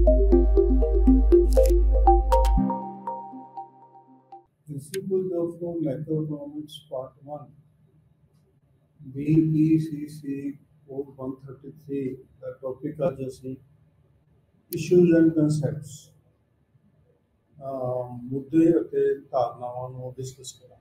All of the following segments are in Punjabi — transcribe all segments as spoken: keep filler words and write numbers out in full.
Principles of Macroeconomics Part one, B E C C Code one thirty-three, the topic आज ਅਸੀਂ issues and concepts, ਅਹ ਮੁੱਦੇ ਅਤੇ ਧਾਰਨਾਵਾਂ ਨੂੰ ਡਿਸਕਸ ਕਰਾਂਗੇ।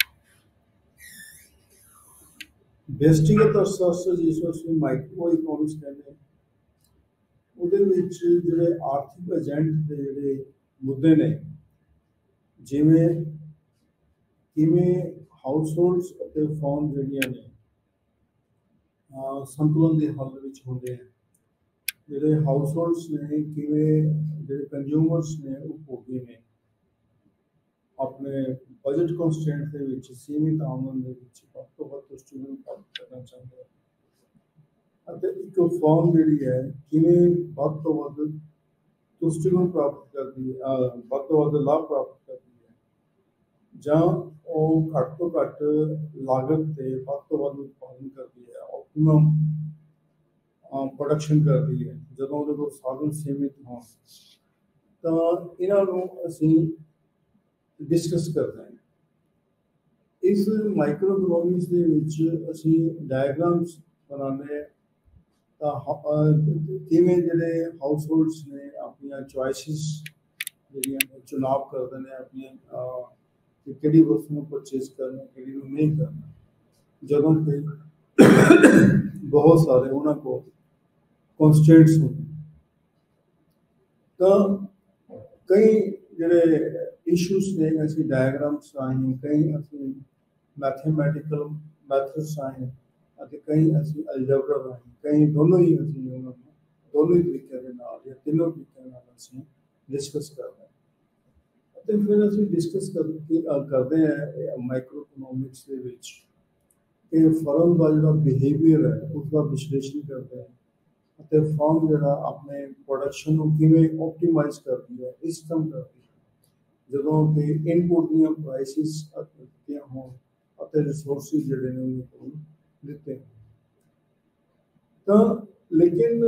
ਵਿਅਕਤੀਗਤ ਅਰਥਸ਼ਾਸਤਰ ਜਿਸ ਨੂੰ ਅਸੀਂ ਮਾਈਕਰੋ ਇਕਨੋਮਿਕਸ ਕਹਿੰਦੇ ਹਾਂ, ਉਹਦੇ ਵਿੱਚ ਜਿਹੜੇ ਆਰਥਿਕ ਏਜੰਟ ਦੇ ਜਿਹੜੇ ਮੁੱਦੇ ਨੇ, ਜਿਵੇਂ ਕਿਵੇਂ ਹਾਊਸਹੋਲਡਸ ਅਤੇ ਫਰਮ ਜਿਹੜੀਆਂ ਨੇ ਸੰਤੁਲਨ ਦੇ ਹੱਲ ਵਿੱਚ ਹੁੰਦੇ ਹਨ। ਜਿਹੜੇ ਹਾਊਸਹੋਲਡਸ ਨੇ, ਕਿਵੇਂ ਜਿਹੜੇ ਕੰਜ਼ਿਊਮਰਸ ਨੇ, ਉਪਭੋਗੀ ਨੇ, ਆਪਣੇ ਬਜਟ ਕੰਸਟ੍ਰੇਂਟ ਦੇ ਵਿੱਚ ਸੀਮਿਤ ਆਮਦਨ ਦੇ ਵਿੱਚ ਵੱਧ ਤੋਂ ਵੱਧ ਤੁਸ਼ਟੀ ਨੂੰ ਪ੍ਰਾਪਤ ਕਰਨਾ ਚਾਹੁੰਦੇ ਹਨ, ਅਤੇ ਇੱਕ ਫਰਮ ਜਿਹੜੀ ਹੈ ਕਿਵੇਂ ਵੱਧ ਤੋਂ ਵੱਧ ਤੁਸ਼ਟੀ ਨੂੰ ਪ੍ਰਾਪਤ ਕਰਦੀ ਹੈ, ਵੱਧ ਤੋਂ ਵੱਧ ਲਾਭ ਪ੍ਰਾਪਤ ਕਰਦੀ ਹੈ, ਜਾਂ ਉਹ ਘੱਟ ਤੋਂ ਘੱਟ ਲਾਗਤ ਤੇ ਵੱਧ ਤੋਂ ਵੱਧ ਉਤਪਾਦਨ ਕਰਦੀ ਹੈ, ਆਪਟੀਮਮ ਪ੍ਰੋਡਕਸ਼ਨ ਕਰਦੀ ਹੈ। ਜਦੋਂ ਉਹਦੇ ਕੋਲ ਸਾਧਨ ਸੀਮਿਤ ਹੋਣ ਤਾਂ ਇਹਨਾਂ ਨੂੰ ਅਸੀਂ ਡਿਸਕਸ ਕਰਦੇ ਹਾਂ। ਇਸ ਮਾਈਕਰੋ ਇਕਨੋਮਿਕਸ ਦੇ ਵਿੱਚ ਅਸੀਂ ਡਾਇਗਰਾਮਸ ਬਣਾਉਂਦੇ ਹਾਂ, ਤਾਂ ਕਿਵੇਂ ਜਿਹੜੇ ਹਾਊਸਹੋਲਡਸ ਨੇ ਆਪਣੀਆਂ ਚੋਇਸਿਸ ਜਿਹੜੀਆਂ ਚੁਣਾਵ ਕਰਦੇ ਨੇ, ਆਪਣੀਆਂ ਕਿ ਕਿਹੜੀ ਵਸਤੂ ਨੂੰ ਪਰਚੇਜ਼ ਕਰਨਾ, ਕਿਹੜੀ ਨੂੰ ਨਹੀਂ ਕਰਨਾ, ਜਦੋਂ ਕਿ ਬਹੁਤ ਸਾਰੇ ਉਹਨਾਂ ਕੋਲ ਕਨਸਟ੍ਰੇਂਟਸ ਹੁੰਦੇ। ਤਾਂ ਕਈ ਜਿਹੜੇ ਇਸ਼ੂਸ ਨੇ ਅਸੀਂ ਡਾਇਗਰਾਮਸ ਰਾਹੀਂ, ਕਈ ਅਸੀਂ ਮੈਥਮੈਟੀਕਲ ਮੈਥਡਸ ਰਾਹੀਂ, ਅਤੇ ਕਈ ਅਸੀਂ ਅਲਜਬਰਾ ਰਾਹੀਂ, ਕਈ ਦੋਨੋਂ ਹੀ ਅਸੀਂ ਉਹਨਾਂ ਨੂੰ ਦੋਨੋਂ ਹੀ ਤਰੀਕਿਆਂ ਦੇ ਨਾਲ ਜਾਂ ਤਿੰਨੋਂ ਤਰੀਕਿਆਂ ਨਾਲ ਅਸੀਂ ਡਿਸਕਸ ਕਰਦੇ ਹਾਂ। ਅਤੇ ਫਿਰ ਅਸੀਂ ਡਿਸਕਸ ਕਰਕੇ ਕਰਦੇ ਹਾਂ ਮਾਈਕਰੋ ਇਕਨੋਮਿਕਸ ਦੇ ਵਿੱਚ ਕਿ ਫਰਮ ਦਾ ਜਿਹੜਾ ਬਿਹੇਵੀਅਰ ਹੈ ਉਸਦਾ ਵਿਸ਼ਲੇਸ਼ਣ ਕਰਦੇ ਹਾਂ, ਅਤੇ ਫਰਮ ਜਿਹੜਾ ਆਪਣੇ ਪ੍ਰੋਡਕਸ਼ਨ ਨੂੰ ਕਿਵੇਂ ਆਪਟੀਮਾਈਜ਼ ਕਰਦੀ ਹੈ, ਇਸ ਕੰਮ ਕਰਦੀ ਹੈ, ਜਦੋਂ ਕਿ ਇਨਪੁਟ ਦੀਆਂ ਪ੍ਰਾਈਸਿਸ ਦਿੱਤੀਆਂ ਹੋਣ ਅਤੇ ਰਿਸੋਰਸਿਸ ਜਿਹੜੇ ਨੇ ਉਹਨਾਂ ਕੋਲ ਦਿੱਤੇ। ਤਾਂ ਲੇਕਿਨ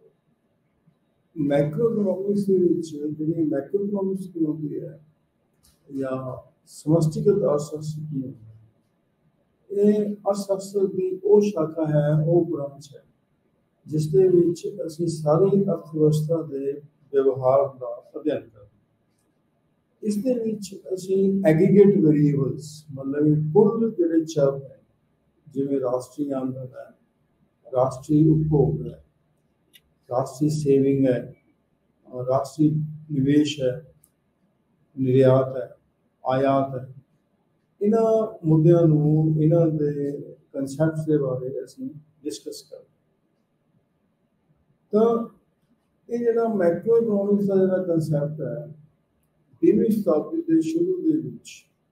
ਮੈਕਰੋ ਇਕਨੋਮਿਕਸ ਦੇ ਵਿੱਚ ਜਿਹੜੀ ਮੈਕਰੋ ਇਕਨੋਮਿਕਸ ਕੀ ਹੁੰਦੀ ਹੈ ਜਾਂ ਸਮਸ਼ਟੀਗਤ ਅਰਥਸ਼ਾਸਤਰ ਕੀ ਹੁੰਦਾ ਹੈ, ਇਹ ਅਰਥਸ਼ਾਸਤਰ ਦੀ ਉਹ ਸ਼ਾਖਾ ਹੈ, ਉਹ ਬ੍ਰਾਂਚ ਹੈ ਜਿਸ ਦੇ ਵਿੱਚ ਅਸੀਂ ਸਾਰੀ ਅਰਥ ਵਿਵਸਥਾ ਦੇ ਵਿਵਹਾਰ ਦਾ ਅਧਿਐਨ ਕਰਦੇ ਹਾਂ। ਇਸ ਦੇ ਵਿੱਚ ਅਸੀਂ ਐਗਰੀਗੇਟ ਵੇਰੀਏਬਲਸ, ਮਤਲਬ ਕੁੱਲ ਜਿਹੜੇ ਚਰ ਹੈ, ਜਿਵੇਂ ਰਾਸ਼ਟਰੀ ਆਮਦਨ ਹੈ, ਰਾਸ਼ਟਰੀ ਉਪਭੋਗ ਹੈ, ਰਾਸ਼ਟਰੀ ਸੇਵਿੰਗ ਹੈ, ਰਾਸ਼ਟਰੀ ਨਿਵੇਸ਼ ਹੈ, ਨਿਰਯਾਤ ਹੈ, ਆਯਾਤ ਹੈ, ਇਹਨਾਂ ਮੁੱਦਿਆਂ ਨੂੰ, ਇਹਨਾਂ ਦੇ ਕਨਸੈਪਟਸ ਦੇ ਬਾਰੇ ਅਸੀਂ ਡਿਸਕਸ ਕਰਦੇ। ਤਾਂ ਇਹ ਜਿਹੜਾ ਮੈਕਰੋ ਇਕਨੋਮਿਕਸ ਦਾ ਜਿਹੜਾ ਕਨਸੈਪਟ ਹੈ, ਵੀਹਵੀਂ ਸ਼ਤਾਬਦੀ ਦੇ ਸ਼ੁਰੂ ਦੇ ਵਿੱਚ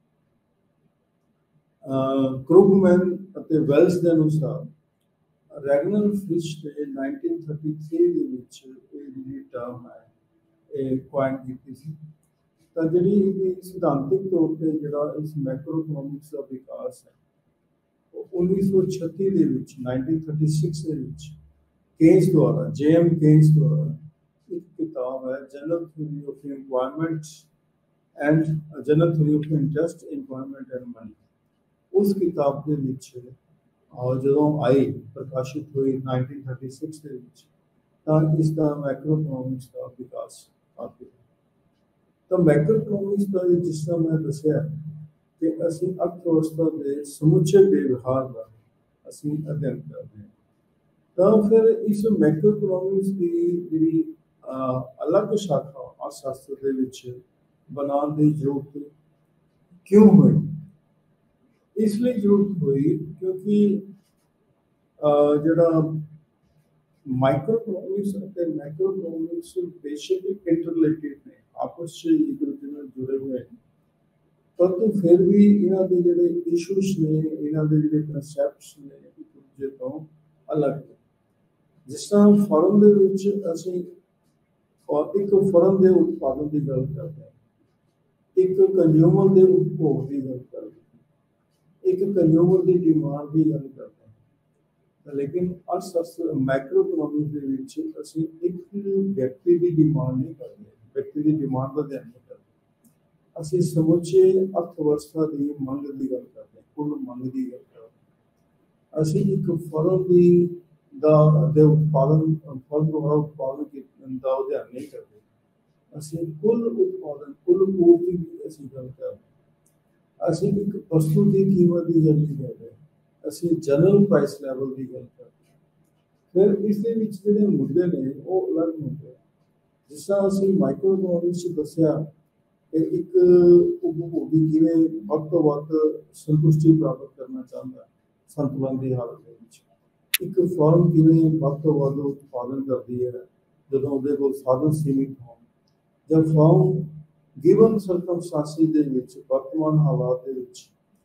ਕ੍ਰੂਗਮੈਨ ਅਤੇ ਵੈਲਸ ਦੇ ਅਨੁਸਾਰ ਰੈਗਨਲ ਫਿਸ਼ ਦੇ ਨਾਈਨਟੀਨ ਥਰਟੀ ਥ੍ਰੀ ਦੇ ਵਿੱਚ ਇਹ ਜਿਹੜੀ ਟਰਮ ਹੈ ਇਹ ਕੁਆਇਨ ਕੀਤੀ ਸੀ। ਤਾਂ ਜਿਹੜੀ ਇਹਦੀ ਸਿਧਾਂਤਿਕ ਤੌਰ 'ਤੇ ਜਿਹੜਾ ਇਸ ਮੈਕਰੋ ਇਕਨੋਮਿਕਸ ਦਾ ਵਿਕਾਸ ਹੈ, ਉਹ ਉੱਨੀ ਸੌ ਛੱਤੀ ਦੇ ਵਿੱਚ ਨਾਈਨਟੀਨ ਥਰਟੀ ਸਿਕਸ ਦੇ ਵਿੱਚ ਕੇਨਸ ਦੁਆਰਾ, ਜੇ ਐਮ ਕੇਨਸ ਦੁਆਰਾ ਇੱਕ ਕਿਤਾਬ ਹੈ, general theory of employment and general theory of interest, employment and money, ਉਸ ਕਿਤਾਬ ਦੇ ਵਿੱਚ ਜਦੋਂ ਆਈ, ਪ੍ਰਕਾਸ਼ਿਤ ਹੋਈ ਨਾਈਨਟੀਨ ਥਰਟੀ ਸਿਕਸ ਦੇ ਵਿੱਚ, ਤਾਂ ਇਸ ਦਾ ਮੈਕਰੋ ਇਕਨੋਮਿਕਸ ਦਾ ਵਿਕਾਸ ਆਦਿ। ਤਾਂ ਮੈਕਰੋ ਇਕਨੋਮਿਕਸ ਦਾ ਜਿਸ ਤਰ੍ਹਾਂ ਮੈਂ ਦੱਸਿਆ ਕਿ ਅਸੀਂ ਅਰਥ ਵਿਵਸਥਾ ਦੇ ਸਮੁੱਚੇ ਵਿਵਹਾਰ ਦਾ ਅਸੀਂ ਅਧਿਐਨ ਕਰਦੇ ਹਾਂ। ਤਾਂ ਫਿਰ ਇਸ ਮੈਕਰੋ ਇਕਨੋਮਿਕਸ ਦੀ ਜਿਹੜੀ ਅਲੱਗ ਸ਼ਾਖਾ ਅਰਥਸ਼ਾਸਤਰ ਦੇ ਵਿੱਚ ਬਣਾਉਣ ਦੀ ਜ਼ਰੂਰਤ ਕਿਉਂ ਹੋਈ? ਇਸ ਲਈ ਜ਼ਰੂਰਤ ਹੋਈ ਕਿਉਂਕਿ ਜਿਹੜਾ ਮਾਈਕਰੋ ਇਕਨੋਮਿਕਸ ਅਤੇ ਮੈਕਰੋ ਇਕਨੋਮਿਕਸ ਬੇਸਿਕਲੀ ਇੰਟਰਰਿਲੇਟਿਡ ਨੇ, ਆਪਸ 'ਚ ਇੱਕ ਦੂਜੇ ਨਾਲ ਜੁੜੇ ਹੋਏ ਨੇ, ਪਰੰਤੂ ਫਿਰ ਵੀ ਇਹਨਾਂ ਦੇ ਜਿਹੜੇ ਇਸ਼ੂਸ ਨੇ, ਇਹਨਾਂ ਦੇ ਜਿਹੜੇ ਕਨਸੈਪਟਸ ਨੇ, ਇੱਕ ਦੂਜੇ ਤੋਂ ਅਲੱਗ ਨੇ। ਜਿਸ ਤਰ੍ਹਾਂ ਫਰਮ ਦੇ ਵਿੱਚ ਅਸੀਂ ਇੱਕ ਫਰਮ ਦੇ ਉਤਪਾਦਨ ਦੀ ਗੱਲ ਕਰਦੇ ਹਾਂ, ਇੱਕ ਕੰਜ਼ਿਊਮਰ ਦੇ ਉਪਭੋਗ ਦੀ ਗੱਲ ਕਰਦੇ ਹਾਂ, ਇੱਕ ਕੰਜ਼ਿਊਮਰ ਦੀ ਡਿਮਾਂਡ ਦੀ ਗੱਲ ਕਰਦੇ ਹਾਂ, लेकिन अर्थशास्त्र माइक्रो इकोनॉमिक्स ਦੇ ਵਿੱਚ ਅਸੀਂ ਇੱਕ ਵਿਅਕਤੀ ਦੀ ਡਿਮਾਂਡ ਨਹੀਂ ਕਰਦੇ, ਵਿਅਕਤੀ ਦੀ ਡਿਮਾਂਡ ਦਾ ਧਿਆਨ ਨਹੀਂ ਕਰਦੇ, ਅਸੀਂ ਸਮੁੱਚੇ ਅਰਥ ਵਿਵਸਥਾ ਦੀ ਮੰਗ ਦੀ ਗੱਲ ਕਰਦੇ ਹਾਂ, ਕੁੱਲ ਮੰਗ ਦੀ ਗੱਲ ਕਰਦੇ ਹਾਂ। ਅਸੀਂ ਇੱਕ ਫਰਮ ਦੀ ਦਾ ਦੇ ਉਤਪਾਦਨ ਫਰਮ ਦੁਆਰਾ ਉਤਪਾਦਨ ਕਰਨ ਦਾ ਧਿਆਨ ਨਹੀਂ ਕਰਦੇ, ਅਸੀਂ ਕੁੱਲ ਉਤਪਾਦਨ ਕੁੱਲ ਪੂਰਤੀ ਦੀ ਅਸੀਂ ਗੱਲ ਕਰਦੇ ਹਾਂ। ਅਸੀਂ ਇੱਕ ਵਸਤੂ ਦੀ ਕੀਮਤ ਦੀ ਗੱਲ ਨਹੀਂ ਕਰਦੇ, ਅਸੀਂ ਜਨਰਲ ਪ੍ਰਾਈਸ ਲੈਵਲ ਦੀ ਗੱਲ ਕਰਦੇ ਹਾਂ। ਫਿਰ ਇਸ ਦੇ ਵਿੱਚ ਜਿਹੜੇ ਮੁੱਦੇ ਨੇ ਉਹ ਅਲੱਗ ਹੁੰਦੇ ਆ। ਜਿਸ ਤਰ੍ਹਾਂ ਅਸੀਂ ਮਾਈਕਰੋ ਇਕਨੋਮਿਕਸ 'ਚ ਦੱਸਿਆ ਕਿ ਇੱਕ ਉਪਭੋਗੀ ਕਿਵੇਂ ਵੱਧ ਤੋਂ ਵੱਧ ਸੰਤੁਸ਼ਟੀ ਪ੍ਰਾਪਤ ਕਰਨਾ ਚਾਹੁੰਦਾ ਸੰਤੁਲਨ ਦੀ ਹਾਲਤ ਦੇ ਵਿੱਚ, ਇੱਕ ਫਰਮ ਕਿਵੇਂ ਵੱਧ ਤੋਂ ਵੱਧ ਉਤਪਾਦਨ ਕਰਦੀ ਹੈ ਜਦੋਂ ਉਹਦੇ ਕੋਲ ਸਾਧਨ ਸੀਮਿਤ ਹੋਣ, ਜਦ ਫਰਮ ਗਿਵਨ ਸਰਕਮਸਟੈਂਸਿਸ ਦੇ ਵਿੱਚ ਵਰਤਮਾਨ ਹਾਲਾਤ ਦੇ ਵਿੱਚ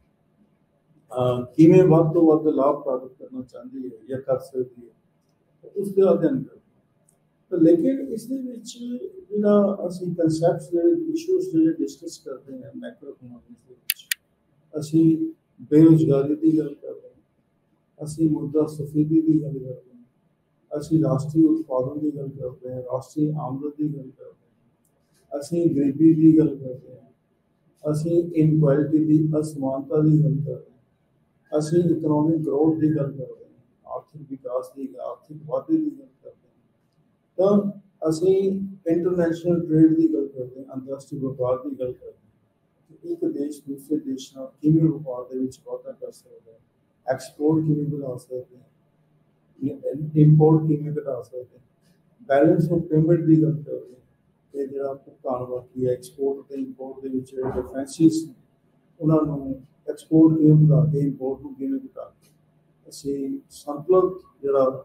ਕਿਵੇਂ ਵੱਧ ਤੋਂ ਵੱਧ ਲਾਭ ਪ੍ਰਾਪਤ ਕਰਨਾ ਚਾਹੁੰਦੀ ਹੈ ਜਾਂ ਕਰ ਸਕਦੀ ਹੈ, ਉਸ ਦਾ ਅਧਿਐਨ ਕਰਦੇ ਹਾਂ। ਲੇਕਿਨ ਇਸ ਦੇ ਵਿੱਚ ਜਿਹੜਾ ਅਸੀਂ ਕਨਸੈਪਟਸ ਦੇ ਇਸ਼ੂਜ਼ ਜਿਹੜੇ ਡਿਸਕਸ ਕਰਦੇ ਹਾਂ ਮੈਕਰੋ ਇਕਨੋਮਿਕਸ ਦੇ ਵਿੱਚ, ਅਸੀਂ ਬੇਰੁਜ਼ਗਾਰੀ ਦੀ ਗੱਲ ਕਰਦੇ ਹਾਂ, ਅਸੀਂ ਮੁੱਦਾ ਸਫੀਦੀ ਦੀ ਗੱਲ ਕਰਦੇ ਹਾਂ, ਅਸੀਂ ਰਾਸ਼ਟਰੀ ਉਤਪਾਦਨ ਦੀ ਗੱਲ ਕਰਦੇ ਹਾਂ, ਰਾਸ਼ਟਰੀ ਆਮਦਨ ਦੀ ਗੱਲ ਕਰਦੇ ਹਾਂ, ਅਸੀਂ ਗਰੀਬੀ ਦੀ ਗੱਲ ਕਰਦੇ ਹਾਂ, ਅਸੀਂ ਇਨਕੁਐਲਿਟੀ ਦੀ ਅਸਮਾਨਤਾ ਦੀ ਗੱਲ ਕਰਦੇ ਹਾਂ, ਅਸੀਂ ਇਕਨੋਮਿਕ ਗਰੋਥ ਦੀ ਗੱਲ ਕਰਦੇ ਹਾਂ, ਆਰਥਿਕ ਵਿਕਾਸ ਦੀ ਆਰਥਿਕ ਵਾਧੇ ਦੀ ਗੱਲ ਕਰਦੇ ਹਾਂ, ਤਾਂ ਅਸੀਂ ਇੰਟਰਨੈਸ਼ਨਲ ਟ੍ਰੇਡ ਦੀ ਗੱਲ ਕਰਦੇ ਹਾਂ, ਅੰਤਰਰਾਸ਼ਟਰੀ ਵਪਾਰ ਦੀ ਗੱਲ ਕਰਦੇ ਹਾਂ। ਇੱਕ ਦੇਸ਼ ਦੂਸਰੇ ਦੇਸ਼ ਨਾਲ ਕਿਵੇਂ ਵਪਾਰ ਦੇ ਵਿੱਚ ਵਾਧਾ ਕਰ ਸਕਦਾ ਹੈ, ਐਕਸਪੋਰਟ ਕਿਵੇਂ ਵਧਾ ਸਕਦੇ ਹਾਂ, ਇੰਪੋਰਟ ਕਿਵੇਂ ਘਟਾ ਸਕਦੇ ਹਾਂ, ਬੈਲੈਂਸ ਆਫ ਪੇਮੈਂਟ ਦੀ ਗੱਲ ਕਰਦੇ ਹਾਂ, ਤੇ ਜਿਹੜਾ ਭੁਗਤਾਨ ਬਾਕੀ ਹੈ ਐਕਸਪੋਰਟ ਅਤੇ ਇੰਪੋਰਟ ਦੇ ਵਿੱਚ ਜਿਹੜੇ ਡਿਫਰੈਂਸਿਸ ਨੇ ਉਹਨਾਂ ਨੂੰ ਐਕਸਪੋਰਟ ਕਿਵੇਂ ਵਧਾ ਕੇ ਇੰਪੋਰਟ ਨੂੰ ਕਿਵੇਂ ਘਟਾ ਕੇ ਅਸੀਂ ਸੰਤੁਲਨ ਜਿਹੜਾ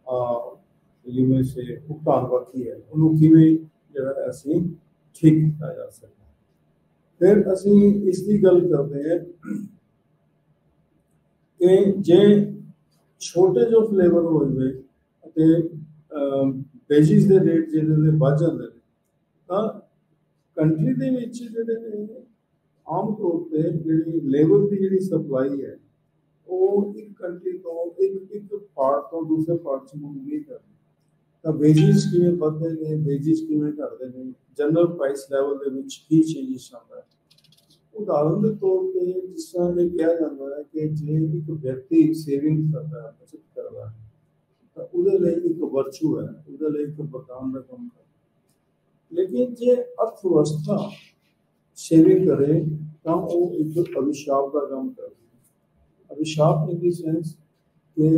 ਜਿਵੇਂ ਸੇ ਭੁਗਤਾਨ ਬਾਕੀ ਹੈ ਉਹਨੂੰ ਕਿਵੇਂ ਜਿਹੜਾ ਅਸੀਂ ਠੀਕ ਕੀਤਾ ਜਾ ਸਕਦਾ। ਫਿਰ ਅਸੀਂ ਇਸ ਦੀ ਗੱਲ ਕਰਦੇ ਹਾਂ ਕਿ ਜੇ ਛੋਟੇ ਜੋ ਫਲੇਵਰ ਹੋ ਜਾਵੇ ਅਤੇ ਵੇਜਿਸ ਦੇ ਰੇਟ ਜਿਹੜੇ ਨੇ ਵੱਧ ਜਾਂਦੇ ਨੇ, ਤਾਂ ਕੰਟਰੀ ਦੇ ਵਿੱਚ ਜਿਹੜੇ ਨੇ ਆਮ ਤੌਰ 'ਤੇ ਜਿਹੜੀ ਲੇਬਰ ਦੀ ਜਿਹੜੀ ਸਪਲਾਈ ਹੈ ਉਹ ਇੱਕ ਕੰਟਰੀ ਤੋਂ ਇੱਕ ਇੱਕ ਪਾਰਟ ਤੋਂ ਦੂਸਰੇ ਪਾਰਟ 'ਚ ਮੂਵ ਨਹੀਂ ਕਰਦੀ, ਤਾਂ ਵੇਜਿਸ ਕਿਵੇਂ ਵੱਧਦੇ ਨੇ, ਵੇਜਿਸ ਕਿਵੇਂ ਘਟਦੇ ਨੇ, ਜਨਰਲ ਪ੍ਰਾਈਸ ਲੈਵਲ ਦੇ ਵਿੱਚ ਕੀ ਚੇਂਜਿਸ ਆਉਂਦਾ ਹੈ। ਉਦਾਹਰਨ ਦੇ ਤੌਰ 'ਤੇ ਜਿਸ ਤਰ੍ਹਾਂ ਇਹ ਕਿਹਾ ਜਾਂਦਾ ਹੈ ਕਿ ਜੇ ਇੱਕ ਵਿਅਕਤੀ ਸੇਵਿੰਗ ਕਰਦਾ ਹੈ, ਬਚਤ ਕਰਦਾ ਹੈ, ਤਾਂ ਉਹਦੇ ਲਈ ਇੱਕ ਵਰਚੂ ਹੈ, ਉਹਦੇ ਲਈ ਇੱਕ ਵਰਦਾਨ ਦਾ ਕੰਮ ਕਰਦਾ। ਲੇਕਿਨ ਜੇ ਅਰਥ ਵਿਵਸਥਾ ਸੇਵਿੰਗ ਕਰੇ ਤਾਂ ਉਹ ਇੱਕ ਅਭਿਸ਼ਾਪ ਦਾ ਕੰਮ ਕਰਦੀ ਹੈ। ਅਭਿਸ਼ਾਪ ਇਨ ਦੀ ਸੈਂਸ ਕਿ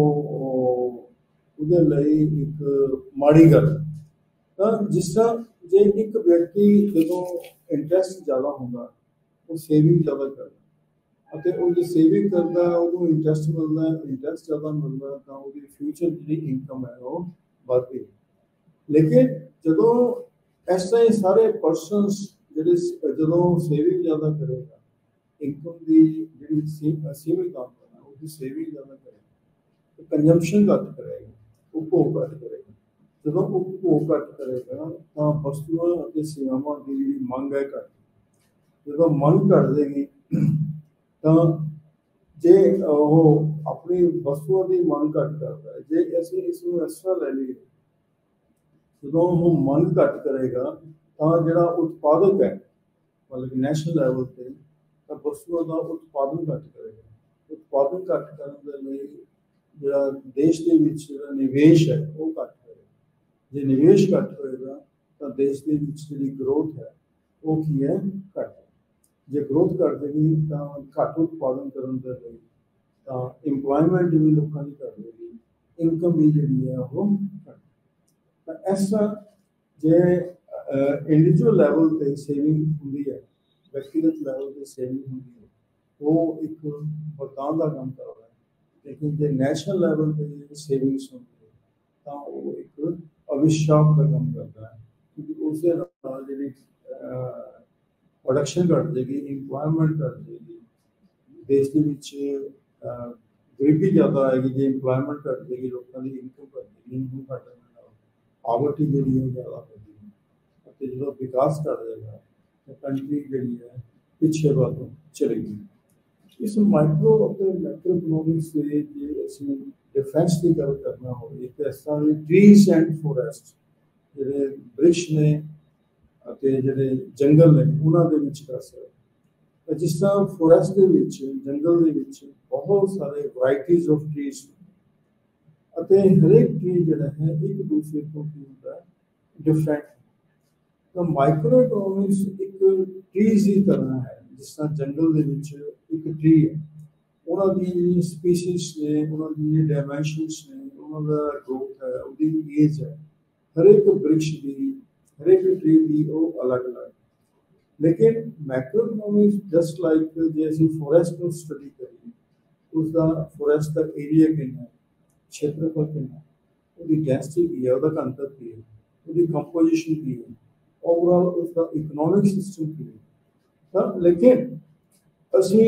ਉਹ ਉਹਦੇ ਲਈ ਇੱਕ ਮਾੜੀ ਗੱਲ। ਤਾਂ ਜਿਸ ਤਰ੍ਹਾਂ ਜੇ ਇੱਕ ਵਿਅਕਤੀ ਜਦੋਂ ਇੰਟਰਸਟ ਜ਼ਿਆਦਾ ਹੁੰਦਾ ਉਹ ਸੇਵਿੰਗ ਜ਼ਿਆਦਾ ਕਰਦਾ, ਅਤੇ ਉਹ ਜੇ ਸੇਵਿੰਗ ਕਰਦਾ ਉਹਨੂੰ ਇੰਟਰਸਟ ਮਿਲਦਾ, ਇੰਟਰਸਟ ਜ਼ਿਆਦਾ ਮਿਲਦਾ, ਤਾਂ ਉਹਦੀ ਫਿਊਚਰ ਜਿਹੜੀ ਇਨਕਮ ਹੈ ਉਹ ਵੱਧਦੀ ਹੈ। ਲੇਕਿਨ ਜਦੋਂ ਇਸ ਤਰ੍ਹਾਂ ਹੀ ਸਾਰੇ ਪਰਸਨਸ ਜਿਹੜੇ ਜਦੋਂ ਸੇਵਿੰਗ ਜ਼ਿਆਦਾ ਕਰੇਗਾ, ਇਨਕਮ ਦੀ ਜਿਹੜੀ ਸੀਮਿਤ ਆਮਦਨ ਹੈ ਉਹਦੀ ਸੇਵਿੰਗ ਜ਼ਿਆਦਾ ਕਰੇਗਾ, ਕੰਜ਼ੰਪਸ਼ਨ ਘੱਟ ਕਰੇਗਾ, ਉਪਭੋਗ ਘੱਟ ਕਰੇਗਾ। ਜਦੋਂ ਉਪਭੋਗ ਘੱਟ ਕਰੇਗਾ ਤਾਂ ਵਸਤੂਆਂ ਅਤੇ ਸੇਵਾਵਾਂ ਦੀ ਜਿਹੜੀ ਮੰਗ ਹੈ ਘੱਟ, ਜਦੋਂ ਮੰਗ ਘੱਟ ਜਾਏਗੀ ਤਾਂ ਜੇ ਉਹ ਆਪਣੀ ਵਸਤੂਆਂ ਦੀ ਮੰਗ ਘੱਟ ਕਰਦਾ ਹੈ, ਜੇ ਅਸੀਂ ਇਸ ਨੂੰ ਇਸ ਤਰ੍ਹਾਂ ਲੈ ਲਈਏ ਜਦੋਂ ਉਹ ਮੰਗ ਘੱਟ ਕਰੇਗਾ ਤਾਂ ਜਿਹੜਾ ਉਤਪਾਦਕ ਹੈ ਮਤਲਬ ਨੈਸ਼ਨਲ ਲੈਵਲ 'ਤੇ ਤਾਂ ਵਸਤੂਆਂ ਦਾ ਉਤਪਾਦਨ ਘੱਟ ਕਰੇਗਾ। ਉਤਪਾਦਨ ਘੱਟ ਕਰਨ ਦੇ ਲਈ ਜਿਹੜਾ ਦੇਸ਼ ਦੇ ਵਿੱਚ ਜਿਹੜਾ ਨਿਵੇਸ਼ ਹੈ ਉਹ ਘੱਟ ਹੋਏਗਾ। ਜੇ ਨਿਵੇਸ਼ ਘੱਟ ਹੋਏਗਾ ਤਾਂ ਦੇਸ਼ ਦੇ ਵਿੱਚ ਜਿਹੜੀ ਗਰੋਥ ਹੈ ਉਹ ਕੀ ਹੈ ਘੱਟ। ਜੇ ਗਰੋਥ ਘੱਟ ਜਾਏਗੀ ਤਾਂ ਘੱਟ ਉਤਪਾਦਨ ਕਰਨ ਦੇ ਲਈ ਤਾਂ ਇੰਪਲੋਇਮੈਂਟ ਵੀ ਲੋਕਾਂ ਦੀ ਘੱਟ ਹੋਏਗੀ, ਇਨਕਮ ਵੀ ਜਿਹੜੀ ਹੈ ਉਹ ਘੱਟ। ਤਾਂ ਇਸ ਤਰ੍ਹਾਂ ਜੇ ਇੰਡੀਵਿਜੂਅਲ ਲੈਵਲ 'ਤੇ ਸੇਵਿੰਗ ਹੁੰਦੀ ਹੈ, ਵਿਅਕਤੀਗਤ ਲੈਵਲ 'ਤੇ ਸੇਵਿੰਗ ਹੁੰਦੀ ਹੈ, ਉਹ ਇੱਕ ਵਰਦਾਨ ਦਾ ਕੰਮ ਕਰਦਾ ਹੈ। ਲੇਕਿਨ ਜੇ ਨੈਸ਼ਨਲ ਲੈਵਲ 'ਤੇ ਸੇਵਿੰਗਸ ਹੁੰਦੀ ਹੈ ਤਾਂ ਉਹ ਇੱਕ ਅਵਿਸ਼ਾਪ ਦਾ ਕੰਮ ਕਰਦਾ ਹੈ, ਕਿਉਂਕਿ ਉਸ ਦੇ ਨਾਲ ਜਿਹੜੀ ਪ੍ਰੋਡਕਸ਼ਨ ਘੱਟ ਜਾਏਗੀ, ਇੰਪਲੋਇਮੈਂਟ ਘੱਟ ਜਾਏਗੀ, ਦੇਸ਼ ਦੇ ਵਿੱਚ ਗਰੀਬੀ ਜ਼ਿਆਦਾ ਆਏਗੀ। ਜੇ ਇੰਪਲੋਇਮੈਂਟ ਘੱਟ ਜਾਏਗੀ ਲੋਕਾਂ ਦੀ ਇਨਕਮ ਘੱਟ ਜਾਏਗੀ, ਇਨਕਮ ਘੱਟ ਜਾਣ ਨਾਲ ਪਾਵਰਟੀ ਜਿਹੜੀ ਹੈ ਜ਼ਿਆਦਾ ਹੋ ਜਾਏਗੀ, ਅਤੇ ਜਦੋਂ ਵਿਕਾਸ ਘੱਟ ਜਾਏਗਾ ਤਾਂ ਕੰਟਰੀ ਜਿਹੜੀ ਹੈ ਪਿੱਛੇ ਵੱਲ ਚਲੇਗੀ। ਇਸ ਮਾਈਕਰੋ ਅਤੇ ਮੈਕਰੋ ਇਕਨੋਮਿਕਸ ਦੇ ਜੇ ਅਸੀਂ डिफेंस की गल करना हो, तो इस तरह की ट्रीज एंड फॉरेस्ट ਜਿਹੜੇ ਬ੍ਰਿਕਸ਼ ਨੇ ਅਤੇ ਜਿਹੜੇ ਜੰਗਲ ਨੇ ਉਹਨਾਂ ਦੇ ਵਿੱਚ ਕਰ ਸਕਦੇ। ਜਿਸ ਤਰ੍ਹਾਂ ਫੋਰੈਸਟ ਦੇ ਵਿੱਚ ਜੰਗਲ ਦੇ ਵਿੱਚ ਬਹੁਤ ਸਾਰੇ ਵੈਰਾਈਟੀਜ਼ ਆਫ ਟਰੀਜ਼ ਅਤੇ ਹਰੇਕ ਟਰੀ ਜਿਹੜਾ ਹੈ ਇੱਕ ਦੂਸਰੇ ਤੋਂ ਕੀ ਹੁੰਦਾ ਡਿਫਰੈਂਟ। ਤਾਂ ਮਾਈਕਰੋ ਇਕਨੋਮਿਕਸ ਇੱਕ ਟਰੀਜ਼ ਦੀ ਤਰ੍ਹਾਂ ਹੈ। ਜਿਸ ਤਰ੍ਹਾਂ ਜੰਗਲ ਦੇ ਵਿੱਚ ਇੱਕ ਟਰੀ ਹੈ, ਉਹਨਾਂ ਦੀ ਸਪੀਸੀਜ਼ ਨੇ, ਉਹਨਾਂ ਦੀ ਡਾਇਮੈਂਸ਼ਨਸ ਨੇ, ਉਹਨਾਂ ਦਾ ਗਰੋਥ ਹੈ, ਉਹਦੀ ਏਜ ਹੈ, हर एक वृक्ष की हर एक ट्री की वो अलग अलग। लेकिन मैक्रो इकोनॉमिक्स जस्ट लाइक जे ਅਸੀਂ ਫੋਰੈਸਟ ਨੂੰ ਸਟੱਡੀ ਕਰੀਏ, ਉਸਦਾ ਫੋਰੈਸਟ ਦਾ ਏਰੀਆ ਕਿੰਨਾ ਹੈ, क्षेत्रफल कितना है, ਉਹਦੀ ਡੈਂਸਿਟੀ ਕੀ ਹੈ, ਉਹਦਾ ਘਣਤਾ ਕੀ ਹੈ, ਉਹਦੀ ਕੰਪੋਜੀਸ਼ਨ ਕੀ ਹੈ, ਓਵਰਆਲ ਉਸਦਾ ਇਕਨੋਮਿਕ ਸਿਸਟਮ ਕੀ ਹੈ। ਤਾਂ ਲੇਕਿਨ ਅਸੀਂ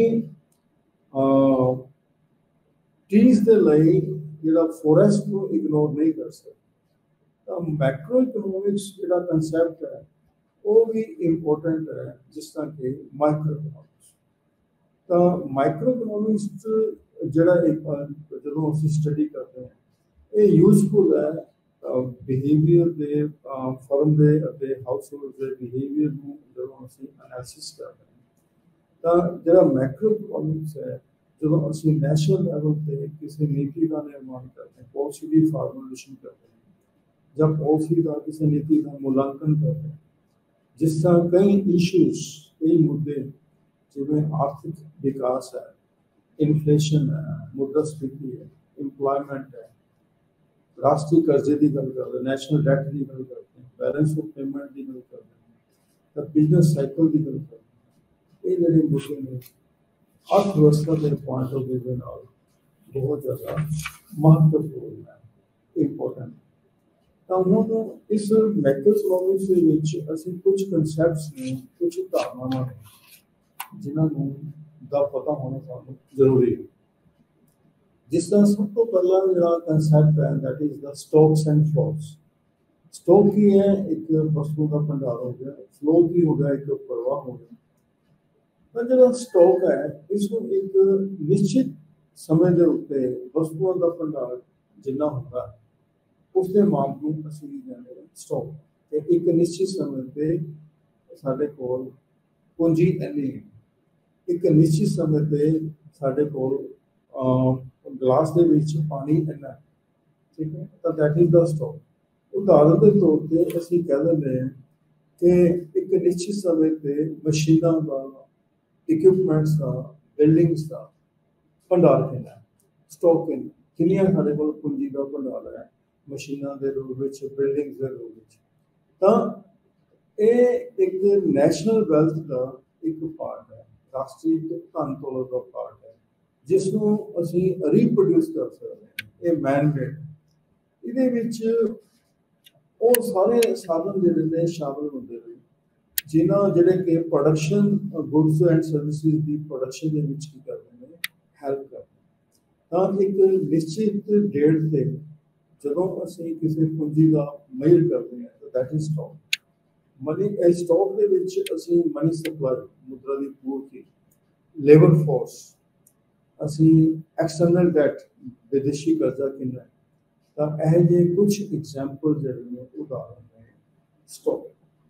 ਟਰੀਜ਼ ਦੇ ਲਈ ਜਿਹੜਾ ਫੋਰੈਸਟ ਨੂੰ ਇਗਨੋਰ ਨਹੀਂ ਕਰ ਸਕਦੇ। ਤਾਂ ਮੈਕਰੋ ਇਕਨੋਮਿਕਸ ਜਿਹੜਾ ਕਨਸੈਪਟ ਹੈ ਉਹ ਵੀ ਇੰਪੋਰਟੈਂਟ ਹੈ, ਜਿਸ ਤਰ੍ਹਾਂ ਕਿ ਮਾਈਕਰੋ ਇਕਨੋਮਿਕਸ। ਤਾਂ ਮਾਈਕਰੋ ਇਕਨੋਮਿਕਸ ਜਿਹੜਾ ਇੱਕ ਜਦੋਂ ਅਸੀਂ ਸਟੱਡੀ ਕਰਦੇ ਹਾਂ, ਇਹ ਯੂਜ਼ਫੁਲ ਹੈ ਬਿਹੇਵੀਅਰ ਦੇ, ਫਰਮ ਦੇ ਅਤੇ ਹਾਊਸ ਹੋਲਡ ਦੇ ਬਿਹੇਵੀਅਰ ਨੂੰ ਜਦੋਂ ਅਸੀਂ ਐਨਾਲਿਸਿਸ ਕਰਦੇ ਹਾਂ। ਤਾਂ ਜਿਹੜਾ ਮੈਕਰੋ ਇਕਨੋਮਿਕਸ ਹੈ, ਜਦੋਂ ਅਸੀਂ ਨੈਸ਼ਨਲ ਲੈਵਲ 'ਤੇ ਕਿਸੇ ਨੀਤੀ ਦਾ ਨਿਰਮਾਣ ਕਰਦੇ ਹਾਂ, ਪਾਲਿਸੀ ਦੀ ਫਾਰਮੂਲੇਸ਼ਨ ਕਰਦੇ ਹਾਂ, जब पॉलिसी का किसी नीति का मूल्यांकन करते हैं, जिस तरह कई इश्यूज कई मुद्दे जिनमें आर्थिक विकास है, इन्फ्लेशन है, मुद्रास्फीति है, एम्प्लॉयमेंट है, राष्ट्रीय कर्जे की गल करते हैं, नेशनल डेट की गल करते हैं, बैलेंस ऑफ पेमेंट की गल करते हैं, तो बिजनेस साइकिल की गल करते हैं। ये जो मुद्दे ने अर्थव्यवस्था के पॉइंट ऑफ व्यू के नाल बहुत ज़्यादा महत्वपूर्ण है, इंपॉर्टेंट। ਤਾਂ ਹੁਣ ਇਸ ਮੈਕਰੋ ਇਕਨੋਮਿਕਸ ਦੇ ਵਿੱਚ ਅਸੀਂ ਕੁਝ ਕਨਸੈਪਟਸ ਨੇ, ਕੁਝ ਧਾਰਨਾਵਾਂ ਨੇ, ਜਿਨ੍ਹਾਂ ਨੂੰ ਦਾ ਪਤਾ ਹੋਣਾ ਸਾਨੂੰ ਜ਼ਰੂਰੀ ਹੈ। ਜਿਸ ਤਰ੍ਹਾਂ ਸਭ ਤੋਂ ਪਹਿਲਾਂ ਜਿਹੜਾ ਕਨਸੈਪਟ ਹੈ that is the stocks and flows. Stock ਕੀ ਹੈ? ਇੱਕ ਵਸਤੂ ਦਾ ਭੰਡਾਰ ਹੋ ਗਿਆ। ਫਲੋ ਕੀ ਹੋ ਗਿਆ? ਇੱਕ ਪ੍ਰਵਾਹ ਹੋ ਗਿਆ। ਤਾਂ ਜਿਹੜਾ ਸਟਾਕ ਹੈ, ਇਸ ਨੂੰ ਇੱਕ ਨਿਸ਼ਚਿਤ ਸਮੇਂ ਦੇ ਉੱਤੇ ਵਸਤੂਆਂ ਦਾ ਭੰਡਾਰ ਜਿੰਨਾ ਹੁੰਦਾ उसके माप ਨੂੰ ਅਸੀਂ ਕੀ ਕਹਿੰਦੇ ਹਾਂ ਸਟਾਕ। ਤੇ ਇੱਕ ਨਿਸ਼ਚਿਤ ਸਮੇਂ ਤੇ ਸਾਡੇ ਕੋਲ ਪੂੰਜੀ ਇੰਨੀ ਹੈ, ਇੱਕ ਨਿਸ਼ਚਿਤ ਸਮੇਂ ਤੇ ਸਾਡੇ ਕੋਲ ਗਲਾਸ ਦੇ ਵਿੱਚ ਪਾਣੀ ਇੰਨਾ, ਠੀਕ ਹੈ। ਤਾਂ ਦੈਟ ਇਜ਼ ਦਾ ਸਟਾਕ। ਉਦਾਹਰਨ ਦੇ ਤੌਰ ਤੇ ਅਸੀਂ ਕਹਿ ਦਿੰਦੇ ਹਾਂ ਕਿ ਇੱਕ ਨਿਸ਼ਚਿਤ ਸਮੇਂ ਤੇ ਮਸ਼ੀਨਾਂ ਦਾ, ਇਕਵਿਪਮੈਂਟਸ ਦਾ, ਬਿਲਡਿੰਗਸ ਦਾ ਭੰਡਾਰ ਕਿੰਨਾ, ਸਟਾਕ ਕਿੰਨਾ, ਕਿੰਨੀਆਂ ਸਾਡੇ ਕੋਲ ਪੂੰਜੀ ਦਾ ਭੰਡਾਰ ਹੈ ਮਸ਼ੀਨਾਂ ਦੇ ਰੂਪ ਵਿੱਚ, ਬਿਲਡਿੰਗਸ ਦੇ ਰੂਪ ਵਿੱਚ। ਤਾਂ ਇਹ ਇੱਕ ਨੈਸ਼ਨਲ ਵੈਲਥ ਦਾ ਇੱਕ ਪਾਰਟ ਹੈ, ਰਾਸ਼ਟਰੀ ਧਨ ਦੌਲਤ ਦਾ ਪਾਰਟ ਹੈ, ਜਿਸ ਨੂੰ ਅਸੀਂ ਰੀਪਰੋਡਿਊਸ ਕਰ ਸਕਦੇ ਹਾਂ। ਇਹ ਮੈਨ ਮੇਡ, ਇਹਦੇ ਵਿੱਚ ਉਹ ਸਾਰੇ ਸਾਧਨ ਜਿਹੜੇ ਨੇ ਸ਼ਾਮਿਲ ਹੁੰਦੇ ਨੇ, ਜਿਨ੍ਹਾਂ ਜਿਹੜੇ ਕਿ ਪ੍ਰੋਡਕਸ਼ਨ ਗੁੱਡਸ ਐਂਡ ਸਰਵਿਸਿਜ਼ ਦੀ ਪ੍ਰੋਡਕਸ਼ਨ ਦੇ ਵਿੱਚ ਕੀ ਕਰਦੇ ਨੇ, ਹੈਲਪ ਕਰਦੇ। ਤਾਂ ਇੱਕ ਨਿਸ਼ਚਿਤ ਡੇਟ 'ਤੇ ਜਦੋਂ ਅਸੀਂ ਕਿਸੇ ਪੂੰਜੀ ਦਾ ਮੇਜ਼ਰ ਕਰਦੇ ਹਾਂ ਤਾਂ ਦੈਟ ਇਜ਼ ਸਟਾਕ। ਮਨੀ ਇਸ ਸਟਾਕ ਦੇ ਵਿੱਚ ਅਸੀਂ ਮਨੀ ਸਪਲਾਈ, ਮੁਦਰਾ ਦੀ ਪੂਰਤੀ, ਲੇਬਰ ਫੋਰਸ, ਅਸੀਂ ਐਕਸਟਰਨਲ ਡੈਟ, ਵਿਦੇਸ਼ੀ ਕਰਜ਼ਾ ਕਿੰਨਾ ਹੈ। ਤਾਂ ਇਹ ਜਿਹੇ ਕੁਝ ਐਗਜ਼ਾਮਪਲ ਜਿਹੜੇ ਨੇ ਉਦਾਹਰਨ ਨੇ ਸਟਾਕ।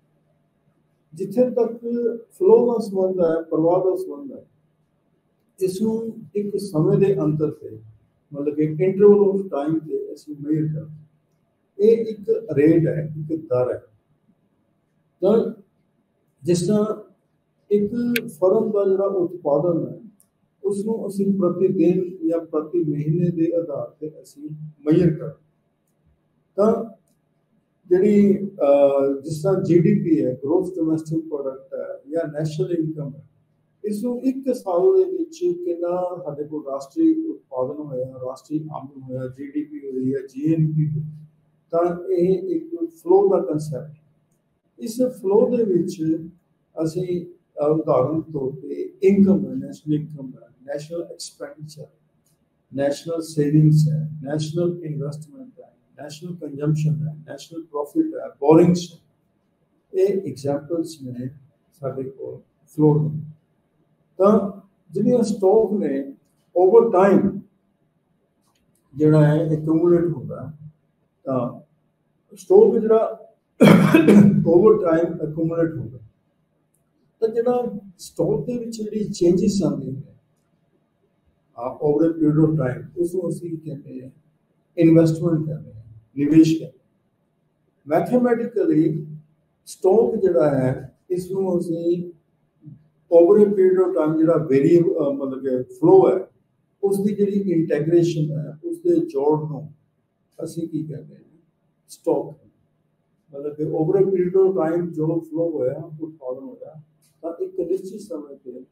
ਜਿੱਥੇ ਤੱਕ ਫਲੋ ਦਾ ਸੰਬੰਧ ਹੈ, ਪ੍ਰਵਾਹ ਦਾ ਸੰਬੰਧ ਹੈ, ਇਸ ਨੂੰ ਇੱਕ ਸਮੇਂ ਦੇ ਅੰਤਰ 'ਤੇ मतलब कि इंटरवल ऑफ टाइम पे ਅਸੀਂ ਮੇਜ਼ਰ ਕਰਦੇ। ਇਹ ਇੱਕ ਰੇਟ ਹੈ, ਇੱਕ ਦਰ ਹੈ। ਤਾਂ ਜਿਸ ਤਰ੍ਹਾਂ ਇੱਕ ਫਰਮ ਦਾ ਜਿਹੜਾ ਉਤਪਾਦਨ ਹੈ, ਉਸ ਨੂੰ ਅਸੀਂ ਪ੍ਰਤੀ ਦਿਨ ਜਾਂ ਪ੍ਰਤੀ ਮਹੀਨੇ ਦੇ ਆਧਾਰ 'ਤੇ ਅਸੀਂ ਮੇਜ਼ਰ ਕਰਦੇ। ਤਾਂ ਜਿਹੜੀ ਜਿਸ ਤਰ੍ਹਾਂ ਜੀ ਡੀ ਪੀ ਹੈ, ਗ੍ਰੋਸ ਡੋਮੈਸਟਿਕ ਪ੍ਰੋਡਕਟ ਹੈ, ਜਾਂ ਨੈਸ਼ਨਲ ਇਨਕਮ ਹੈ, ਇਸ ਨੂੰ ਇੱਕ ਸਾਲ ਦੇ ਵਿੱਚ ਕਿੰਨਾ ਸਾਡੇ ਕੋਲ ਰਾਸ਼ਟਰੀ ਉਤਪਾਦਨ ਹੋਇਆ, ਰਾਸ਼ਟਰੀ ਆਮਦਨ ਹੋਇਆ, ਜੀ ਡੀ ਪੀ ਹੋਈ ਹੈ, ਜੀ ਐਨ ਪੀ ਹੋਈ। ਤਾਂ ਇਹ ਇੱਕ ਫਲੋ ਦਾ ਕਨਸੈਪਟ। ਇਸ ਫਲੋ ਦੇ ਵਿੱਚ ਅਸੀਂ ਉਦਾਹਰਨ ਤੌਰ 'ਤੇ ਇਨਕਮ ਹੈ, ਨੈਸ਼ਨਲ ਇਨਕਮ ਹੈ, ਨੈਸ਼ਨਲ ਐਕਸਪੈਂਡੀਚਰ, ਨੈਸ਼ਨਲ ਸੇਵਿੰਗਸ ਹੈ, ਨੈਸ਼ਨਲ ਇਨਵੈਸਟਮੈਂਟ ਹੈ, ਨੈਸ਼ਨਲ ਕੰਜ਼ੰਪਸ਼ਨ ਹੈ, ਨੈਸ਼ਨਲ ਪ੍ਰੋਫਿਟ ਹੈ, ਬੋਰਿੰਗਸ ਹੈ। ਇਹ ਐਗਜ਼ਾਮਪਲਸ ਨੇ ਸਾਡੇ ਕੋਲ ਫਲੋ ਦੇ। ਤਾਂ ਜਿਹੜੀਆਂ ਸਟਾਕ ਨੇ ਓਵਰ ਟਾਈਮ ਜਿਹੜਾ ਹੈ ਐਕੂਮੂਲੇਟ ਹੁੰਦਾ, ਤਾਂ ਸਟਾਕ ਜਿਹੜਾ ਓਵਰ ਟਾਈਮ ਐਕੂਮੂਲੇਟ ਹੁੰਦਾ, ਤਾਂ ਜਿਹੜਾ ਸਟਾਕ ਦੇ ਵਿੱਚ ਜਿਹੜੀ ਚੇਂਜਿਸ ਆਉਂਦੇ ਨੇ ਓਵਰ ਪੀਰੀਅਡ ਆਫ ਟਾਈਮ, ਉਸ ਨੂੰ ਅਸੀਂ ਕਹਿੰਦੇ ਹਾਂ ਇਨਵੈਸਟਮੈਂਟ ਕਹਿੰਦੇ ਹਾਂ, ਨਿਵੇਸ਼ ਕਹਿੰਦੇ। ਮੈਥਮੈਟਿਕਲੀ ਸਟਾਕ ਜਿਹੜਾ ਹੈ ਇਸ ਨੂੰ ਅਸੀਂ over a period of time ਜਿਹੜਾ ਵੇਰੀਏਬਲ ਮਤਲਬ ਕਿ ਫਲੋ ਹੈ, ਉਸ ਦੀ ਜਿਹੜੀ ਇੰਟੈਗ੍ਰੇਸ਼ਨ ਹੈ, ਉਸ ਦੇ ਜੋੜ ਨੂੰ ਅਸੀਂ ਕੀ ਕਹਿੰਦੇ ਹਾਂ ਸਟਾਕ। ਮਤਲਬ ਕਿ over a period of time ਜੋ ਫਲੋ ਹੋਇਆ, ਉਤਪਾਦਨ ਹੋਇਆ, ਤਾਂ ਇੱਕ ਨਿਸ਼ਚਿਤ ਸਮੇਂ ਤੇ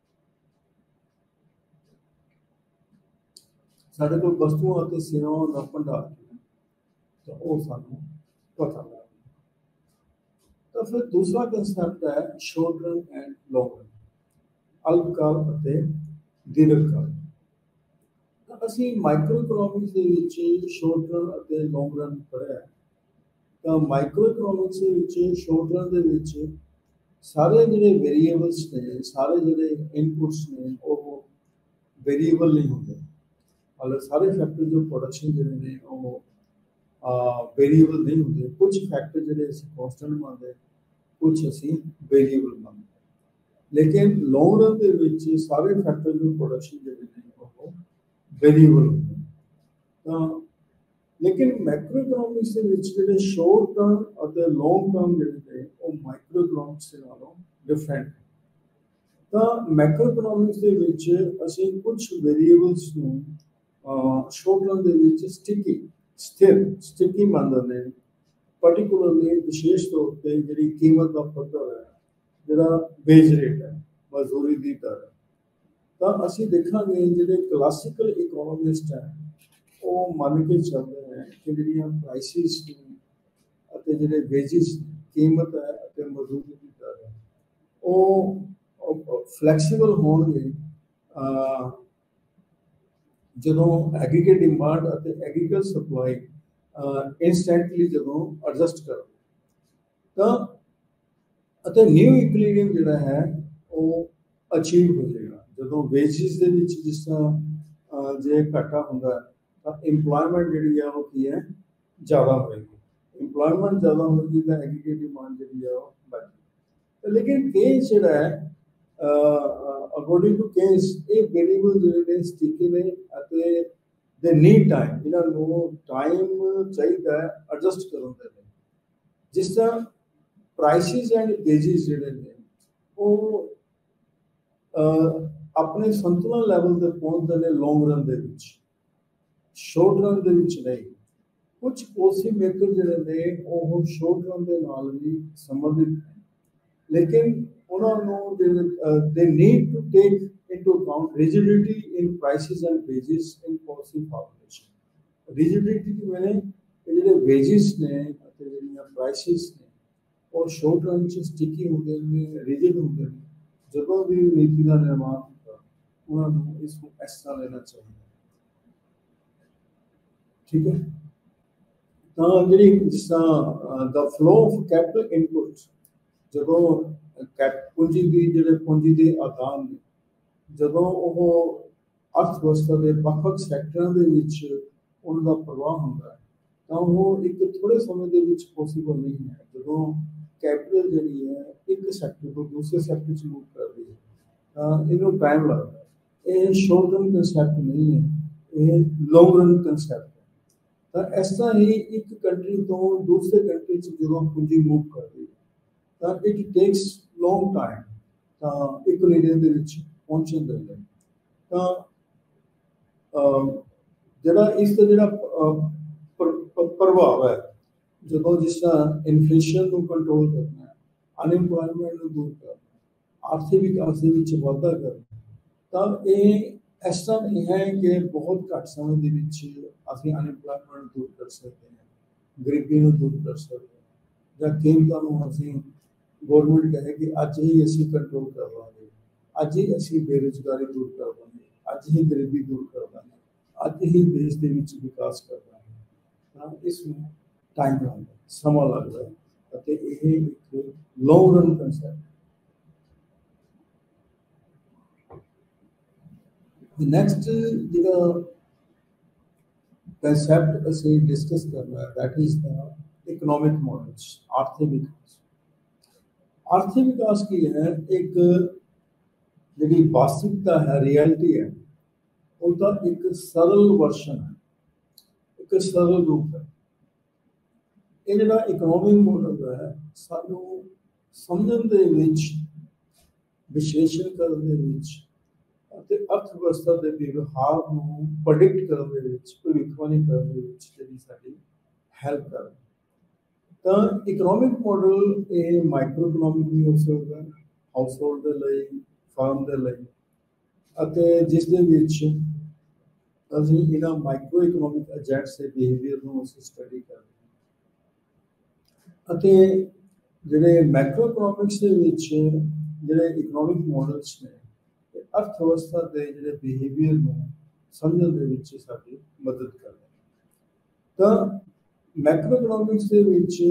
ਸਾਡੇ ਕੋਲ ਵਸਤੂਆਂ ਅਤੇ ਸੇਵਾਵਾਂ ਦਾ ਭੰਡਾਰ ਹੈ, ਤਾਂ ਉਹ ਸਾਨੂੰ ਪਤਾ ਲੱਗਦਾ। ਤਾਂ ਫਿਰ ਦੂਸਰਾ ਕੰਸੈਪਟ ਹੈ short run and long run, ਅਲਪਕਾਲ ਅਤੇ ਦੀਰਘਕਾਲ। ਤਾਂ ਅਸੀਂ ਮਾਈਕਰੋ ਇਕਨੋਮਿਕਸ ਦੇ ਵਿੱਚ ਸ਼ਾਰਟ ਰਨ ਅਤੇ ਲੌਂਗ ਰਨ ਪੜ੍ਹਿਆ। ਤਾਂ ਮਾਈਕਰੋ ਇਕਨੋਮਿਕਸ ਦੇ ਵਿੱਚ ਸ਼ਾਰਟ ਰਨ ਦੇ ਵਿੱਚ ਸਾਰੇ ਜਿਹੜੇ ਵੇਰੀਏਬਲਸ ਨੇ, ਸਾਰੇ ਜਿਹੜੇ ਇਨਪੁਟਸ ਨੇ, ਉਹ ਵੇਰੀਏਬਲ ਨਹੀਂ ਹੁੰਦੇ। ਮਤਲਬ ਸਾਰੇ ਫੈਕਟਰ ਜੋ ਪ੍ਰੋਡਕਸ਼ਨ ਜਿਹੜੇ ਨੇ ਉਹ ਵੇਰੀਏਬਲ ਨਹੀਂ ਹੁੰਦੇ। ਕੁਝ ਫੈਕਟਰ ਜਿਹੜੇ ਅਸੀਂ ਕੌਨਸਟੈਂਟ ਮੰਨਦੇ, ਕੁਝ ਅਸੀਂ ਵੇਰੀਏਬਲ ਮੰਨਦੇ। ਲੇਕਿਨ ਲੌਂਗ ਰਨ ਦੇ ਵਿੱਚ ਸਾਰੇ ਫੈਕਟਰ ਜੋ ਪ੍ਰੋਡਕਸ਼ਨ ਜਿਹੜੇ ਨੇ ਉਹ ਵੇਰੀਏਬਲ ਹੁੰਦੇ। ਤਾਂ ਲੇਕਿਨ ਮੈਕਰੋ ਇਕਨੋਮਿਕਸ ਦੇ ਵਿੱਚ ਜਿਹੜੇ ਸ਼ਾਰਟ ਟਰਮ ਅਤੇ ਲੌਂਗ ਟਰਮ ਜਿਹੜੇ ਨੇ ਉਹ ਮਾਈਕਰੋ ਇਕਨੋਮਿਕਸ ਦੇ ਨਾਲੋਂ ਡਿਫਰੈਂਟ। ਤਾਂ ਮੈਕਰੋ ਇਕਨੋਮਿਕਸ ਦੇ ਵਿੱਚ ਅਸੀਂ ਕੁਝ ਵੇਰੀਏਬਲਸ ਨੂੰ ਸ਼ਾਰਟ ਰਨ ਦੇ ਵਿੱਚ ਸਟਿਕੀ ਸਥਿਰ ਸਟਿਕੀ ਮੰਨਦੇ ਨੇ। ਪਰਟੀਕੁਲਰਲੀ ਵਿਸ਼ੇਸ਼ ਤੌਰ ਤੇ ਜਿਹੜੀ ਕੀਮਤ ਦਾ ਪੱਧਰ ਹੈ, ਜਿਹੜਾ ਵੇਜ ਰੇਟ ਹੈ, ਮਜ਼ਦੂਰੀ ਦੀ ਦਰ। ਤਾਂ ਅਸੀਂ ਦੇਖਾਂਗੇ ਜਿਹੜੇ ਕਲਾਸੀਕਲ ਇਕੋਨੋਮਿਸਟ ਹੈ ਉਹ ਮੰਨ ਕੇ ਚੱਲਦੇ ਹੈ ਕਿ ਜਿਹੜੀਆਂ ਪ੍ਰਾਈਸਿਸ ਨੇ ਅਤੇ ਜਿਹੜੇ ਵੇਜਿਸ ਕੀਮਤ ਹੈ ਅਤੇ ਮਜ਼ਦੂਰੀ ਦੀ ਦਰ ਹੈ ਉਹ ਫਲੈਕਸੀਬਲ ਹੋਣਗੇ ਜਦੋਂ ਐਗਰੀਗੇਟ ਡਿਮਾਂਡ ਅਤੇ ਐਗਰੀਕਲਚਰ ਸਪਲਾਈ ਇੰਸਟੈਂਟਲੀ ਜਦੋਂ ਐਡਜਸਟ ਕਰੋ। ਤਾਂ ਅਤੇ ਨਿਊ ਇਕੁਇਲੀਬਰੀਅਮ ਜਿਹੜਾ ਹੈ ਉਹ ਅਚੀਵ ਹੋ ਜਾਏਗਾ ਜਦੋਂ ਵੇਜਿਸ ਦੇ ਵਿੱਚ ਜਿਸ ਤਰ੍ਹਾਂ ਜੇ ਘਾਟਾ ਹੁੰਦਾ ਤਾਂ ਇੰਪਲੋਇਮੈਂਟ ਜਿਹੜੀ ਆ ਉਹ ਕੀ ਹੈ ਜ਼ਿਆਦਾ ਹੋਏਗੀ। ਇੰਪਲੋਇਮੈਂਟ ਜ਼ਿਆਦਾ ਹੋਏਗੀ ਤਾਂ ਐਗਰੀਗੇਟ ਡਿਮਾਂਡ ਜਿਹੜੀ ਆ ਉਹ ਵਧੇਗੀ। ਲੇਕਿਨ ਕੇਸ ਜਿਹੜਾ ਹੈ ਅਕੋਰਡਿੰਗ ਟੂ ਕੇਸ ਇਹ ਵੇਰੀਏਬਲ ਜਿਹੜੇ ਨੇ ਸਟਿਕੀ ਨੇ ਅਤੇ ਦੇ ਨੀਡ ਟਾਈਮ, ਇਹਨਾਂ ਨੂੰ ਟਾਈਮ ਚਾਹੀਦਾ ਹੈ ਐਡਜਸਟ ਕਰਨ ਦੇ ਲਈ। ਜਿਸ ਤਰ੍ਹਾਂ ਪ੍ਰਾਈਸਿਸ ਐਂਡ ਵੇਜਿਸ ਜਿਹੜੇ ਨੇ ਉਹ ਆਪਣੇ ਸੰਤੁਲਨ ਲੈਵਲ ਤੇ ਪਹੁੰਚਦੇ ਨੇ ਲੌਂਗ ਰਨ ਦੇ ਵਿੱਚ, ਸ਼ਾਰਟ ਰਨ ਦੇ ਵਿੱਚ ਨਹੀਂ। ਕੁਝ ਪੋਲਿਸੀ ਮੇਕਰ ਜਿਹੜੇ ਨੇ ਉਹ ਸ਼ਾਰਟ ਰਨ ਦੇ ਨਾਲ ਵੀ ਸੰਬੰਧਿਤ ਨੇ, ਲੇਕਿਨ ਉਹਨਾਂ ਨੂੰ they need to take into account rigidity in prices and wages in policy formulation. Rigidity की मैंने ਜਿਹੜੇ wages ਨੇ ਅਤੇ ਜਿਹੜੀਆਂ prices ਨੇ ਉਹ short run ਚ sticky ਹੁੰਦੇ ਨੇ, rigid ਹੁੰਦੇ ਨੇ। ਜਦੋਂ ਵੀ ਨੀਤੀ ਦਾ ਨਿਰਮਾਣ ਹੁੰਦਾ ਉਹਨਾਂ ਨੂੰ ਇਸ ਨੂੰ ਇਸ ਤਰ੍ਹਾਂ ਲੈਣਾ ਚਾਹੀਦਾ। ਠੀਕ ਹੈ। ਤਾਂ ਜਿਹੜੀ ਜਿਸ ਤਰ੍ਹਾਂ ਦਾ ਫਲੋ ਆਫ ਕੈਪੀਟਲ ਇਨਪੁਟ, ਜਦੋਂ ਪੂੰਜੀ ਦੀ ਜਿਹੜੇ ਪੂੰਜੀ ਦੇ ਆਦਾਨ ਨੇ ਜਦੋਂ ਉਹ ਅਰਥ ਵਿਵਸਥਾ ਦੇ ਵੱਖ-ਵੱਖ ਸੈਕਟਰਾਂ ਦੇ ਵਿੱਚ ਉਹਨਾਂ ਦਾ ਪ੍ਰਵਾਹ ਹੁੰਦਾ ਹੈ ਤਾਂ ਉਹ ਇੱਕ ਥੋੜ੍ਹੇ ਸਮੇਂ ਦੇ ਵਿੱਚ ਪੋਸੀਬਲ ਨਹੀਂ ਹੈ। ਜਦੋਂ ਕੈਪੀਟਲ ਜਿਹੜੀ ਹੈ ਇੱਕ ਸੈਕਟਰ ਤੋਂ ਦੂਸਰੇ ਸੈਕਟਰ 'ਚ ਮੂਵ ਕਰਦੀ ਹੈ ਤਾਂ ਇਹਨੂੰ ਟਾਈਮ ਲੱਗਦਾ ਹੈ। ਇਹ ਸ਼ਾਰਟ ਰਨ ਕੰਸੈਪਟ ਨਹੀਂ ਹੈ, ਇਹ ਲੌਂਗ ਰਨ ਕੰਸੈਪਟ ਹੈ। ਤਾਂ ਇਸ ਤਰ੍ਹਾਂ ਹੀ ਇੱਕ ਕੰਟਰੀ ਤੋਂ ਦੂਸਰੇ ਕੰਟਰੀ 'ਚ ਜਦੋਂ ਪੂੰਜੀ ਮੂਵ ਕਰਦੀ ਹੈ ਤਾਂ ਇਟ ਟੇਕਸ ਲੌਂਗ ਟਾਈਮ ਤਾਂ ਇਕੁਇਲੀਬਰੀਅਮ ਦੇ ਵਿੱਚ ਪਹੁੰਚਣ ਦੇ ਲਈ। ਤਾਂ ਜਿਹੜਾ ਇਸ ਦਾ ਜਿਹੜਾ ਪ੍ਰਭਾਵ ਹੈ, ਜਦੋਂ ਜਿਸ ਤਰ੍ਹਾਂ ਇਨਫਲੇਸ਼ਨ ਨੂੰ ਕੰਟਰੋਲ ਕਰਨਾ, ਅਨਇੰਪਲੋਇਮੈਂਟ ਨੂੰ ਦੂਰ ਕਰਨਾ, ਆਰਥਿਕ ਵਿਕਾਸ ਦੇ ਵਿੱਚ ਵਾਧਾ ਕਰਨਾ, ਤਾਂ ਇਹ ਇਸ ਤਰ੍ਹਾਂ ਨਹੀਂ ਹੈ ਕਿ ਬਹੁਤ ਘੱਟ ਸਮੇਂ ਦੇ ਵਿੱਚ ਅਸੀਂ ਅਨਇੰਪਲੋਇਮੈਂਟ ਦੂਰ ਕਰ ਸਕਦੇ ਹਾਂ, ਗਰੀਬੀ ਨੂੰ ਦੂਰ ਕਰ ਸਕਦੇ ਹਾਂ, ਜਾਂ ਕੀਮਤਾਂ ਨੂੰ ਅਸੀਂ ਗੌਰਮੈਂਟ ਕਹੇ ਕਿ ਅੱਜ ਹੀ ਅਸੀਂ ਕੰਟਰੋਲ ਕਰ ਲਵਾਂਗੇ, ਅੱਜ ਹੀ ਅਸੀਂ ਬੇਰੁਜ਼ਗਾਰੀ ਦੂਰ ਕਰ ਦਾਂਗੇ, ਅੱਜ ਹੀ ਗਰੀਬੀ ਦੂਰ ਕਰ ਦਾਂਗੇ, ਅੱਜ ਹੀ ਦੇਸ਼ ਦੇ ਵਿੱਚ ਵਿਕਾਸ ਕਰ ਦਾਂਗੇ। ਤਾਂ ਇਸ ਨੂੰ ਟਾਈਮ ਲੱਗਦਾ, ਸਮਾਂ ਲੱਗਦਾ ਅਤੇ ਇਹ ਇੱਕ ਲੌਂਗ ਰਨ ਕੰਸੈਪਟ। ਨੈਕਸਟ ਜਿਹੜਾ concept ਅਸੀਂ डिस्कस करना है, that is the economic models, आर्थिक विकास। आर्थिक विकास की है एक ਜਿਹੜੀ वास्तविकता है, रियलिटी है, उसका एक सरल वर्षन है, एक सरल रूप है। ਇਹ ਜਿਹੜਾ ਇਕਨੋਮਿਕ ਮੋਡਲ ਹੈ ਸਾਨੂੰ ਸਮਝਣ ਦੇ ਵਿੱਚ, ਵਿਸ਼ਲੇਸ਼ਣ ਕਰਨ ਦੇ ਵਿੱਚ ਅਤੇ ਅਰਥ ਵਿਵਸਥਾ ਦੇ ਵਿਵਹਾਰ ਨੂੰ ਪ੍ਰੈਡਿਕਟ ਕਰਨ ਦੇ ਵਿੱਚ, ਭਵਿੱਖਬਾਣੀ ਕਰਨ ਦੇ ਵਿੱਚ ਜਿਹੜੀ ਸਾਡੀ ਹੈਲਪ ਕਰਦਾ। ਤਾਂ ਇਕਨੋਮਿਕ ਮੋਡਲ ਇਹ ਮਾਈਕਰੋ ਇਕਨੋਮਿਕ ਵੀ ਹੋ ਸਕਦਾ, ਹਾਊਸਹੋਲਡ ਦੇ ਲਈ, ਫਰਮ ਦੇ ਲਈ, ਅਤੇ ਜਿਸ ਦੇ ਵਿੱਚ ਅਸੀਂ ਇਹਨਾਂ ਮਾਈਕਰੋ ਇਕਨੋਮਿਕ ਏਜੈਂਟਸ ਦੇ ਬਿਹੇਵੀਅਰ ਨੂੰ ਅਸੀਂ ਸਟੱਡੀ ਕਰਦੇ ਹਾਂ। ਅਤੇ ਜਿਹੜੇ ਮੈਕਰੋ ਇਕਨੋਮਿਕਸ ਦੇ ਵਿੱਚ ਜਿਹੜੇ ਇਕਨੋਮਿਕ ਮੋਡਲਸ ਨੇ, ਅਰਥ ਵਿਵਸਥਾ ਦੇ ਜਿਹੜੇ ਬਿਹੇਵੀਅਰ ਨੂੰ ਸਮਝਣ ਦੇ ਵਿੱਚ ਸਾਡੀ ਮਦਦ ਕਰਦੇ। ਤਾਂ ਮੈਕਰੋ ਇਕਨੋਮਿਕਸ ਦੇ ਵਿੱਚ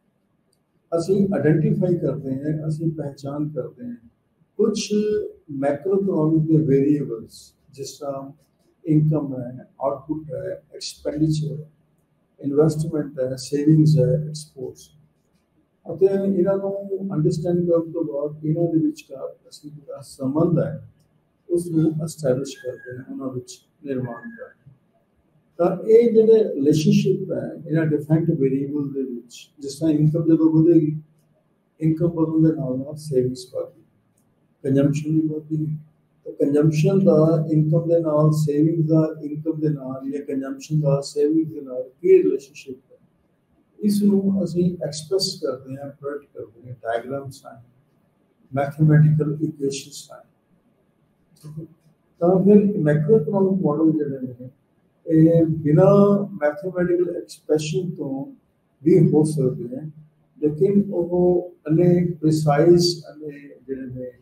ਅਸੀਂ ਆਇਡੈਂਟੀਫਾਈ ਕਰਦੇ ਹਾਂ, ਅਸੀਂ ਪਹਿਚਾਨ ਕਰਦੇ ਹਾਂ ਕੁਛ ਮੈਕਰੋ ਇਕਨੋਮਿਕ ਦੇ ਵੇਰੀਏਬਲਸ, ਜਿਸ ਤਰ੍ਹਾਂ ਇਨਕਮ ਹੈ, ਆਊਟਪੁੱਟ ਹੈ, ਐਕਸਪੈਂਡੀਚਰ ਹੈ, ਇਨਵੈਸਟਮੈਂਟ ਹੈ, ਸੇਵਿੰਗਸ ਹੈ, ਐਕਸਪੋਰਟਸ। ਅਤੇ ਇਹਨਾਂ ਨੂੰ ਅੰਡਰਸਟੈਂਡ ਕਰਨ ਤੋਂ ਬਾਅਦ ਇਹਨਾਂ ਦੇ ਵਿਚਕਾਰ ਅਸੀਂ ਜਿਹੜਾ ਸੰਬੰਧ ਹੈ ਉਸ ਨੂੰ ਐਸਟੈਬਲਿਸ਼ ਕਰਦੇ ਹਾਂ, ਉਹਨਾਂ ਵਿੱਚ ਨਿਰਮਾਣ ਕਰਦੇ ਹਾਂ। ਤਾਂ ਇਹ ਜਿਹੜੇ ਰਿਲੇਸ਼ਨਸ਼ਿਪ ਹੈ ਇਹਨਾਂ ਡਿਫਰੈਂਟ ਵੇਰੀਏਬਲ ਦੇ ਵਿੱਚ, ਜਿਸ ਤਰ੍ਹਾਂ ਇਨਕਮ ਜਦੋਂ ਵਧੇਗੀ, ਇਨਕਮ ਵਧਣ ਦੇ ਨਾਲ ਨਾਲ ਸੇਵਿੰਗਸ ਵਧਦੀ, ਕੰਜ਼ੰਪਸ਼ਨ ਵੀ ਵਧਦੀ। ਤਾਂ ਕੰਜ਼ੰਪਸ਼ਨ ਦਾ ਇਨਕਮ ਦੇ ਨਾਲ, ਸੇਵਿੰਗ ਦਾ ਇਨਕਮ ਦੇ ਨਾਲ, ਜਾਂ ਕੰਜ਼ੰਪਸ਼ਨ ਦਾ ਸੇਵਿੰਗ ਦੇ ਨਾਲ ਕੀ ਰਿਲੇਸ਼ਨਸ਼ਿਪ ਹੈ, ਇਸ ਨੂੰ ਅਸੀਂ ਐਕਸਪ੍ਰੈਸ ਕਰਦੇ ਹਾਂ, ਪ੍ਰੈਡਿਕਟ ਕਰਦੇ ਹਾਂ ਡਾਇਗਰਾਮਸ ਰਾਹੀਂ, ਮੈਥਮੈਟੀਕਲ ਇਕੁਏਸ਼ਨਸ ਰਾਹੀਂ। ਤਾਂ ਫਿਰ ਮੈਕਰੋ ਇਕਨੋਮਿਕ ਮਾਡਲ ਜਿਹੜੇ ਨੇ ਇਹ ਬਿਨਾਂ ਮੈਥਮੈਟੀਕਲ ਐਕਸਪ੍ਰੈਸ਼ਨ ਤੋਂ ਵੀ ਹੋ ਸਕਦੇ ਹੈ, ਲੇਕਿਨ ਉਹ ਅਨੇ ਪ੍ਰਿਸਾਈਜ਼ ਅਨੇ ਜਿਹੜੇ ਨੇ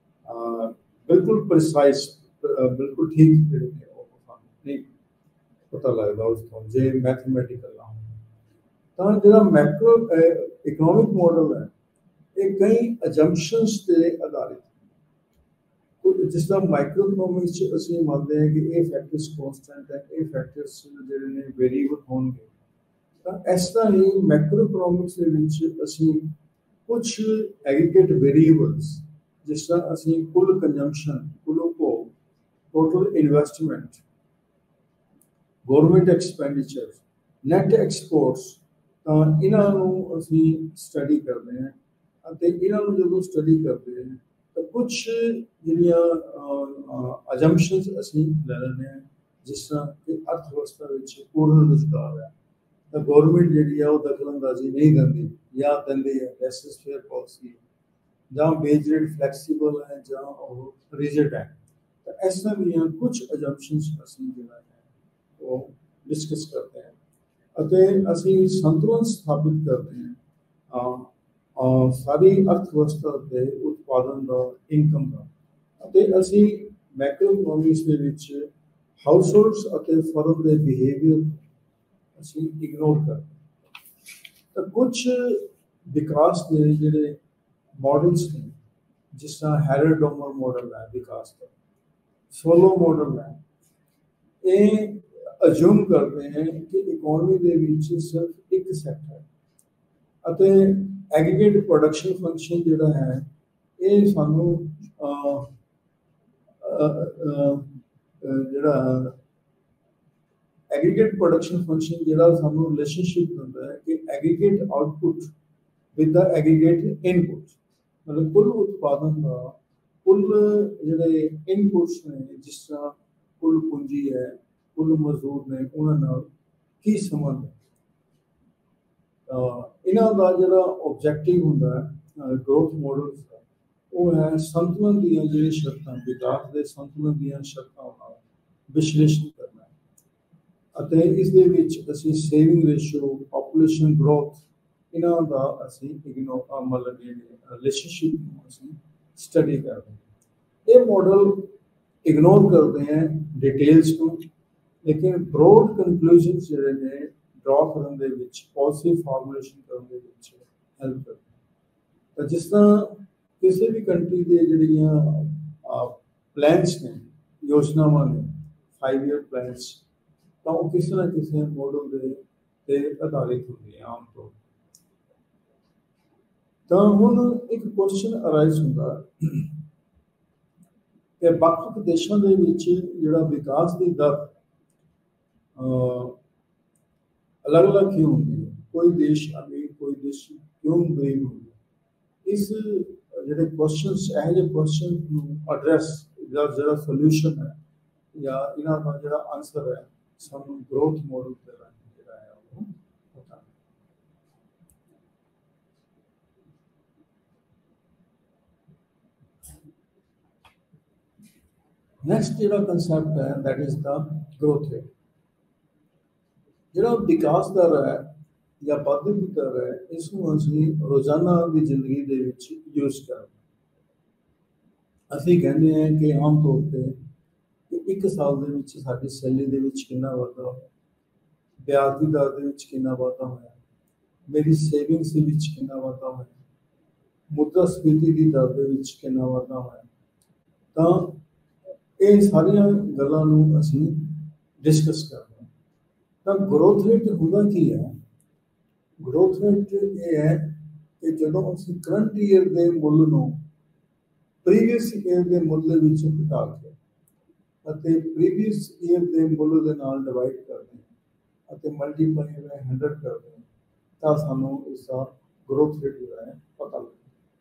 ਬਿਲਕੁਲ ਪ੍ਰਿਸਾਈਜ਼, ਬਿਲਕੁਲ ਠੀਕ ਜਿਹੜੇ ਨੇ ਉਹ ਸਾਨੂੰ ਨਹੀਂ ਪਤਾ ਲੱਗਦਾ ਉਸ ਤੋਂ, ਜੇ ਮੈਥਮੈਟੀਕਲ ਨਾ ਹੋਵੇ। ਤਾਂ ਜਿਹੜਾ ਮੈਕਰੋ ਇਕਨੋਮਿਕ ਮਾਡਲ ਹੈ ਇਹ ਕਈ ਅਜੰਪਸ਼ਨਸ 'ਤੇ ਆਧਾਰਿਤ, ਜਿਸ ਤਰ੍ਹਾਂ ਮਾਈਕਰੋ ਇਕਨੋਮਿਕਸ 'ਚ ਅਸੀਂ ਮੰਨਦੇ ਹਾਂ ਕਿ ਇਹ ਫੈਕਟਰਸ ਕੌਨਸਟੈਂਟ ਹੈ, ਇਹ ਫੈਕਟਰਸ ਜਿਹੜੇ ਨੇ ਵੇਰੀਏਬਲ ਹੋਣਗੇ। ਤਾਂ ਇਸ ਤਰ੍ਹਾਂ ਹੀ ਮੈਕਰੋ ਇਕਨੋਮਿਕਸ ਦੇ ਵਿੱਚ ਅਸੀਂ ਕੁਛ ਐਗਰੀਗੇਟ ਵੇਰੀਏਬਲਸ, ਜਿਸ ਤਰ੍ਹਾਂ ਅਸੀਂ ਕੁੱਲ ਕੰਜ਼ੰਪਸ਼ਨ, ਕੁੱਲ ਉਪਭੋਗ, total investment, government expenditure, net exports, ਤਾਂ ਇਹਨਾਂ ਨੂੰ ਅਸੀਂ ਸਟੱਡੀ ਕਰਦੇ ਹਾਂ। ਅਤੇ ਇਹਨਾਂ ਨੂੰ ਜਦੋਂ ਸਟੱਡੀ ਕਰਦੇ ਹਾਂ ਤਾਂ ਕੁਛ ਜਿਹੜੀਆਂ ਅਜੰਪਸ਼ਨਸ ਅਸੀਂ ਲੈ ਲੈਂਦੇ ਹਾਂ, ਜਿਸ ਤਰ੍ਹਾਂ ਕਿ ਅਰਥ ਵਿਵਸਥਾ ਵਿੱਚ ਪੂਰਨ ਰੁਜ਼ਗਾਰ ਹੈ, ਤਾਂ ਗੌਰਮੈਂਟ ਜਿਹੜੀ ਆ ਉਹ ਦਖਲਅੰਦਾਜ਼ੀ ਨਹੀਂ ਦਿੰਦੀ, ਜਾਂ ਦਿੰਦੀ ਹੈ ਲੈਸਸ ਫੇਅਰ ਪਾਲਿਸੀ, ਜਾਂ ਵੇਜ ਰੇਟ ਫਲੈਕਸੀਬਲ ਹੈ, ਜਾਂ ਉਹ ਰਿਜਿਡ ਹੈ। ਤਾਂ ਇਸ ਤਰ੍ਹਾਂ ਦੀਆਂ ਕੁਛ ਅਜੰਪਸ਼ਨਸ ਅਸੀਂ ਜਿਹੜਾ ਹੈ ਉਹ ਡਿਸਕਸ ਕਰਦੇ ਹਾਂ, ਅਤੇ ਅਸੀਂ ਸੰਤੁਲਨ ਸਥਾਪਿਤ ਕਰਦੇ ਹਾਂ ਸਾਰੀ ਅਰਥ ਵਿਵਸਥਾ ਦੇ ਉਤਪਾਦਨ ਦਾ, ਇਨਕਮ ਦਾ। ਅਤੇ ਅਸੀਂ ਮੈਕਰੋ ਇਕਨੋਮਿਕਸ ਦੇ ਵਿੱਚ ਹਾਊਸਹੋਲਡਸ ਅਤੇ ਫਰਮ ਦੇ ਬਿਹੇਵੀਅਰ ਅਸੀਂ ਇਗਨੋਰ ਕਰਦੇ ਹਾਂ। ਤਾਂ ਕੁਛ ਵਿਕਾਸ ਦੇ ਜਿਹੜੇ ਮਾਡਲਸ ਨੇ, ਜਿਸ ਤਰ੍ਹਾਂ ਹੈਰੋਡੋਮਰ ਮਾਡਲ ਹੈ ਵਿਕਾਸ ਦਾ, ਸੋਲੋ ਮਾਡਲ ਹੈ, ਇਹ ਅਜ਼ਿਊਮ ਕਰਦੇ हैं कि इकोनॉमी ਦੇ ਵਿੱਚ ਸਿਰਫ ਇੱਕ ਸੈਕਟਰ ਹੈ, ਅਤੇ ਐਗਰੀਗੇਟ ਪ੍ਰੋਡਕਸ਼ਨ ਫੰਕਸ਼ਨ ਜਿਹੜਾ ਹੈ ਇਹ ਸਾਨੂੰ ਜਿਹੜਾ ਐਗਰੀਗੇਟ ਪ੍ਰੋਡਕਸ਼ਨ ਫੰਕਸ਼ਨ ਜਿਹੜਾ ਸਾਨੂੰ ਰਿਲੇਸ਼ਨਸ਼ਿਪ ਦਿੰਦਾ ਹੈ ਕਿ aggregate output with the aggregate input, ਮਤਲਬ ਕੁੱਲ ਉਤਪਾਦਨ ਦਾ ਕੁੱਲ ਜਿਹੜੇ ਇਨਪੁੱਟਸ ਨੇ, ਜਿਸ ਤਰ੍ਹਾਂ ਕੁੱਲ ਪੂੰਜੀ ਹੈ, ਕੁੱਲ ਮਜ਼ਦੂਰ ਨੇ, ਉਹਨਾਂ ਨਾਲ ਕੀ ਸੰਬੰਧ ਹੈ। ਇਹਨਾਂ ਦਾ ਜਿਹੜਾ ਓਬਜੈਕਟਿਵ ਹੁੰਦਾ ਹੈ ਗਰੋਥ ਮਾਡਲਸ ਦਾ, ਉਹ ਹੈ ਸੰਤੁਲਨ ਦੀਆਂ ਜਿਹੜੀਆਂ ਸ਼ਰਤਾਂ, ਵਿਕਾਸ ਦੇ ਸੰਤੁਲਨ ਦੀਆਂ ਸ਼ਰਤਾਂ ਦਾ ਵਿਸ਼ਲੇਸ਼ਣ ਕਰਨਾ ਹੈ। ਅਤੇ ਇਸ ਦੇ ਵਿੱਚ ਅਸੀਂ ਸੇਵਿੰਗ ਰੇਸ਼ੋ, ਪਾਪੂਲੇਸ਼ਨ ਗਰੋਥ, ਇਹਨਾਂ ਦਾ ਅਸੀਂ ਇਗਨੋਰ ਮਤਲਬ ਰਿਲੇਸ਼ਨਸ਼ਿਪ ਨੂੰ ਅਸੀਂ ਸਟੱਡੀ ਕਰਦੇ ਹਾਂ। ਇਹ ਮਾਡਲ ਇਗਨੋਰ ਕਰਦੇ हैं डिटेल्स को, लेकिन ब्रॉड कंक्लूजन ਜਿਹੜੇ ਨੇ ਡਰਾ ਕਰਨ ਦੇ ਵਿੱਚ, ਪਾਲਿਸੀ ਫਾਰਮੂਲੇਸ਼ਨ ਕਰਨ ਦੇ ਵਿੱਚ ਹੈਲਪ ਕਰਦੇ। ਤਾਂ ਜਿਸ ਤਰ੍ਹਾਂ ਕਿਸੇ ਵੀ ਕੰਟਰੀ ਦੇ ਜਿਹੜੀਆਂ ਪਲਾਨਸ ਨੇ, ਯੋਜਨਾਵਾਂ ਨੇ, फाइव ईयर प्लान्स, ਤਾਂ ਉਹ ਕਿਸੇ ਨਾ ਕਿਸੇ ਮੋਡਲ ਦੇ ਤੇ ਆਧਾਰਿਤ ਹੁੰਦੀ ਹੈ ਆਮ ਤੌਰ ਤੇ। ਤਾਂ ਹੁਣ ਇੱਕ ਕੁਐਸਚਨ ਅਰਾਈਜ਼ ਹੁੰਦਾ ਕਿ ਵੱਖ-ਵੱਖ ਦੇਸ਼ਾਂ ਦੇ ਵਿੱਚ ਜਿਹੜਾ ਵਿਕਾਸ ਦੀ ਦਰ ਅਲੱਗ-ਅਲੱਗ ਕਿਉਂ ਹੁੰਦੀ ਹੈ, ਕੋਈ ਦੇਸ਼ ਅਮੀਰ ਕੋਈ ਦੇਸ਼ ਕਿਉਂ ਗਰੀਬ ਹੁੰਦਾ, ਇਸ ਜਿਹੜੇ ਕੁਐਸਚਨਸ ਇਹੋ ਜਿਹੇ ਕੁਐਸਚਨ ਨੂੰ ਐਡਰੈਸ ਜਾਂ ਜਿਹੜਾ ਸੋਲਿਊਸ਼ਨ ਹੈ ਜਾਂ ਇਹਨਾਂ ਦਾ ਜਿਹੜਾ ਆਨਸਰ ਹੈ ਸਾਨੂੰ ਗਰੋਥ ਮਾਡਲ ਦੇ ਰਾਹੀਂ ਜਿਹੜਾ ਹੈ ਉਹ ਪਤਾ। ਨੈਕਸਟ ਜਿਹੜਾ ਕੰਸੈਪਟ ਹੈ that is the growth rate. ਜਿਹੜਾ ਵਿਕਾਸ ਦਰ ਹੈ ਜਾਂ ਵਾਧੇ ਦੀ ਦਰ ਹੈ, ਇਸ ਨੂੰ ਅਸੀਂ ਰੋਜ਼ਾਨਾ ਦੀ ਜ਼ਿੰਦਗੀ ਦੇ ਵਿੱਚ ਯੂਜ਼ ਕਰਦੇ। ਅਸੀਂ ਕਹਿੰਦੇ ਹਾਂ ਕਿ ਆਮ ਤੌਰ ਤੇ ਕਿ ਇੱਕ ਸਾਲ ਦੇ ਵਿੱਚ ਸਾਡੀ ਸੈਲਰੀ ਦੇ ਵਿੱਚ ਕਿੰਨਾ ਵਾਧਾ ਹੋਇਆ, ਵਿਆਜ ਦੀ ਦਰ ਦੇ ਵਿੱਚ ਕਿੰਨਾ ਵਾਧਾ ਹੋਇਆ, ਮੇਰੀ ਸੇਵਿੰਗਸ ਦੇ ਵਿੱਚ ਕਿੰਨਾ ਵਾਧਾ ਹੋਇਆ, ਮੁਦਰਾ ਸਫੀਤੀ ਦੀ ਦਰ ਦੇ ਵਿੱਚ ਕਿੰਨਾ ਵਾਧਾ ਹੋਇਆ। ਤਾਂ ਇਹ ਸਾਰੀਆਂ ਗੱਲਾਂ ਨੂੰ ਅਸੀਂ ਡਿਸਕਸ ਕਰਦੇ ਹਾਂ। ਤਾਂ ਗਰੋਥ ਰੇਟ ਹੁੰਦਾ ਕੀ ਹੈ? ਗਰੋਥ ਰੇਟ ਇਹ ਹੈ ਕਿ ਜਦੋਂ ਅਸੀਂ ਕਰੰਟ ਈਅਰ ਦੇ ਮੁੱਲ ਨੂੰ ਪ੍ਰੀਵੀਅਸ ਈਅਰ ਦੇ ਮੁੱਲ ਦੇ ਵਿੱਚ ਘਟਾ ਕੇ ਅਤੇ ਪ੍ਰੀਵੀਅਸ ਈਅਰ ਦੇ ਮੁੱਲ ਦੇ ਨਾਲ ਡਿਵਾਈਡ ਕਰਦੇ ਹਾਂ ਅਤੇ ਮਲਟੀਪਲਾਈ ਬਾਈ ਹੰਡਰਡ ਕਰਦੇ ਹਾਂ, ਤਾਂ ਸਾਨੂੰ ਇਸ ਦਾ ਗਰੋਥ ਰੇਟ ਜਿਹੜਾ ਹੈ ਪਤਾ ਲੱਗਦਾ।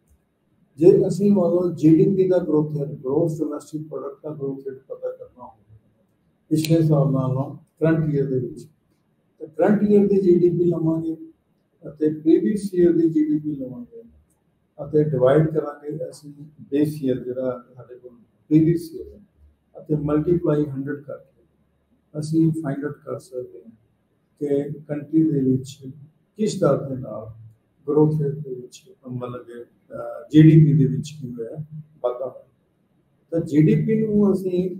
ਜੇ ਅਸੀਂ ਮੰਨ ਲਓ ਜੀ ਡੀ ਪੀ ਦਾ growth rate, gross domestic product ਦਾ ਗਰੋਥ ਰੇਟ ਪਤਾ ਕਰਨਾ ਹੋਵੇ ਪਿਛਲੇ ਸਾਲ ਨਾਲੋਂ ਕਰੰਟ ਈਅਰ ਦੇ ਵਿੱਚ, ਤਾਂ ਕਰੰਟ ਈਅਰ ਦੀ ਜੀ ਡੀ ਪੀ ਲਵਾਂਗੇ ਅਤੇ ਪ੍ਰੀਵੀਅਸ ਈਅਰ ਦੀ ਜੀ ਡੀ ਪੀ ਲਵਾਂਗੇ ਅਤੇ ਡਿਵਾਈਡ ਕਰਾਂਗੇ ਅਸੀਂ ਬੇਸ ਈਅਰ ਜਿਹੜਾ ਸਾਡੇ ਕੋਲ ਪ੍ਰੀਵੀਅਸ ਈਅਰ ਹੈ ਅਤੇ ਮਲਟੀਪਲਾਈ ਹੰਡਰਡ ਕਰਕੇ ਅਸੀਂ ਫਾਈਂਡ ਆਊਟ ਕਰ ਸਕਦੇ ਹਾਂ ਕਿ ਕੰਟਰੀ ਦੇ ਵਿੱਚ ਕਿਸ ਦਰ ਦੇ ਨਾਲ ਗਰੋਥ ਰੇਟ ਦੇ ਵਿੱਚ ਮਤਲਬ ਕਿ ਜੀ ਡੀ ਪੀ ਦੇ ਵਿੱਚ ਕੀ ਹੋਇਆ ਵਾਧਾ ਹੋਇਆ। ਤਾਂ ਜੀ ਡੀ ਪੀ ਨੂੰ ਅਸੀਂ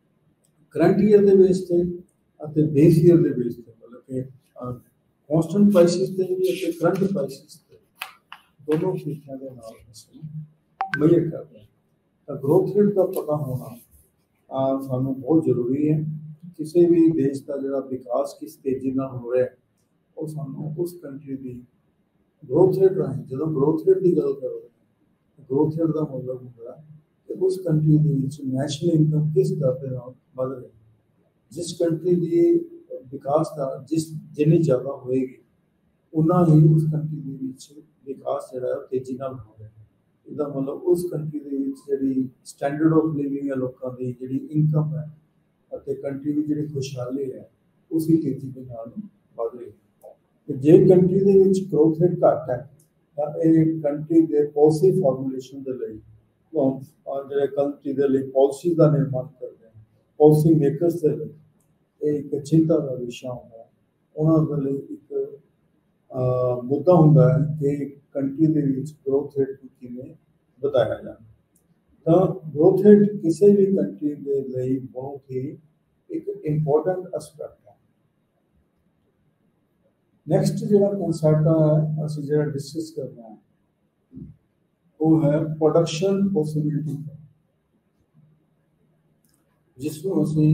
ਕਰੰਟ ਈਅਰ ਦੇ ਬੇਸ ਤੇ ਅਤੇ ਬੇਸ ਈਅਰ ਦੇ ਬੇਸ ਤੇ ਮਤਲਬ ਕਿ ਕੌਂਸਟੈਂਟ ਪ੍ਰਾਈਸਿਸ ਤੇ ਵੀ ਅਤੇ ਕਰੰਟ ਪ੍ਰਾਈਸਿਸ ਤੇ ਦੋਨੋਂ ਤਰੀਕਿਆਂ ਦੇ ਨਾਲ ਅਸੀਂ ਮੇਜਰ ਕਰਦੇ ਹਾਂ। ਤਾਂ ਗਰੋਥ ਰੇਟ ਦਾ ਪਤਾ ਹੋਣਾ ਆ ਸਾਨੂੰ ਬਹੁਤ ਜ਼ਰੂਰੀ ਹੈ। ਕਿਸੇ ਵੀ ਦੇਸ਼ ਦਾ ਜਿਹੜਾ ਵਿਕਾਸ ਕਿਸ ਤੇਜ਼ੀ ਨਾਲ ਹੋ ਰਿਹਾ ਉਹ ਸਾਨੂੰ ਉਸ ਕੰਟਰੀ ਦੀ ਗਰੋਥ ਰੇਟ ਰਾਹੀਂ, ਜਦੋਂ ਗਰੋਥ ਰੇਟ ਦੀ ਗੱਲ ਕਰੋ ਗਰੋਥ ਰੇਟ ਦਾ ਮਤਲਬ ਹੁੰਦਾ ਕਿ ਉਸ ਕੰਟਰੀ ਦੇ ਵਿੱਚ ਨੈਸ਼ਨਲ ਇਨਕਮ ਕਿਸ ਦਰ ਦੇ ਨਾਲ ਵੱਧ ਰਹੀ, ਜਿਸ ਕੰਟਰੀ ਦੀ ਵਿਕਾਸ ਦਾ ਜਿਸ ਜਿੰਨੀ ਜ਼ਿਆਦਾ ਹੋਏਗੀ ਉਨਾ ਹੀ ਉਸ ਕੰਟਰੀ ਦੇ ਵਿੱਚ ਵਿਕਾਸ ਜਿਹੜਾ ਹੈ ਤੇਜ਼ੀ ਨਾਲ ਹੋ ਰਿਹਾ। ਇਹਦਾ ਮਤਲਬ ਉਸ ਕੰਟਰੀ ਦੇ ਵਿੱਚ ਜਿਹੜੀ ਸਟੈਂਡਰਡ ਆਫ ਲਿਵਿੰਗ ਹੈ ਲੋਕਾਂ ਦੀ, ਜਿਹੜੀ ਇਨਕਮ ਹੈ ਅਤੇ ਕੰਟਰੀ ਦੀ ਜਿਹੜੀ ਖੁਸ਼ਹਾਲੀ ਹੈ ਉਸੇ ਤੇਜ਼ੀ ਦੇ ਨਾਲ ਵੱਧ ਰਹੀ ਹੈ। ਤੇ ਜੇ ਕੰਟਰੀ ਦੇ ਵਿੱਚ ਗਰੋਥ ਰੇਟ ਘੱਟ ਹੈ ਤਾਂ ਇਹ ਕੰਟਰੀ ਦੇ ਪਾਲਿਸੀ ਫਾਰਮੂਲੇਸ਼ਨ ਦੇ ਲਈ ਜਿਹੜੇ ਕੰਟਰੀ ਦੇ ਲਈ ਪਾਲਿਸੀ ਦਾ ਨਿਰਮਾਣ ਕਰਦੇ ਹਨ, ਪਾਲਿਸੀ ਮੇਕਰਸ ਦੇ ਲਈ ਇਹ ਇੱਕ ਚਿੰਤਾ ਦਾ ਵਿਸ਼ਾ ਹੁੰਦਾ ਹੈ। ਉਹਨਾਂ ਦੇ ਲਈ ਇੱਕ ਮੁੱਦਾ ਹੁੰਦਾ ਹੈ ਕਿ ਕੰਟਰੀ ਦੇ ਵਿੱਚ ਗਰੋਥ ਰੇਟ ਨੂੰ ਕਿਵੇਂ ਵਧਾਇਆ ਜਾਵੇ। ਤਾਂ ਗਰੋਥ ਰੇਟ ਕਿਸੇ ਵੀ ਕੰਟਰੀ ਦੇ ਲਈ ਬਹੁਤ ਹੀ ਇੱਕ ਇੰਪੋਰਟੈਂਟ ਐਸਪੈਕਟ ਹੈ। ਨੈਕਸਟ ਜਿਹੜਾ ਕਨਸੈਪਟ ਹੈ ਅਸੀਂ ਜਿਹੜਾ ਡਿਸਕਸ ਕਰਨਾ ਹੈ ਉਹ ਹੈ ਪ੍ਰੋਡਕਸ਼ਨ ਪੋਸੀਬਿਲਿਟੀ, ਜਿਸ ਨੂੰ ਅਸੀਂ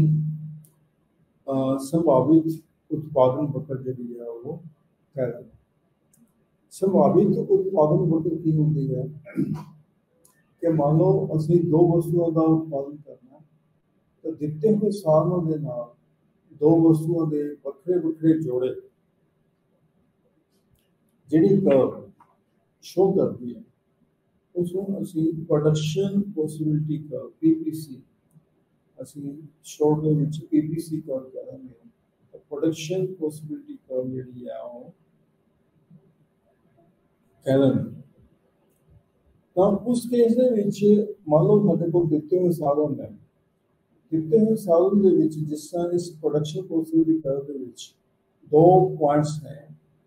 ਸੰਭਾਵਿਤ ਉਤਪਾਦਨ ਵਕਰ ਜਿਹੜੀ ਹੈ ਉਹ ਕਹਿ ਰਹੇ। ਸੰਭਾਵਿਤ ਉਤਪਾਦਨ ਵਕਰ ਕੀ ਹੁੰਦੀ ਹੈ ਕਿ ਮੰਨ ਲਓ ਅਸੀਂ ਦੋ ਵਸਤੂਆਂ ਦਾ ਉਤਪਾਦਨ ਕਰਨਾ ਤਾਂ ਦਿੱਤੇ ਹੋਏ ਸਾਧਨਾਂ ਦੇ ਨਾਲ ਦੋ ਵਸਤੂਆਂ ਦੇ ਵੱਖਰੇ ਵੱਖਰੇ ਜੋੜੇ ਜਿਹੜੀ ਕਰਵ ਸ਼ੋ ਕਰਦੀ ਹੈ ਉਸ ਨੂੰ ਅਸੀਂ production possibility curve P P C ਅਸੀਂ ਸ਼ੋਰਟ ਦੇ ਵਿੱਚ ਪੀ ਪੀ ਸੀ ਕਰਵ ਕਰਾਂਗੇ। ਪ੍ਰੋਡਕਸ਼ਨ ਪੋਸੀਬਿਲਿਟੀ ਕਰਵ ਜਿਹੜੀ ਹੈ ਉਹ ਕਹਿੰਦੇ। ਤਾਂ ਉਸ ਕੇਸ ਦੇ ਵਿੱਚ ਮੰਨ ਲਓ ਸਾਡੇ ਕੋਲ ਦਿੱਤੇ ਹੋਏ ਸਾਧਨ ਹੈ, ਦਿੱਤੇ ਹੋਏ ਸਾਧਨ ਦੇ ਵਿੱਚ ਜਿਸ ਤਰ੍ਹਾਂ ਇਸ ਪ੍ਰੋਡਕਸ਼ਨ ਪੋਸੀਬਿਲਿਟੀ ਕਰਵ ਦੇ ਵਿੱਚ ਦੋ ਪੁਆਇੰਟਸ ਨੇ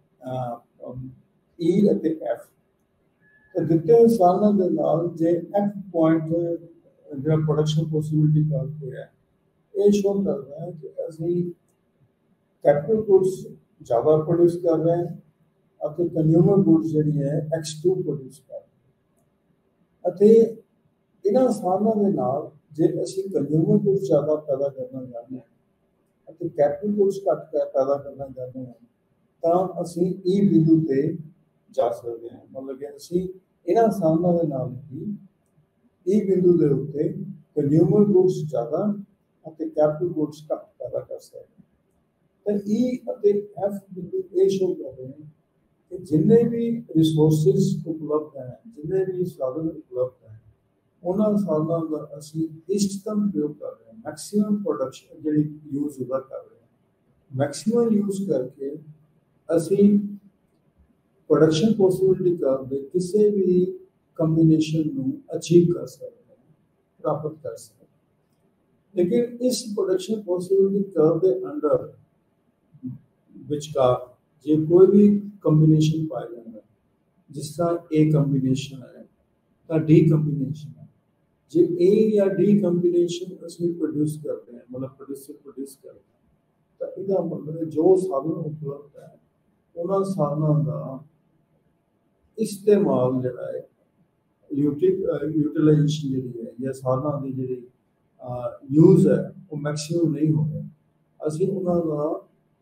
E ਅਤੇ F, ਤਾਂ ਦਿੱਤੇ ਹੋਏ ਸਾਧਨਾਂ ਦੇ ਨਾਲ ਜੇ F ਪੁਆਇੰਟ ਜਿਹੜਾ ਪ੍ਰੋਡਕਸ਼ਨ ਪੋਸੀਬਿਲਿਟੀ ਕਰਵ ਤੇ ਹੈ ਇਹ ਸ਼ੋ ਕਰਦਾ ਹੈ ਕਿ ਅਸੀਂ ਕੈਪੀਟਲ ਗੁੱਡਸ ਜ਼ਿਆਦਾ ਪ੍ਰੋਡਿਊਸ ਕਰ ਰਹੇ ਹਾਂ ਅਤੇ ਕੰਜ਼ਿਊਮਰ ਗੁੱਡਸ ਜਿਹੜੀ ਹੈ ਐਕਸ ਟੂ ਪ੍ਰੋਡਿਊਸ ਕਰ ਰਹੇ ਹਾਂ। ਅਤੇ ਇਹਨਾਂ ਸਾਧਨਾਂ ਦੇ ਨਾਲ ਜੇ ਅਸੀਂ ਕੰਜ਼ਿਊਮਰ ਗੁੱਡਸ ਜ਼ਿਆਦਾ ਪੈਦਾ ਕਰਨਾ ਚਾਹੁੰਦੇ ਹਾਂ ਅਤੇ ਕੈਪੀਟਲ ਗੁਡਸ ਘੱਟ ਕ- ਪੈਦਾ ਕਰਨਾ ਚਾਹੁੰਦੇ ਹਾਂ ਤਾਂ ਅਸੀਂ ਇਹ ਬਿੰਦੂ ਤੇ ਜਾ ਸਕਦੇ ਹਾਂ। ਮਤਲਬ ਕਿ ਅਸੀਂ ਇਹਨਾਂ ਸਾਧਨਾਂ ਦੇ ਨਾਲ ਹੀ ਇਹ ਬਿੰਦੂ ਦੇ ਉੱਤੇ ਕੰਜ਼ਿਊਮਰ ਗੁਡਸ ਜ਼ਿਆਦਾ ਅਤੇ ਕੈਪੀਟਲ ਗੁਡਸ ਘੱਟ ਪੈਦਾ ਕਰ ਸਕਦੇ ਹਾਂ। ਤਾਂ ਈ ਅਤੇ ਐਫ ਬਿੰਦੂ ਇਹ ਸ਼ੋ ਕਰ ਰਹੇ ਹਨ ਕਿ ਜਿੰਨੇ ਵੀ ਰਿਸੋਰਸਿਸ ਉਪਲਬਧ ਹੈ, ਜਿੰਨੇ ਵੀ ਸਾਧਨ ਉਪਲਬਧ ਹੈ, ਉਹਨਾਂ ਸਾਧਨਾਂ ਦਾ ਅਸੀਂ ਇਸ਼ਟਤਮ ਪ੍ਰਯੋਗ ਕਰ ਰਹੇ ਹਾਂ, ਮੈਕਸਿਮਮ ਪ੍ਰੋਡਕਸ਼ਨ ਜਿਹੜੀ ਯੂਜ਼ ਉਹਦਾ ਕਰ ਰਹੇ ਹਾਂ। ਮੈਕਸਿਮਮ ਯੂਜ਼ ਕਰਕੇ ਅਸੀਂ ਪ੍ਰੋਡਕਸ਼ਨ ਪੋਸੀਬਿਲਿਟੀ ਕਰਵ ਦੇ ਕਿਸੇ ਵੀ ਕੰਬੀਨੇਸ਼ਨ ਨੂੰ ਅਚੀਵ ਕਰ ਸਕਦੇ ਹਾਂ, ਪ੍ਰਾਪਤ ਕਰ ਸਕਦੇ ਹਾਂ। ਲੇਕਿਨ ਇਸ ਪ੍ਰੋਡਕਸ਼ਨ ਪੋਸੀਬਿਲਿਟੀ ਕਰਵ ਦੇ ਅੰਡਰ ਵਿਚਕਾਰ ਜੇ ਕੋਈ ਵੀ ਕੰਬੀਨੇਸ਼ਨ ਪਾਇਆ ਜਾਂਦਾ, ਜਿਸ ਤਰ੍ਹਾਂ ਏ ਕੰਬੀਨੇਸ਼ਨ ਹੈ ਤਾਂ ਡੀ ਕੰਬੀਨੇਸ਼ਨ ਹੈ। ਜੇ ਏ ਜਾਂ ਡੀ ਕੰਬੀਨੇਸ਼ਨ ਅਸੀਂ ਪ੍ਰੋਡਿਊਸ ਕਰਦੇ ਹਾਂ, ਮਤਲਬ ਪ੍ਰੋਡਿਊਸਰ ਪ੍ਰੋਡਿਊਸ ਕਰਦੇ ਹਾਂ, ਤਾਂ ਇਹਦਾ ਮਤਲਬ ਹੈ ਜੋ ਸਾਧਨ ਉਪਲਬਧ ਹੈ ਉਹਨਾਂ ਸਾਧਨਾਂ ਦਾ ਇਸਤੇਮਾਲ ਜਿਹੜਾ ਹੈ ਯੂਟੀਲਾਈਜੇਸ਼ਨ ਜਿਹੜੀ ਹੈ ਜਾਂ ਸਾਧਨਾਂ ਦੀ ਜਿਹੜੀ ਯੂਜ਼ ਹੈ ਉਹ ਮੈਕਸਿਮਮ ਨਹੀਂ ਹੋ ਰਿਹਾ। ਅਸੀਂ ਉਹਨਾਂ ਦਾ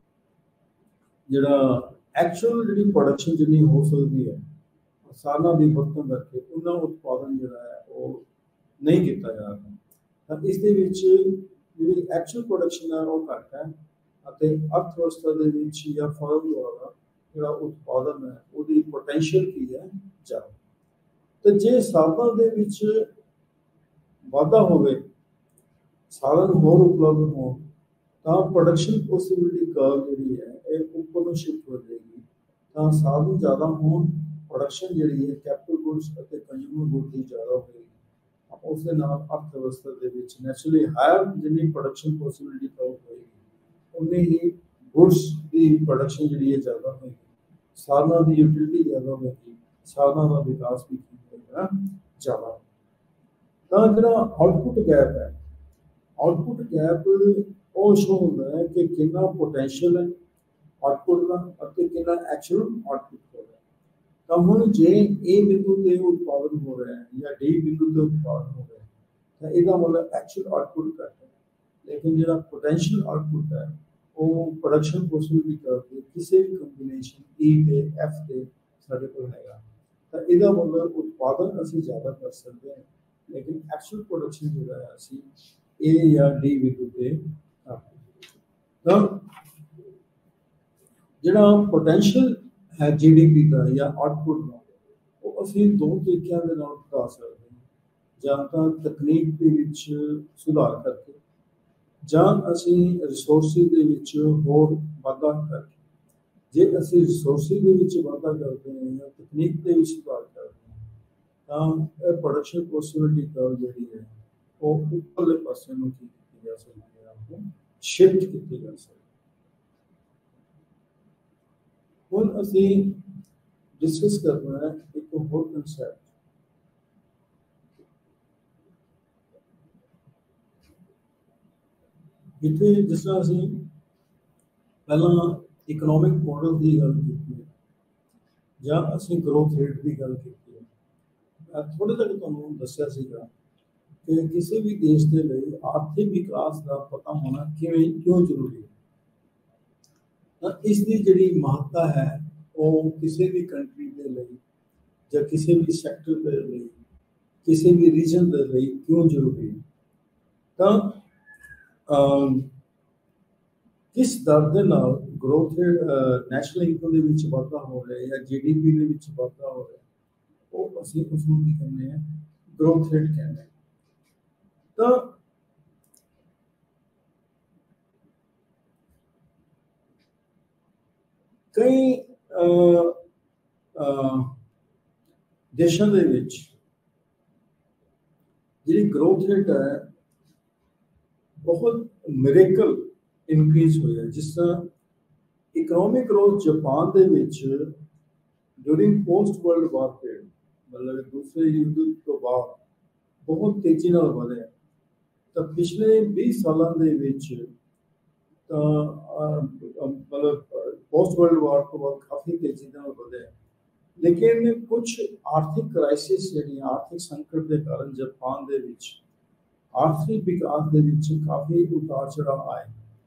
ਜਿਹੜਾ ਐਕਚੁਅਲ ਜਿਹੜੀ ਪ੍ਰੋਡਕਸ਼ਨ ਜਿੰਨੀ ਹੋ ਸਕਦੀ ਹੈ ਸਾਧਨਾਂ ਦੀ ਵਰਤੋਂ ਕਰਕੇ ਉਹਨਾਂ ਉਤਪਾਦਨ ਜਿਹੜਾ ਹੈ ਉਹ ਨਹੀਂ ਕੀਤਾ ਜਾ ਰਿਹਾ। ਤਾਂ ਇਸ ਦੇ ਵਿੱਚ ਜਿਹੜੀ ਐਕਚੁਅਲ ਪ੍ਰੋਡਕਸ਼ਨ ਹੈ ਉਹ ਘੱਟ ਹੈ ਅਤੇ ਅਰਥ ਵਿਵਸਥਾ ਦੇ ਵਿੱਚ ਜਾਂ ਫਰਮ ਦੁਆਰਾ ਜਿਹੜਾ ਉਤਪਾਦਨ ਹੈ ਉਹਦੀ ਪੋਟੈਂਸ਼ੀਅਲ ਕੀ ਹੈ ਜ਼ਿਆਦਾ। ਤੇ ਜੇ ਸਾਧਨਾਂ ਦੇ ਵਿੱਚ ਵਾਧਾ ਹੋਵੇ, ਸਾਧਨ ਹੋਰ ਉਪਲਬਧ ਹੋਣ ਤਾਂ ਪ੍ਰੋਡਕਸ਼ਨ ਪੋਸੀਬਿਲਿਟੀ ਕਰਵ ਜਿਹੜੀ ਹੈ ਇਹ ਉੱਪਰ ਨੂੰ ਸ਼ਿਫਟ ਹੋ ਜਾਏਗੀ। ਤਾਂ ਸਾਧਨ ਜ਼ਿਆਦਾ ਹੋਣ, ਪ੍ਰੋਡਕਸ਼ਨ ਜਿਹੜੀ ਹੈ ਕੈਪੀਟਲ ਗੁਡਸ ਅਤੇ ਕੰਜ਼ਿਊਮਰ ਗੁਡ ਦੀ ਜ਼ਿਆਦਾ ਹੋਏਗੀ, ਉਸ ਦੇ ਨਾਲ ਅਰਥ ਵਿਵਸਥਾ ਦੇ ਵਿੱਚ ਨੈਚੁਰਲੀ ਹਾਇਰ ਜਿੰਨੀ ਪ੍ਰੋਡਕਸ਼ਨ ਪੋਸੀਬਿਲਿਟੀ ਕਰਵ ਹੋਏਗੀ ਉਨੀ ਹੀ ਗੁਡਸ ਦੀ ਪ੍ਰੋਡਕਸ਼ਨ ਜਿਹੜੀ ਹੈ ਜ਼ਿਆਦਾ ਹੋਏਗੀ, ਸਾਧਨਾਂ ਦੀ ਯੂਟਿਲਿਟੀ ਜ਼ਿਆਦਾ ਹੋਏਗੀ, ਸਾਧਨਾਂ ਦਾ ਵਿਕਾਸ ਵੀ ਹੋਏਗਾ ਜ਼ਿਆਦਾ। ਤਾਂ ਜਿਹੜਾ ਆਊਟਪੁੱਟ ਗੈਪ ਹੈ, ਆਊਟਪੁੱਟ ਗੈਪ ਉਹ ਸ਼ੋ ਹੁੰਦਾ ਹੈ ਕਿ ਕਿੰਨਾ ਪੋਟੈਂਸ਼ੀਅਲ ਹੈ ਆਊਟਪੁੱਟ ਦਾ ਅਤੇ ਕਿੰਨਾ ਐਕਚੁਅਲ ਆਊਟਪੁੱਟ ਹੋ ਰਿਹਾ। ਤਾਂ ਹੁਣ ਜੇ ਏ ਬਿੰਦੂ ਤੇ ਉਤਪਾਦਨ ਹੋ ਰਿਹਾ ਹੈ ਜਾਂ ਡੀ ਬਿੰਦੂ ਤੇ ਉਤਪਾਦਨ ਹੋ ਰਿਹਾ ਹੈ ਤਾਂ ਇਹਦਾ ਮਤਲਬ ਐਕਚੁਅਲ ਆਊਟਪੁੱਟ ਘੱਟ ਹੈ, ਲੇਕਿਨ ਜਿਹੜਾ ਪੋਟੈਂਸ਼ੀਅਲ ਆਊਟਪੁੱਟ ਹੈ ਉਹ ਪ੍ਰੋਡਕਸ਼ਨ ਪੋਸੀਬਿਲਿਟੀ ਕਰਕੇ ਕਿਸੇ ਵੀ ਕੰਬੀਨੇਸ਼ਨ ਈ ਤੇ ਐਫ ਤੇ ਸਾਡੇ ਕੋਲ ਹੈਗਾ। ਤਾਂ ਇਹਦਾ ਮਤਲਬ ਉਤਪਾਦਨ ਅਸੀਂ ਜ਼ਿਆਦਾ ਕਰ ਸਕਦੇ ਹਾਂ, ਲੇਕਿਨ ਐਕਚੁਅਲ ਪ੍ਰੋਡਕਸ਼ਨ ਜਿਹੜਾ ਹੈ ਅਸੀਂ ਏ ਜਾਂ ਡੀ ਬਿੰਦੂ ਤੇ ਕਰ ਸਕਦੇ ਹਾਂ। ਜਿਹੜਾ ਪੋਟੈਂਸ਼ੀਅਲ ਹੈ ਜੀ ਡੀ ਪੀ ਦਾ ਜਾਂ ਆਊਟਪੁੱਟ ਦਾ ਉਹ ਅਸੀਂ ਦੋ ਤਰੀਕਿਆਂ ਦੇ ਨਾਲ ਵਧਾ ਸਕਦੇ ਹਾਂ, ਜਾਂ ਤਾਂ ਤਕਨੀਕ ਦੇ ਵਿੱਚ ਸੁਧਾਰ ਕਰਕੇ ਜਾਂ ਅਸੀਂ ਰਿਸੋਰਸਿਸ ਦੇ ਵਿੱਚ ਹੋਰ ਵਾਧਾ ਕਰਕੇ। ਜੇ ਅਸੀਂ ਰਿਸੋਰਸਿਸ ਦੇ ਵਿੱਚ ਵਾਧਾ ਕਰਦੇ ਹਾਂ ਜਾਂ ਤਕਨੀਕ ਦੇ ਵਿੱਚ ਸੁਧਾਰ ਕਰਦੇ ਹਾਂ ਤਾਂ ਇਹ ਪ੍ਰੋਡਕਸ਼ਨ ਪੋਸੀਬਿਲਿਟੀ ਕਰਵ ਜਿਹੜੀ ਹੈ ਉਹ ਉੱਪਰਲੇ ਪਾਸੇ ਨੂੰ ਕੀ ਕੀਤੀ ਜਾ ਸਕਦੀ ਹੈ, ਉਹ ਸ਼ਿਫਟ ਕੀਤੀ ਜਾ ਸਕਦੀ ਹੈ। ਹੁਣ ਅਸੀਂ ਡਿਸਕਸ ਕਰਨਾ ਹੈ ਇੱਕ ਹੋਰ ਕਨਸੈਪਟ, ਜਿੱਥੇ ਜਿਸ ਤਰ੍ਹਾਂ ਅਸੀਂ ਪਹਿਲਾਂ ਇਕਨੋਮਿਕ ਮਾਡਲ ਦੀ ਗੱਲ ਕੀਤੀ ਹੈ ਜਾਂ ਅਸੀਂ ਗਰੋਥ ਰੇਟ ਦੀ ਗੱਲ ਕੀਤੀ ਹੈ। ਥੋੜ੍ਹੇ ਤੱਕ ਤੁਹਾਨੂੰ ਦੱਸਿਆ ਸੀਗਾ ਕਿ ਕਿਸੇ ਵੀ ਦੇਸ਼ ਦੇ ਲਈ ਆਰਥਿਕ ਵਿਕਾਸ ਦਾ ਪਤਾ ਹੋਣਾ ਕਿਵੇਂ ਕਿਉਂ ਜ਼ਰੂਰੀ ਹੈ। ਤਾਂ ਇਸ ਦੀ ਜਿਹੜੀ ਮਹੱਤਤਾ ਹੈ ਉਹ ਕਿਸੇ ਵੀ ਕੰਟਰੀ ਦੇ ਲਈ ਜਾਂ ਕਿਸੇ ਵੀ ਸੈਕਟਰ ਦੇ ਲਈ, ਕਿਸੇ ਵੀ ਰੀਜਨ ਦੇ ਲਈ ਕਿਉਂ ਜ਼ਰੂਰੀ ਹੈ। ਤਾਂ ਕਿਸ ਦਰ ਦੇ ਨਾਲ ਗਰੋਥ ਰੇਟ ਨੈਸ਼ਨਲ ਇਨਕਮ ਦੇ ਵਿੱਚ ਵਾਧਾ ਹੋ ਰਿਹਾ ਜਾਂ ਜੀ ਡੀ ਪੀ ਦੇ ਵਿੱਚ ਵਾਧਾ ਹੋ ਰਿਹਾ, ਉਹ ਅਸੀਂ ਉਸ ਨੂੰ ਕੀ ਕਹਿੰਦੇ ਹਾਂ, ਗਰੋਥ ਰੇਟ ਕਹਿੰਦੇ ਹਾਂ। ਤਾਂ ਕਈ ਦੇਸ਼ਾਂ ਦੇ ਵਿੱਚ ਜਿਹੜੀ ਗਰੋਥ ਰੇਟ ਹੈ ਬਹੁਤ ਮਿਰੇਕਲ ਇਨਕਰੀਜ਼ ਹੋਇਆ। ਜਿਸ ਤਰ੍ਹਾਂ ਇਕਨੋਮਿਕ ਗਰੋਥ ਜਾਪਾਨ ਦੇ ਵਿੱਚ during post world war period, ਮਤਲਬ ਦੂਸਰੇ ਯੁੱਧ ਤੋਂ ਬਾਅਦ ਬਹੁਤ ਤੇਜ਼ੀ ਨਾਲ ਵਧਿਆ। ਤਾਂ ਪਿਛਲੇ ਵੀਹ ਸਾਲਾਂ ਦੇ ਵਿੱਚ ਤਾਂ ਮਤਲਬ ਪੋਸਟ ਵਰਲਡ ਵਾਰ ਤੋਂ ਬਾਅਦ ਕਾਫੀ ਤੇਜ਼ੀ ਨਾਲ ਵਧਿਆ। ਲੇਕਿਨ ਕੁਝ ਆਰਥਿਕ ਕ੍ਰਾਈਸਿਸ ਜਿਹੜੀਆਂ ਆਰਥਿਕ ਸੰਕਟ ਦੇ ਕਾਰਨ ਜਾਪਾਨ ਦੇ ਵਿੱਚ ਆਰਥਿਕ ਵਿਕਾਸ ਦੇ ਵਿੱਚ ਕਾਫੀ ਉਤਾਰ ਚੜਾਅ ਆਏ।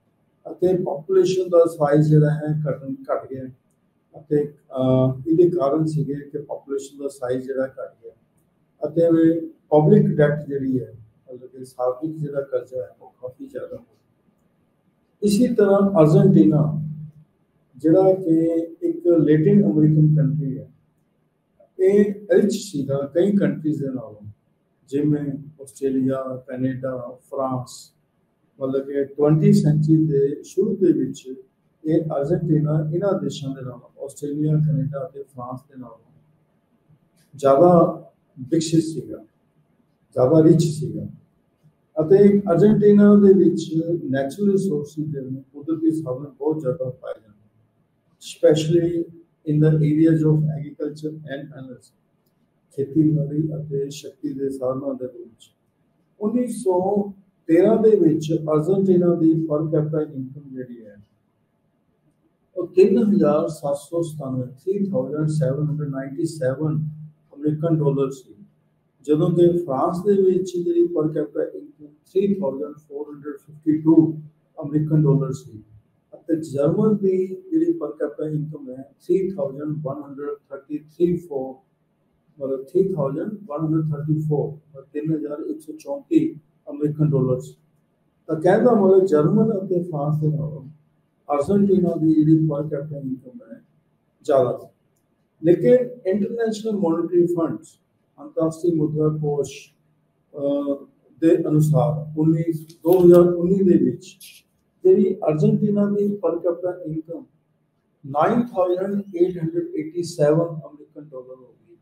ਅਤੇ ਪੋਪੂਲੇਸ਼ਨ ਦਾ ਸਾਈਜ਼ ਜਿਹੜਾ ਹੈ ਘਟਣ ਘਟ ਗਿਆ ਅਤੇ ਇਹਦੇ ਕਾਰਨ ਸੀਗੇ ਕਿ ਪੋਪੂਲੇਸ਼ਨ ਦਾ ਸਾਈਜ਼ ਜਿਹੜਾ ਘਟ ਗਿਆ ਅਤੇ ਪਬਲਿਕ ਡੈਟ ਜਿਹੜੀ ਹੈ ਮਤਲਬ ਕਿ ਸਾਰਵਿਕ ਜਿਹੜਾ ਕਰਜ਼ਾ ਹੈ ਉਹ ਕਾਫੀ ਜ਼ਿਆਦਾ ਹੋ ਗਿਆ। ਇਸੇ ਤਰ੍ਹਾਂ ਅਰਜਨਟੀਨਾ ਜਿਹੜਾ ਕਿ ਇੱਕ ਲੈਟਿਨ ਅਮਰੀਕਨ ਕੰਟਰੀ ਹੈ, ਇਹ ਰਿਚ ਸੀਗਾ ਕਈ ਕੰਟਰੀਜ਼ ਦੇ ਨਾਲੋਂ, ਜਿਵੇਂ ਆਸਟ੍ਰੇਲੀਆ, ਕੈਨੇਡਾ, ਫਰਾਂਸ, ਮਤਲਬ ਕਿ ਟਵੈਂਟੀ ਸੈਂਚੁਰੀ ਦੇ ਸ਼ੁਰੂ ਦੇ ਵਿੱਚ ਇਹ ਅਰਜਨਟੀਨਾ ਇਹਨਾਂ ਦੇਸ਼ਾਂ ਦੇ ਨਾਲੋਂ, ਆਸਟ੍ਰੇਲੀਆ, ਕੈਨੇਡਾ ਅਤੇ ਫਰਾਂਸ ਦੇ ਨਾਲੋਂ ਜ਼ਿਆਦਾ ਵਿਕਸਿਤ ਸੀਗਾ, ਜ਼ਿਆਦਾ ਰਿਚ ਸੀਗਾ। ਅਤੇ ਅਰਜਨਟੀਨਾ ਦੇ ਵਿੱਚ ਨੈਚੁਰਲ ਰਿਸੋਰਸਿਸ ਜਿਹੜੇ ਨੇ, ਕੁਦਰਤੀ ਸਾਧਨ ਬਹੁਤ ਜ਼ਿਆਦਾ ਪਾਏ ਜਾਂਦੇ, specially in the areas of agriculture and energy, ਖੇਤੀਬਾੜੀ ਅਤੇ ਸ਼ਕਤੀ ਦੇ ਸਾਧਨਾਂ ਦੇ ਵਿੱਚ। ਉੱਨੀ ਸੌ ਤੇਰਾਂ ਦੇ ਵਿੱਚ ਅਰਜਨਟੀਨਾ ਦੀ ਪਰ ਕੈਪੀਟਾ ਇਨਕਮ ਜਿਹੜੀ ਹੈ ਉਹ ਤਿੰਨ ਹਜ਼ਾਰ ਸੱਤ ਸੌ ਸਤਾਨਵੇਂ three thousand seven hundred ninety seven American dollar ਸੀ, ਜਦੋਂ ਕਿ ਫਰਾਂਸ ਦੇ ਵਿੱਚ ਜਿਹੜੀ ਪਰ capita income three thousand four hundred fifty two American dollar ਸੀ ਅਤੇ ਜਰਮਨ ਦੀ ਜਿਹੜੀ ਪਰ ਕੈਪੀਟਾ ਇਨਕਮ ਹੈ three thousand one hundred thirty three four ਮਤਲਬ three thousand one hundred thirty four ਤਿੰਨ ਹਜ਼ਾਰ ਇੱਕ ਸੌ ਚੌਂਤੀ ਅਮਰੀਕਨ ਡਾਲਰਸ। ਤਾਂ ਕਹਿਣ ਦਾ ਮਤਲਬ ਜਰਮਨ ਅਤੇ ਫਰਾਂਸ ਦੇ ਨਾਲੋਂ ਅਰਜਨਟੀਨਾ ਦੀ ਜਿਹੜੀ ਪਰ ਕੈਪੀਟਾ ਇਨਕਮ ਹੈ ਜ਼ਿਆਦਾ ਸੀ। ਲੇਕਿਨ ਇੰਟਰਨੈਸ਼ਨਲ ਮੋਨਿਟਰੀ ਫੰਡ, ਅੰਤਰਰਾਸ਼ਟਰੀ ਮੁਦਰਾ ਕੋਸ਼ ਦੇ ਅਨੁਸਾਰ ਉੱਨੀ ਦੋ ਹਜ਼ਾਰ ਉੱਨੀ ਦੇ ਵਿੱਚ ਜਿਹੜੀ ਅਰਜਨਟੀਨਾ ਦੀ ਪਰ capita income nine thousand eight hundred eighty seven American dollar ਹੋ ਗਈ,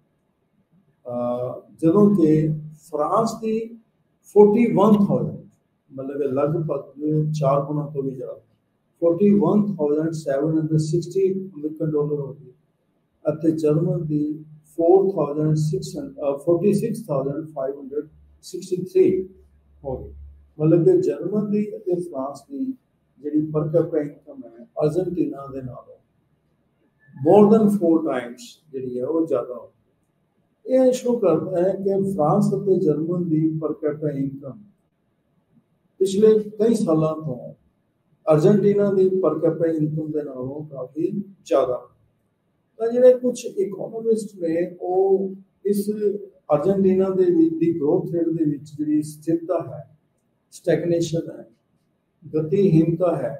ਜਦੋਂ ਕਿ ਫਰਾਂਸ ਦੀ ਫੋਰਟੀ ਵਨ ਥਾਊਜੈਂਡ ਮਤਲਬ ਲਗਭਗ ਚਾਰ ਗੁਣਾ ਤੋਂ ਵੀ ਜ਼ਿਆਦਾ forty one thousand seven hundred sixty American dollar ਹੋ ਗਈ ਅਤੇ ਜਰਮਨ ਦੀ four thousand six hundred forty-six thousand five hundred sixty-three ਹੋ ਗਈ। ਮਤਲਬ ਕਿ ਜਰਮਨ ਦੀ ਅਤੇ ਫਰਾਂਸ ਦੀ ਜਿਹੜੀ ਪਰ ਕੈਪੀਟਾ ਇਨਕਮ ਹੈ ਅਰਜਨਟੀਨਾ ਦੇ ਨਾਲੋਂ ਮੋਰ ਦੈਨ ਫੋਰ ਟਾਈਮਸ ਜਿਹੜੀ ਹੈ ਉਹ ਜ਼ਿਆਦਾ ਹੋ ਗਈ। ਇਹ ਸ਼ੋ ਕਰਦਾ ਹੈ ਕਿ ਫਰਾਂਸ ਅਤੇ ਜਰਮਨ ਦੀ ਪਰ ਕੈਪੀਟਾ ਇਨਕਮ ਪਿਛਲੇ ਕਈ ਸਾਲਾਂ ਤੋਂ ਅਰਜਨਟੀਨਾ ਦੀ ਪਰ ਕੈਪੀਟਾ ਇਨਕਮ ਦੇ ਨਾਲੋਂ ਕਾਫੀ ਜ਼ਿਆਦਾ। ਤਾਂ ਜਿਹੜੇ ਕੁਝ ਇਕੋਨੋਮਿਸਟ ਨੇ ਉਹ ਇਸ ਅਰਜਨਟੀਨਾ ਦੇ ਵਿੱਚ ਦੀ ਗਰੋਥ ਰੇਟ ਦੇ ਵਿੱਚ ਜਿਹੜੀ ਸਥਿਰਤਾ ਹੈ, ਸਟੈਗਨੇਸ਼ਨ ਹੈ, ਗਤੀਹੀਨਤਾ ਹੈ,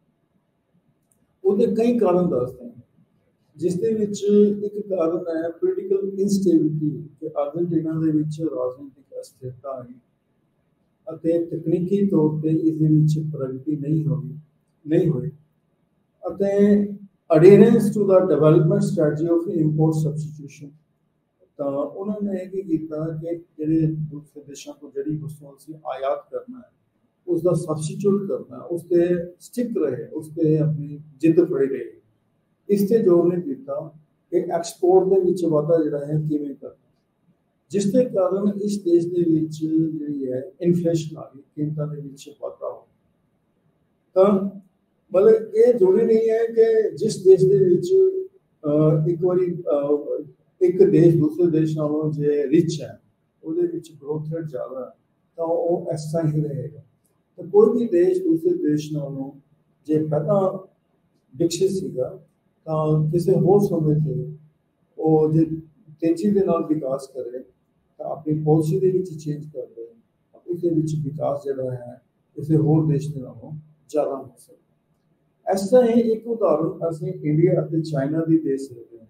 ਉਹਦੇ ਕਈ ਕਾਰਨ ਦੱਸਦੇ ਹਨ, ਜਿਸ ਦੇ ਵਿੱਚ ਇੱਕ ਕਾਰਨ ਹੈ ਪੋਲੀਟੀਕਲ ਇਨਸਟੇਬਿਲਿਟੀ, ਕਿ ਅਰਜਨਟੀਨਾ ਦੇ ਵਿੱਚ ਰਾਜਨੀਤਿਕ ਅਸਥਿਰਤਾ ਆਈ ਅਤੇ ਤਕਨੀਕੀ ਤੌਰ ਤੇ ਇਸ ਦੇ ਵਿੱਚ ਪ੍ਰਗਤੀ ਨਹੀਂ ਹੋਈ ਨਹੀਂ ਹੋਈ ਅਤੇ adherence to the development strategy of import substitution। ਤਾਂ ਉਹਨਾਂ ਨੇ ਕੀ ਕੀਤਾ ਕਿ ਜਿਹੜੇ ਦੂਸਰੇ ਦੇਸ਼ਾਂ ਤੋਂ ਜਿਹੜੀ ਵਸਤੂਆਂ ਅਸੀਂ ਆਯਾਤ ਕਰਨਾ ਹੈ ਉਸ ਦਾ ਸਬਸਟੀਟਿਊਟ ਕਰਨਾ, ਉਸ ਤੇ ਸਟਿਕ ਰਹੇ, ਉਸ ਤੇ ਆਪਣੀ ਜਿੱਦ ਫੜੀ ਰਹੇ। ਇਸ ਤੇ ਜ਼ੋਰ ਨਹੀਂ ਦਿੱਤਾ ਕਿ ਐਕਸਪੋਰਟ ਦੇ ਵਿੱਚ ਵਾਧਾ ਜਿਹੜਾ ਹੈ ਕਿਵੇਂ ਕਰਨਾ, ਜਿਸ ਦੇ ਕਾਰਨ ਇਸ ਦੇਸ਼ ਦੇ ਵਿੱਚ ਜਿਹੜੀ ਹੈ ਇਨਫਲੇਸ਼ਨ ਆ ਗਈ, ਕੀਮਤਾਂ ਦੇ ਵਿੱਚ ਵਾਧਾ ਹੋ। ਤਾਂ ਮਤਲਬ ਇਹ ਜ਼ਰੂਰੀ ਨਹੀਂ ਹੈ ਕਿ ਜਿਸ ਦੇਸ਼ ਦੇ ਵਿੱਚ ਇੱਕ ਵਾਰੀ ਇੱਕ ਦੇਸ਼ ਦੂਸਰੇ ਦੇਸ਼ ਨਾਲੋਂ ਜੇ ਰਿਚ ਹੈ ਉਹਦੇ ਵਿੱਚ ਗਰੋਥ ਰੇਟ ਜ਼ਿਆਦਾ ਹੈ ਤਾਂ ਉਹ ਇਸ ਤਰ੍ਹਾਂ ਹੀ ਰਹੇਗਾ। ਤਾਂ ਕੋਈ ਵੀ ਦੇਸ਼ ਦੂਸਰੇ ਦੇਸ਼ ਨਾਲੋਂ ਜੇ ਪਹਿਲਾਂ ਵਿਕਸਿਤ ਸੀਗਾ ਤਾਂ ਕਿਸੇ ਹੋਰ ਸਮੇਂ 'ਤੇ ਉਹ ਜੇ ਤੇਜ਼ੀ ਦੇ ਨਾਲ ਵਿਕਾਸ ਕਰੇ ਤਾਂ ਆਪਣੀ ਪਾਲਿਸੀ ਦੇ ਵਿੱਚ ਚੇਂਜ ਕਰ ਦੇ, ਉਸਦੇ ਵਿੱਚ ਵਿਕਾਸ ਜਿਹੜਾ ਹੈ ਕਿਸੇ ਹੋਰ ਦੇਸ਼ ਦੇ ਨਾਲੋਂ ਜ਼ਿਆਦਾ ਹੋ ਸਕਦਾ। ਇਸ ਤਰ੍ਹਾਂ ਹੀ ਇੱਕ ਉਦਾਹਰਨ ਅਸੀਂ ਇੰਡੀਆ ਅਤੇ ਚਾਈਨਾ ਦੀ ਦੇ ਸਕਦੇ ਹਾਂ।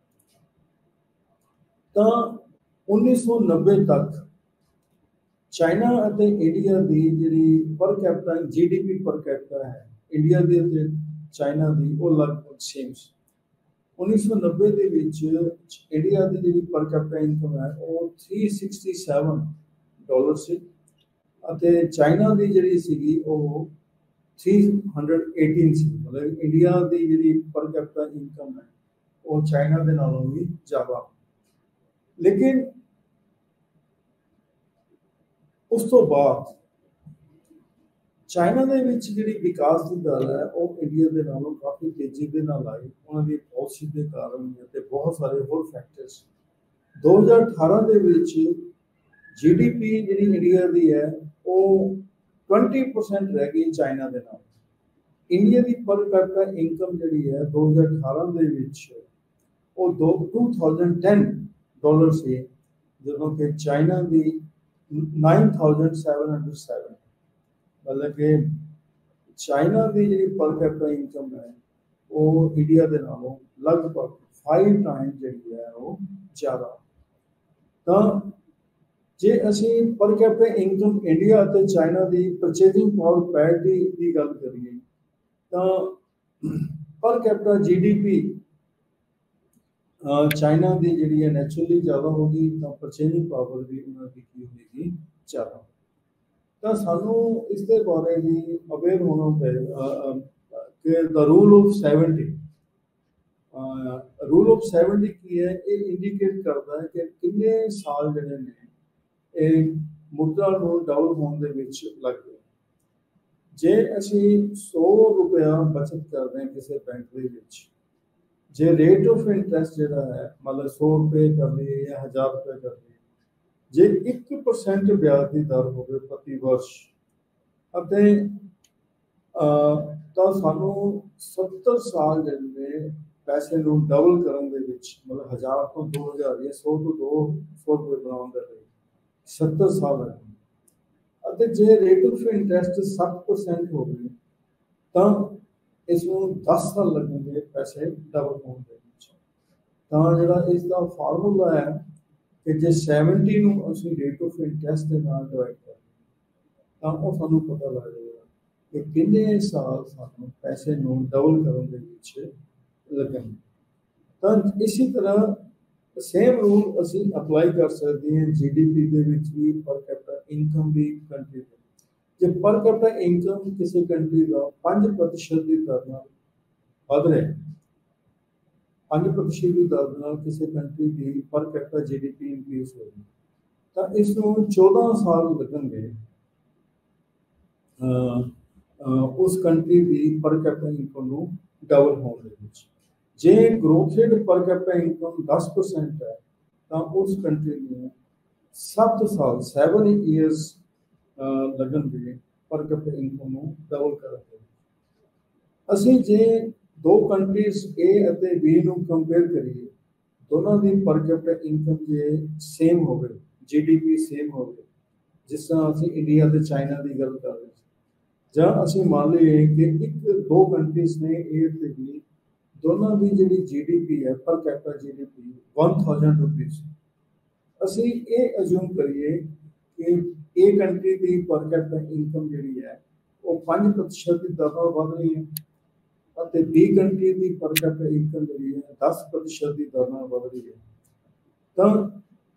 ਤਾਂ ਉੱਨੀ ਸੌ ਨੱਬੇ ਤੱਕ ਚਾਈਨਾ ਅਤੇ ਇੰਡੀਆ ਦੀ ਜਿਹੜੀ ਪਰ ਕੈਪੀਟਾ ਜੀ ਡੀ ਪੀ ਪਰ ਕੈਪੀਟਾ ਹੈ, ਇੰਡੀਆ ਦੀ ਅਤੇ ਚਾਈਨਾ ਦੀ ਉਹ ਲਗਭਗ ਸੇਮ ਸੀ। ਉੱਨੀ ਸੌ ਨੱਬੇ ਦੇ ਵਿੱਚ ਇੰਡੀਆ ਦੀ ਜਿਹੜੀ ਪਰ ਕੈਪੀਟਾ ਇਨਕਮ ਹੈ ਉਹ ਥ੍ਰੀ ਸਿਕਸਟੀ ਸੈਵਨ ਡਾਲਰ ਸੀ ਅਤੇ ਚਾਈਨਾ ਦੀ ਜਿਹੜੀ ਸੀਗੀ ਉਹ ਥ੍ਰੀ ਹੰਡਰਡ ਏਟੀਨ ਸੀ। ਮਤਲਬ ਇੰਡੀਆ ਦੀ ਜਿਹੜੀ ਪਰ ਕੈਪੀਟਾ ਇਨਕਮ ਹੈ ਉਹ ਚਾਈਨਾ ਦੇ ਨਾਲੋਂ ਵੀ ਜ਼ਿਆਦਾ। ਲੇਕਿਨ ਉਸ ਤੋਂ ਬਾਅਦ ਚਾਈਨਾ ਦੇ ਵਿੱਚ ਜਿਹੜੀ ਵਿਕਾਸ ਦੀ ਗੱਲ ਹੈ ਉਹ ਇੰਡੀਆ ਦੇ ਨਾਲੋਂ ਕਾਫੀ ਤੇਜ਼ੀ ਦੇ ਨਾਲ ਆਈ, ਉਹਨਾਂ ਦੀ ਪਾਲਿਸੀ ਦੇ ਕਾਰਨ ਅਤੇ ਬਹੁਤ ਸਾਰੇ ਹੋਰ ਫੈਕਟਰਸ। ਦੋ ਹਜ਼ਾਰ ਅਠਾਰਾਂ ਦੇ ਵਿੱਚ ਜੀ ਡੀ ਪੀ ਜਿਹੜੀ ਇੰਡੀਆ ਦੀ ਹੈ ਉਹ ਟਵੈਂਟੀ ਪਰਸੈਂਟ ਰਹਿ ਗਈ ਚਾਈਨਾ ਦੇ ਨਾਲ, ਇੰਡੀਆ ਦੀ ਪਰ ਕੈਪੀਟਾ ਇਨਕਮ ਜਿਹੜੀ ਹੈ ਦੋ ਹਜ਼ਾਰ ਅਠਾਰਾਂ ਦੇ ਵਿੱਚ ਉਹ ਦੋ ਟੂ ਥਾਊਜ਼ੈਂਡ ਟੈਨ ਡਾਲਰ ਸੀ, ਜਦੋਂ ਕਿ ਚਾਈਨਾ ਦੀ nine thousand seven hundred seven, ਮਤਲਬ ਕਿ ਚਾਈਨਾ ਦੀ ਜਿਹੜੀ ਪਰ ਕੈਪੀਟਾ ਇਨਕਮ ਹੈ ਉਹ ਇੰਡੀਆ ਦੇ ਨਾਲੋਂ ਲਗਭਗ ਫਾਈਵ ਟਾਈਮ ਜਿਹੜੀ ਹੈ ਉਹ ਜ਼ਿਆਦਾ। ਤਾਂ ਜੇ ਅਸੀਂ ਪਰ ਕੈਪੀਟਾ ਇਨਕਮ ਇੰਡੀਆ ਅਤੇ ਚਾਈਨਾ ਦੀ ਪਰਚੇਜ਼ਿੰਗ ਪਾਵਰ ਪੈਰਿਟੀ ਦੀ ਗੱਲ ਕਰੀਏ ਤਾਂ ਪਰ ਕੈਪੀਟਾ ਜੀ ਡੀ ਪੀ ਚਾਈਨਾ ਦੀ ਜਿਹੜੀ ਹੈ ਨੈਚੁਰਲੀ ਜ਼ਿਆਦਾ ਹੋਗੀ, ਤਾਂ ਪਰਚੇਜ਼ਿੰਗ ਪਾਵਰ ਵੀ ਉਹਨਾਂ ਦੀ ਕੀ ਹੋਏਗੀ ਜ਼ਿਆਦਾ। ਤਾਂ ਸਾਨੂੰ ਇਸ ਦੇ ਬਾਰੇ ਵੀ ਅਵੇਅਰ ਹੋਣਾ ਪਏਗਾ ਕਿ the rule of seventy, rule of seventy ਕੀ ਹੈ, ਇਹ ਇੰਡੀਕੇਟ ਕਰਦਾ ਹੈ ਕਿ ਕਿੰਨੇ ਸਾਲ ਜਿਹੜੇ ਨੇ ਇਹ ਮੁਦਰਾ ਨੂੰ ਡਬਲ ਹੋਣ ਦੇ ਵਿੱਚ ਲੱਗ ਗਏ। ਜੇ ਅਸੀਂ ਸੌ ਰੁਪਇਆ ਬਚਤ ਕਰਦੇ ਹਾਂ ਕਿਸੇ ਬੈਂਕ ਦੇ ਵਿੱਚ, ਜੇ ਰੇਟ ਆਫ ਇੰਟਰਸਟ ਜਿਹੜਾ ਹੈ ਮਤਲਬ ਸੌ ਰੁਪਏ ਕਰ ਲਈਏ ਜਾਂ ਹਜ਼ਾਰ ਰੁਪਏ ਕਰ ਲਈਏ, ਜੇ ਇੱਕ ਪਰਸੈਂਟ ਵਿਆਜ ਦੀ ਦਰ ਹੋਵੇ ਪ੍ਰਤੀ ਵਰਸ਼ ਅਤੇ ਤਾਂ ਸਾਨੂੰ ਸੱਤਰ ਸਾਲ ਜਿਹੜੇ ਪੈਸੇ ਨੂੰ ਡਬਲ ਕਰਨ ਦੇ ਵਿੱਚ, ਮਤਲਬ ਹਜ਼ਾਰ ਤੋਂ ਦੋ ਹਜ਼ਾਰ ਜਾਂ ਸੌ ਤੋਂ ਦੋ ਸੌ ਰੁਪਏ ਬਣਾਉਣ ਦੇ ਲਈ ਸੱਤਰ ਸਾਲ ਹੈ। ਅਤੇ ਜੇ ਰੇਟ ਆਫ ਇੰਟਰਸਟ ਸੱਤ ਪਰਸੈਂਟ ਹੋਵੇ ਤਾਂ ਇਸ ਨੂੰ ਦਸ ਸਾਲ ਲੱਗਣਗੇ ਪੈਸੇ ਡਬਲ ਹੋਣ ਦੇ ਵਿੱਚ। ਤਾਂ ਜਿਹੜਾ ਇਸ ਦਾ ਫਾਰਮੂਲਾ ਹੈ ਕਿ ਜੇ ਸੈਵਨਟੀ ਨੂੰ ਅਸੀਂ ਰੇਟ ਆਫ ਇੰਟਰਸਟ ਦੇ ਨਾਲ ਡਿਵਾਈਡ ਕਰੀਏ ਤਾਂ ਉਹ ਸਾਨੂੰ ਪਤਾ ਲੱਗ ਜਾਏਗਾ ਕਿ ਕਿੰਨੇ ਸਾਲ ਸਾਨੂੰ ਪੈਸੇ ਨੂੰ ਡਬਲ ਕਰਨ ਦੇ ਵਿੱਚ ਲੱਗਣਗੇ। ਤਾਂ ਇਸੇ ਤਰ੍ਹਾਂ ਸੇਮ ਰੂਲ ਅਸੀਂ ਅਪਲਾਈ ਕਰ ਸਕਦੇ ਹਾਂ ਜੀ ਡੀ ਪੀ ਦੇ ਵਿੱਚ ਵੀ, ਪਰ ਕੈਪੀਟਾ ਇਨਕਮ ਵੀ ਕੰਟਰੀ ਦੇ। ਜੇ ਪਰ ਕੈਪੀਟਾ ਇਨਕਮ ਕਿਸੇ ਕੰਟਰੀ ਦਾ ਪੰਜ ਪ੍ਰਤੀਸ਼ਤ ਦੀ ਦਰ ਨਾਲ ਵਧ ਰਿਹਾ, ਪੰਜ ਪ੍ਰਤੀਸ਼ਤ ਦੀ ਦਰ ਨਾਲ ਕਿਸੇ ਕੰਟਰੀ ਦੀ ਪਰ ਕੈਪੀਟਾ ਜੀ ਡੀ ਪੀ ਇਨਕਰੀਜ਼ ਹੋ ਰਹੀ, ਤਾਂ ਇਸ ਨੂੰ ਚੌਦਾਂ ਸਾਲ ਲੱਗਣਗੇ ਉਸ ਕੰਟਰੀ ਦੀ ਪਰ ਕੈਪੀਟਾ ਇਨਕਮ ਨੂੰ ਡਬਲ ਹੋਣ ਦੇ ਵਿੱਚ। ਜੇ growth rate per capita income ਦਸ ਪਰਸੈਂਟ ਹੈ ਤਾਂ ਉਸ ਕੰਟਰੀ ਨੂੰ ਸੱਤ ਸਾਲ ਸੈਵਨ ਈਅਰਸ ਲੱਗਣਗੇ ਪਰ ਕੈਪੀਟਾ ਇਨਕਮ ਨੂੰ ਡਬਲ ਕਰਨ ਦੇ। ਅਸੀਂ ਜੇ ਦੋ ਕੰਟਰੀਜ਼ ਏ ਅਤੇ ਬੀ ਨੂੰ ਕੰਪੇਅਰ ਕਰੀਏ, ਦੋਨਾਂ ਦੀ ਪਰ ਕੈਪੀਟਾ ਇਨਕਮ ਜੇ ਸੇਮ ਹੋਵੇ, ਜੀ ਡੀ ਪੀ ਸੇਮ ਹੋਵੇ, ਜਿਸ ਤਰ੍ਹਾਂ ਅਸੀਂ ਇੰਡੀਆ ਤੇ ਚਾਈਨਾ ਦੀ ਗੱਲ ਕਰ ਰਹੇ ਸੀ, ਜਾਂ ਅਸੀਂ ਮੰਨ ਲਈਏ ਕਿ ਇੱਕ ਦੋ ਕੰਟਰੀਜ਼ ਨੇ ਏ ਅਤੇ ਬੀ, ਦੋਨਾਂ ਦੀ ਜਿਹੜੀ ਜੀ ਡੀ ਪੀ ਹੈ per capita G D P one thousand rupees, ਅਸੀਂ ਇਹ ਅਜ਼ਿਊਮ ਕਰੀਏ ਕਿ ਏ ਕੰਟਰੀ ਦੀ ਪਰ ਕੈਪੀਟਾ ਇਨਕਮ ਜਿਹੜੀ ਹੈ ਉਹ ਪੰਜ ਪ੍ਰਤੀਸ਼ਤ ਦੀ ਦਰ ਨਾਲ ਵਧ ਰਹੀ ਹੈ ਅਤੇ ਬੀ ਕੰਟਰੀ ਦੀ ਪਰ ਕੈਪੀਟਾ ਇਨਕਮ ਜਿਹੜੀ ਹੈ ਦਸ ਪ੍ਰਤੀਸ਼ਤ ਦੀ ਦਰ ਨਾਲ ਵਧ ਰਹੀ ਹੈ। ਤਾਂ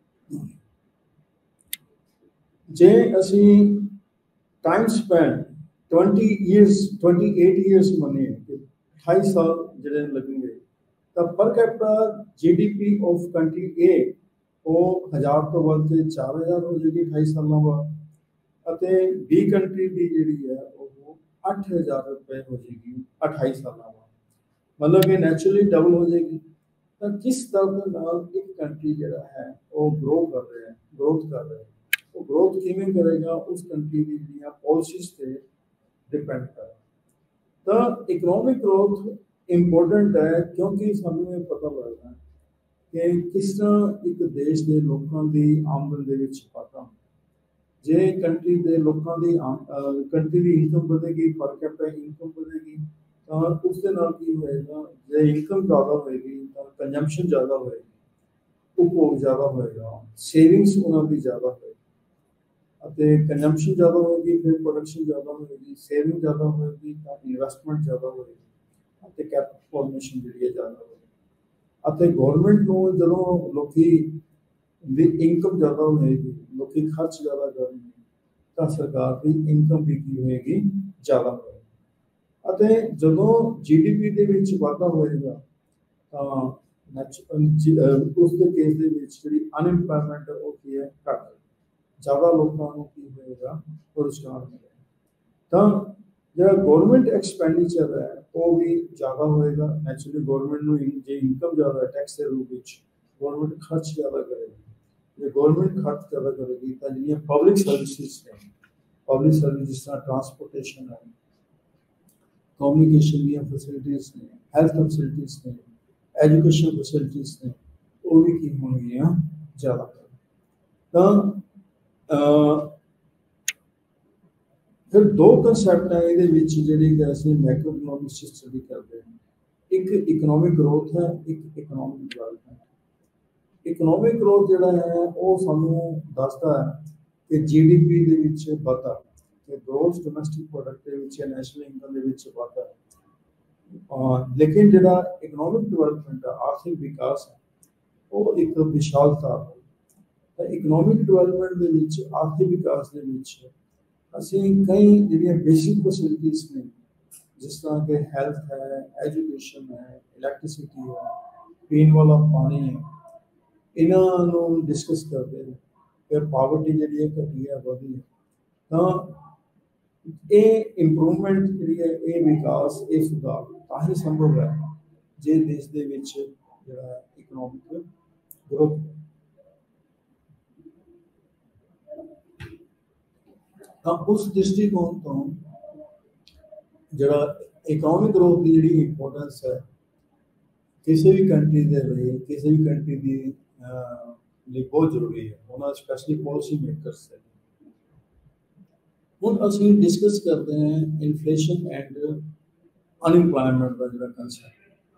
ਜੇ ਅਸੀਂ time span twenty years twenty eight years ਮੰਨੀਏ ਕਿ ਅਠਾਈ ਸਾਲ ਜਿਹੜੇ ਲੱਗਣਗੇ, ਤਾਂ per capita G D P of country A ਉਹ ਹਜ਼ਾਰ ਤੋਂ ਵੱਧ ਕੇ ਚਾਰ ਹਜ਼ਾਰ ਹੋ ਜਾਏਗੀ ਅਠਾਈ ਸਾਲਾਂ ਬਾਅਦ, ਅਤੇ ਬੀ ਕੰਟਰੀ ਦੀ ਜਿਹੜੀ ਹੈ ਉਹ ਅੱਠ ਹਜ਼ਾਰ ਰੁਪਏ ਹੋ ਜਾਏਗੀ ਅਠਾਈ ਸਾਲਾਂ ਬਾਅਦ, ਮਤਲਬ ਕਿ ਨੈਚੁਰਲੀ ਡਬਲ ਹੋ ਜਾਏਗੀ। ਤਾਂ ਕਿਸ ਤਰ੍ਹਾਂ ਦੇ ਨਾਲ ਇੱਕ ਕੰਟਰੀ ਜਿਹੜਾ ਹੈ ਉਹ ਗਰੋ ਕਰ ਰਿਹਾ ਹੈ, ਗਰੋਥ ਕਰ ਰਿਹਾ ਹੈ, ਉਹ ਗਰੋਥ ਕਿਵੇਂ ਕਰੇਗਾ ਉਸ ਕੰਟਰੀ ਦੀ ਜਿਹੜੀਆਂ ਪਾਲਿਸੀਜ਼ ਤੇ डिपेंड कर। तो इकोनॉमिक ग्रोथ इंपोर्टेंट है क्योंकि सानू ये पता लगता है कि किस तरह एक देश के लोगों की आमदन दे विच वाधा, जे कंट्री के लोगों की कंट्री की इनकम बढ़ेगी, पर कैपिटा इनकम बढ़ेगी, तो उसके नाल की होएगा, जे इनकम ज़्यादा होएगी तो कंजम्पशन ज़्यादा होएगी, उपभोग ज़्यादा होएगा, सेविंग्स उन्होंने ज़्यादा होएगी, कंजम्पशन ज़्यादा होगी फिर प्रोडक्शन ज़्यादा होगी, सेविंग ज़्यादा होगी तो इन्वेस्टमेंट ज़्यादा होगी, कैपिटल फॉर्मेशन जी ज़्यादा होगी। गौरमेंट को जो लोग इनकम ज़्यादा होगी, लोग खर्च ज़्यादा करेंगे तो सरकार की इनकम भी की होगी ज़्यादा होगी। जो जी डी पी के वाधा होएगा तो उस केस जी अनएम्पलॉयमेंट होती है घट, ज़्यादा लोगों को की होएगा रोजगार मिलेगा। तो जो गवर्नमेंट एक्सपेंडिचर है वो भी ज़्यादा होएगा, नैचुरली गवर्नमेंट को जो इनकम ज़्यादा टैक्स के रूप में गवर्नमेंट खर्च ज़्यादा करेगी, जो गवर्नमेंट खर्च ज़्यादा करेगी तो जी पब्लिक सर्विसेज ने, पब्लिक सर्विस जिस तरह ट्रांसपोर्टेशन है, कम्युनिकेशन दी फैसिलिटीज़ ने, हैल्थ फैसिलिटीज़ ने, एजुकेशन फैसिलिटीज़ ने, वो भी की होणगियां ज़्यादा। तो फिर दो कंसैप्ट है ये जिहड़ी कि असीं मैक्रो इकनॉमिक्स च स्टडी करते हैं, एक इकनॉमिक ग्रोथ है, एक इकनॉमिक डिवेलपमेंट। इकनॉमिक ग्रोथ जिहड़ा है वो सानूं दसदा है कि जी डी पी दे विच वाधा, कि ग्रोथ डोमैसटिक प्रोडक्ट दे विच नैशनल इनकम दे विच वाधा। लेकिन जिहड़ा इकनॉमिक डिवेलपमेंट है, आर्थिक विकास है, वो एक विशालता है। तो इकनॉमिक डिवेलपमेंट दे विच, आर्थिक विकास दे विच असीं कई जिहड़ियां बेसिक फैसिलिटीज़ ने, जिस तरह के हैल्थ है, एजुकेशन है, इलैक्ट्रिसिटी है, पीने वाला पानी है, इन्हां नूं डिस्कस करते हैं कि पावर्टी जिहड़ी है घटी है, वधी है। तो ये इंप्रूवमेंट जिहड़ी है, ये विकास, ये सुधार तां ही संभव है जे देश दे विच जिहड़ा इकनॉमिक ग्रोथ। तो उस दृष्टिकोण तो जिहड़ा इकनॉमिक ग्रोथ की जिहड़ी इंपोर्टेंस है किसी भी कंट्री के लिए, किसी भी कंट्री की लिए बहुत जरूरी है, उन्होंने स्पेशली पॉलिसी मेकर्स है। हुण असीं डिस्कस करते हैं इन्फ्लेशन एंड अनएम्प्लॉयमेंट का जिहड़ा कंसेप्ट।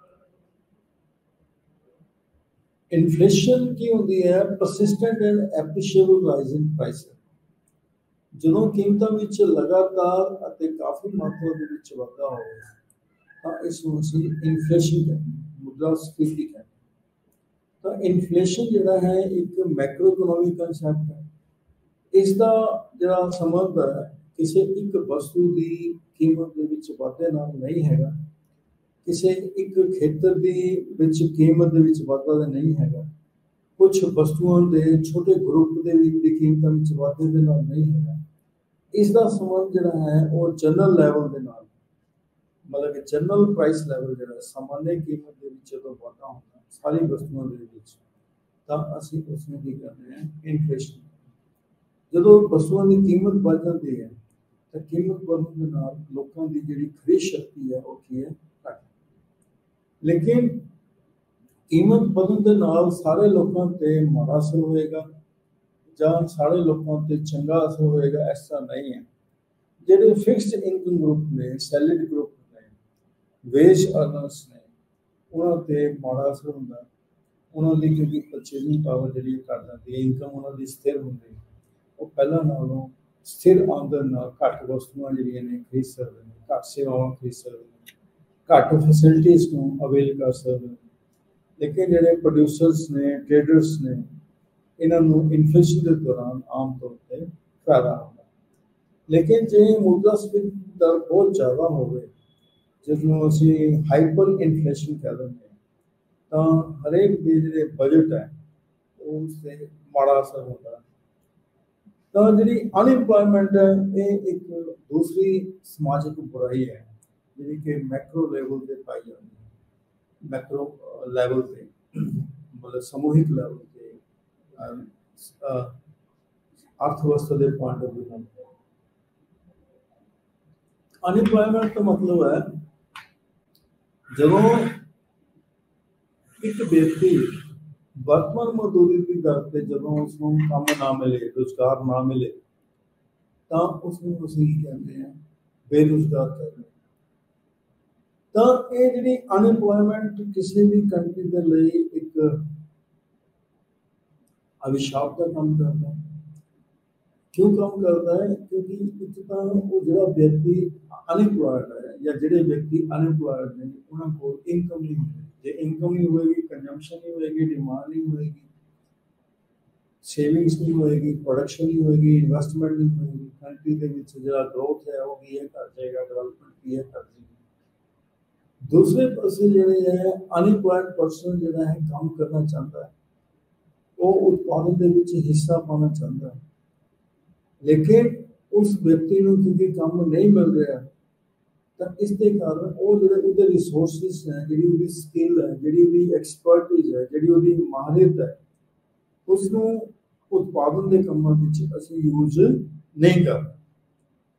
इन्फ्लेशन की होंदी है persistent and appreciable rise in price. ਜਦੋਂ ਕੀਮਤਾਂ ਵਿੱਚ ਲਗਾਤਾਰ ਅਤੇ ਕਾਫੀ ਮਾਤਰਾ ਦੇ ਵਿੱਚ ਵਾਧਾ ਹੋਵੇ ਤਾਂ ਇਸ ਨੂੰ ਅਸੀਂ ਇਨਫਲੇਸ਼ਨ ਕਹਿੰਦੇ ਹਾਂ, ਮੁਦਰਾਸਫੀਤੀ ਕਹਿੰਦੇ ਹਾਂ। ਤਾਂ ਇਨਫਲੇਸ਼ਨ ਜਿਹੜਾ ਹੈ ਇੱਕ ਮੈਕਰੋ ਇਕਨੋਮਿਕ ਕਨਸੈਪਟ ਹੈ। ਇਸ ਦਾ ਜਿਹੜਾ ਸੰਬੰਧ ਹੈ ਕਿਸੇ ਇੱਕ ਵਸਤੂ ਦੀ ਕੀਮਤ ਦੇ ਵਿੱਚ ਵਾਧੇ ਨਾਲ ਨਹੀਂ ਹੈਗਾ, ਕਿਸੇ ਇੱਕ ਖੇਤਰ ਦੀ ਵਿੱਚ ਕੀਮਤ ਦੇ ਵਿੱਚ ਵਾਧਾ ਤਾਂ ਨਹੀਂ ਹੈਗਾ, ਕੁਝ ਵਸਤੂਆਂ ਦੇ ਛੋਟੇ ਗਰੁੱਪ ਦੇ ਵਿੱਚ ਦੀ ਕੀਮਤਾਂ ਵਿੱਚ ਵਾਧੇ ਦੇ ਨਾਲ ਨਹੀਂ ਹੈਗਾ। इसका संबंध जिहड़ा है वो जनरल लैवल के नाल, मतलब कि जनरल प्राइस लैवल जिहड़ा सामान्य कीमत के विच जदों वाधा होंदा सारी वस्तुओं के विच, तां असीं उसनूं की करदे हां इन्फ्लेशन। जदों वस्तुओं की कीमत बढ़ जाती है तो कीमत बढ़ने के नाल लोकां दी जिहड़ी खरीद शक्ति है वो की है घट। लेकिन कीमत बढ़ने के नाल सारे लोकां ते माड़ा असर होएगा ਜਾਂ ਸਾਰੇ ਲੋਕਾਂ ਤੇ ਚੰਗਾ ਅਸਰ ਹੋਏਗਾ, ਇਸ ਤਰ੍ਹਾਂ ਨਹੀਂ ਹੈ। ਜਿਹੜੇ ਫਿਕਸਡ ਇਨਕਮ ਗਰੁੱਪ ਨੇ, ਸੈਲਰੀਡ ਗਰੁੱਪ ਨੇ, ਵੇਜ ਅਰਨਰਸ ਨੇ, ਉਹਨਾਂ ਤੇ ਮਾੜਾ ਅਸਰ ਹੁੰਦਾ। ਉਹਨਾਂ ਦੀ ਕਿਉਂਕਿ ਪਰਚੇਜ਼ਿੰਗ ਪਾਵਰ ਜਿਹੜੀ ਘੱਟ ਜਾਂਦੀ ਹੈ, ਇਨਕਮ ਉਹਨਾਂ ਦੀ ਸਥਿਰ ਹੁੰਦੀ, ਉਹ ਪਹਿਲਾਂ ਨਾਲੋਂ ਸਥਿਰ ਆਮਦਨ ਨਾਲ ਘੱਟ ਵਸਤੂਆਂ ਜਿਹੜੀਆਂ ਨੇ ਖਰੀਦ ਸਕਦੇ ਨੇ, ਘੱਟ ਸੇਵਾਵਾਂ ਖਰੀਦ ਸਕਦੇ ਨੇ, ਘੱਟ ਫੈਸਿਲਿਟੀਜ਼ ਨੂੰ ਅਵੇਲ ਕਰ ਸਕਦੇ ਨੇ। ਲੇਕਿਨ ਜਿਹੜੇ ਪ੍ਰੋਡਿਊਸਰਸ ਨੇ, ਟ੍ਰੇਡਰਸ ਨੇ, इन्हों इन्फ्लेशन के दौरान आम तौर पर फायदा होता। लेकिन जो मुद्रास्फीति दर बहुत ज़्यादा हो, जिसनों असी हाइपर इन्फ्लेशन कह दें, तो हरेक के जो बजट है उससे माड़ा असर होता है। तो जी अनएम्प्लॉयमेंट है ये एक दूसरी समाजिक बुराई है जी कि मैक्रो लैवल पर पाई जाती है। मैक्रो लैवल पर मतलब समूहिक लैवल पर अर्थव्यवस्था के पॉइंट ऑफ व्यू। अनएम्प्लॉयमेंट का मतलब है जब एक व्यक्ति वर्तमान मजदूरी की दर से जब उसको काम ना मिले, रोजगार ना मिले, तो उसमें उसी कहते हैं बेरोजगार कहते हैं। तो ये जी अनएम्प्लॉयमेंट किसी भी कंट्री के लिए एक अभिशाप का काम करता है। क्यों काम करता है? क्योंकि एक तो वो जो व्यक्ति अनएम्प्लॉयड है या जो व्यक्ति अनएम्प्लॉयड ने उन्होंने को इनकम नहीं होगी, जो इनकम नहीं होगी कंजम्पशन नहीं होगी, डिमांड नहीं होगी, सेविंग्स नहीं होगी, प्रोडक्शन नहीं होगी, इन्वेस्टमेंट नहीं होगी, कंट्री के विच जो ग्रोथ है वो की है कर जाएगा, डेवलपमेंट की है कर जाएगी। दूसरे पासे जो है अनएम्प्लॉयड पर्सन जो है काम करना चाहता है, वो उत्पादन के विच हिस्सा पाना चाहता है, लेकिन उस व्यक्ति को क्योंकि काम नहीं मिल रहा, तो इसके कारण वो जो रिसोर्सिस है, जी स्किल है, जी एक्सपर्टीज है, जी माहिरत है, उसनों उत्पादन के कामों में असीं यूज नहीं करते।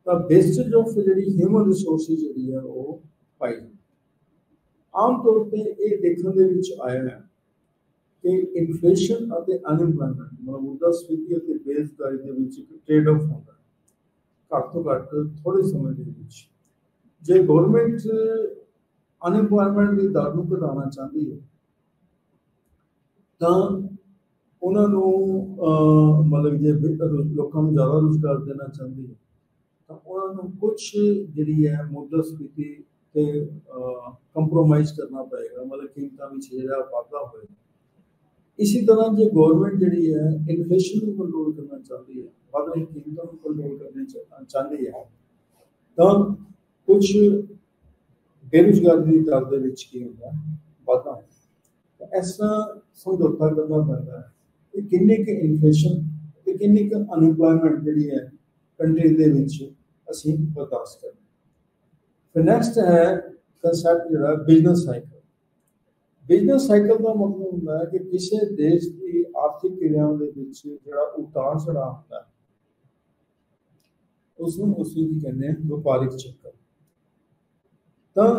ਤਾਂ ਵੇਸਟੇਜ ਆਫ ਜਿਹੜੀ ਹਿਊਮਨ ਰਿਸੋਰਸਿਸ ਜਿਹੜੀ ਹੈ ਉਹ ਪਾਈ ਜਾਂਦੀ। ਆਮ ਤੌਰ ਤੇ ਇਹ ਦੇਖਣ ਦੇ ਵਿੱਚ ਆਇਆ ਹੈ ਕਿ ਇਨਫਲੇਸ਼ਨ ਅਤੇ ਅਨਇੰਪਲੋਇਮੈਂਟ ਮਤਲਬ ਮੁਦਰਾਸਫੀਤੀ ਅਤੇ ਬੇਰੁਜ਼ਗਾਰੀ ਦੇ ਵਿੱਚ ਇੱਕ ਟ੍ਰੇਡ ਆਫ ਹੁੰਦਾ ਹੈ। ਘੱਟ ਤੋਂ ਘੱਟ ਥੋੜ੍ਹੇ ਸਮੇਂ ਦੇ ਵਿੱਚ ਜੇ ਗੌਰਮੈਂਟ ਅਨਇੰਪਲੋਇਮੈਂਟ ਦੀ ਦਰ ਨੂੰ ਘਟਾਉਣਾ ਚਾਹੁੰਦੀ ਹੈ ਤਾਂ ਉਹਨਾਂ ਨੂੰ ਮਤਲਬ ਜੇ ਲੋਕਾਂ ਨੂੰ ਜ਼ਿਆਦਾ ਰੁਜ਼ਗਾਰ ਦੇਣਾ ਚਾਹੁੰਦੀ ਹੈ ਤਾਂ ਉਹਨਾਂ ਨੂੰ ਕੁਛ ਜਿਹੜੀ ਹੈ ਮੁਦਰਾਸਫੀਤੀ ਤੇ ਕੰਪਰੋਮਾਈਜ਼ ਕਰਨਾ ਪਏਗਾ, ਮਤਲਬ ਕੀਮਤਾਂ ਵਿੱਚ ਜਿਹੜਾ ਵਾਧਾ ਹੋਏਗਾ। ਇਸੇ ਤਰ੍ਹਾਂ ਜੇ ਗੌਰਮੈਂਟ ਜਿਹੜੀ ਹੈ ਇਨਫਲੇਸ਼ਨ ਨੂੰ ਕੰਟਰੋਲ ਕਰਨਾ ਚਾਹੁੰਦੀ ਹੈ, ਵੱਧ ਰਹੀ ਕੀਮਤਾਂ ਨੂੰ ਕੰਟਰੋਲ ਕਰਨਾ ਚਾਹੁੰਦੀ ਹੈ ਤਾਂ ਕੁਛ ਬੇਰੁਜ਼ਗਾਰੀ ਦੀ ਦਰ ਦੇ ਵਿੱਚ ਕੀ ਹੁੰਦਾ ਵਾਧਾ ਹੁੰਦਾ। ਇਸ ਤਰ੍ਹਾਂ ਸਮਝੌਤਾ ਕਰਨਾ ਪੈਂਦਾ ਹੈ ਕਿ ਕਿੰਨੀ ਕੁ ਇਨਫਲੇਸ਼ਨ ਤੇ ਕਿੰਨੀ ਕੁ ਅਨਇੰਪਲੋਇਮੈਂਟ ਜਿਹੜੀ ਹੈ ਕੰਟਰੀ ਦੇ ਵਿੱਚ ਅਸੀਂ ਬਰਦਾਸ਼ਤ ਕਰਨਾ। ਫਿਰ ਨੈਕਸਟ ਹੈ ਕੰਸੈਪਟ ਜਿਹੜਾ ਬਿਜ਼ਨਸ ਸਾਈਕਲ। ਬਿਜ਼ਨਸ ਸਾਈਕਲ ਦਾ ਮਤਲਬ ਹੁੰਦਾ ਹੈ ਕਿ ਕਿਸੇ ਦੇਸ਼ ਦੀ ਆਰਥਿਕ ਕਿਰਿਆਵਾਂ ਦੇ ਵਿੱਚ ਜਿਹੜਾ ਉਤਾਰ ਚੜਾਅ ਹੁੰਦਾ ਹੈ ਉਸ ਨੂੰ ਅਸੀਂ ਕੀ ਕਹਿੰਦੇ ਹਾਂ ਵਪਾਰਿਕ ਚੱਕਰ। ਤਾਂ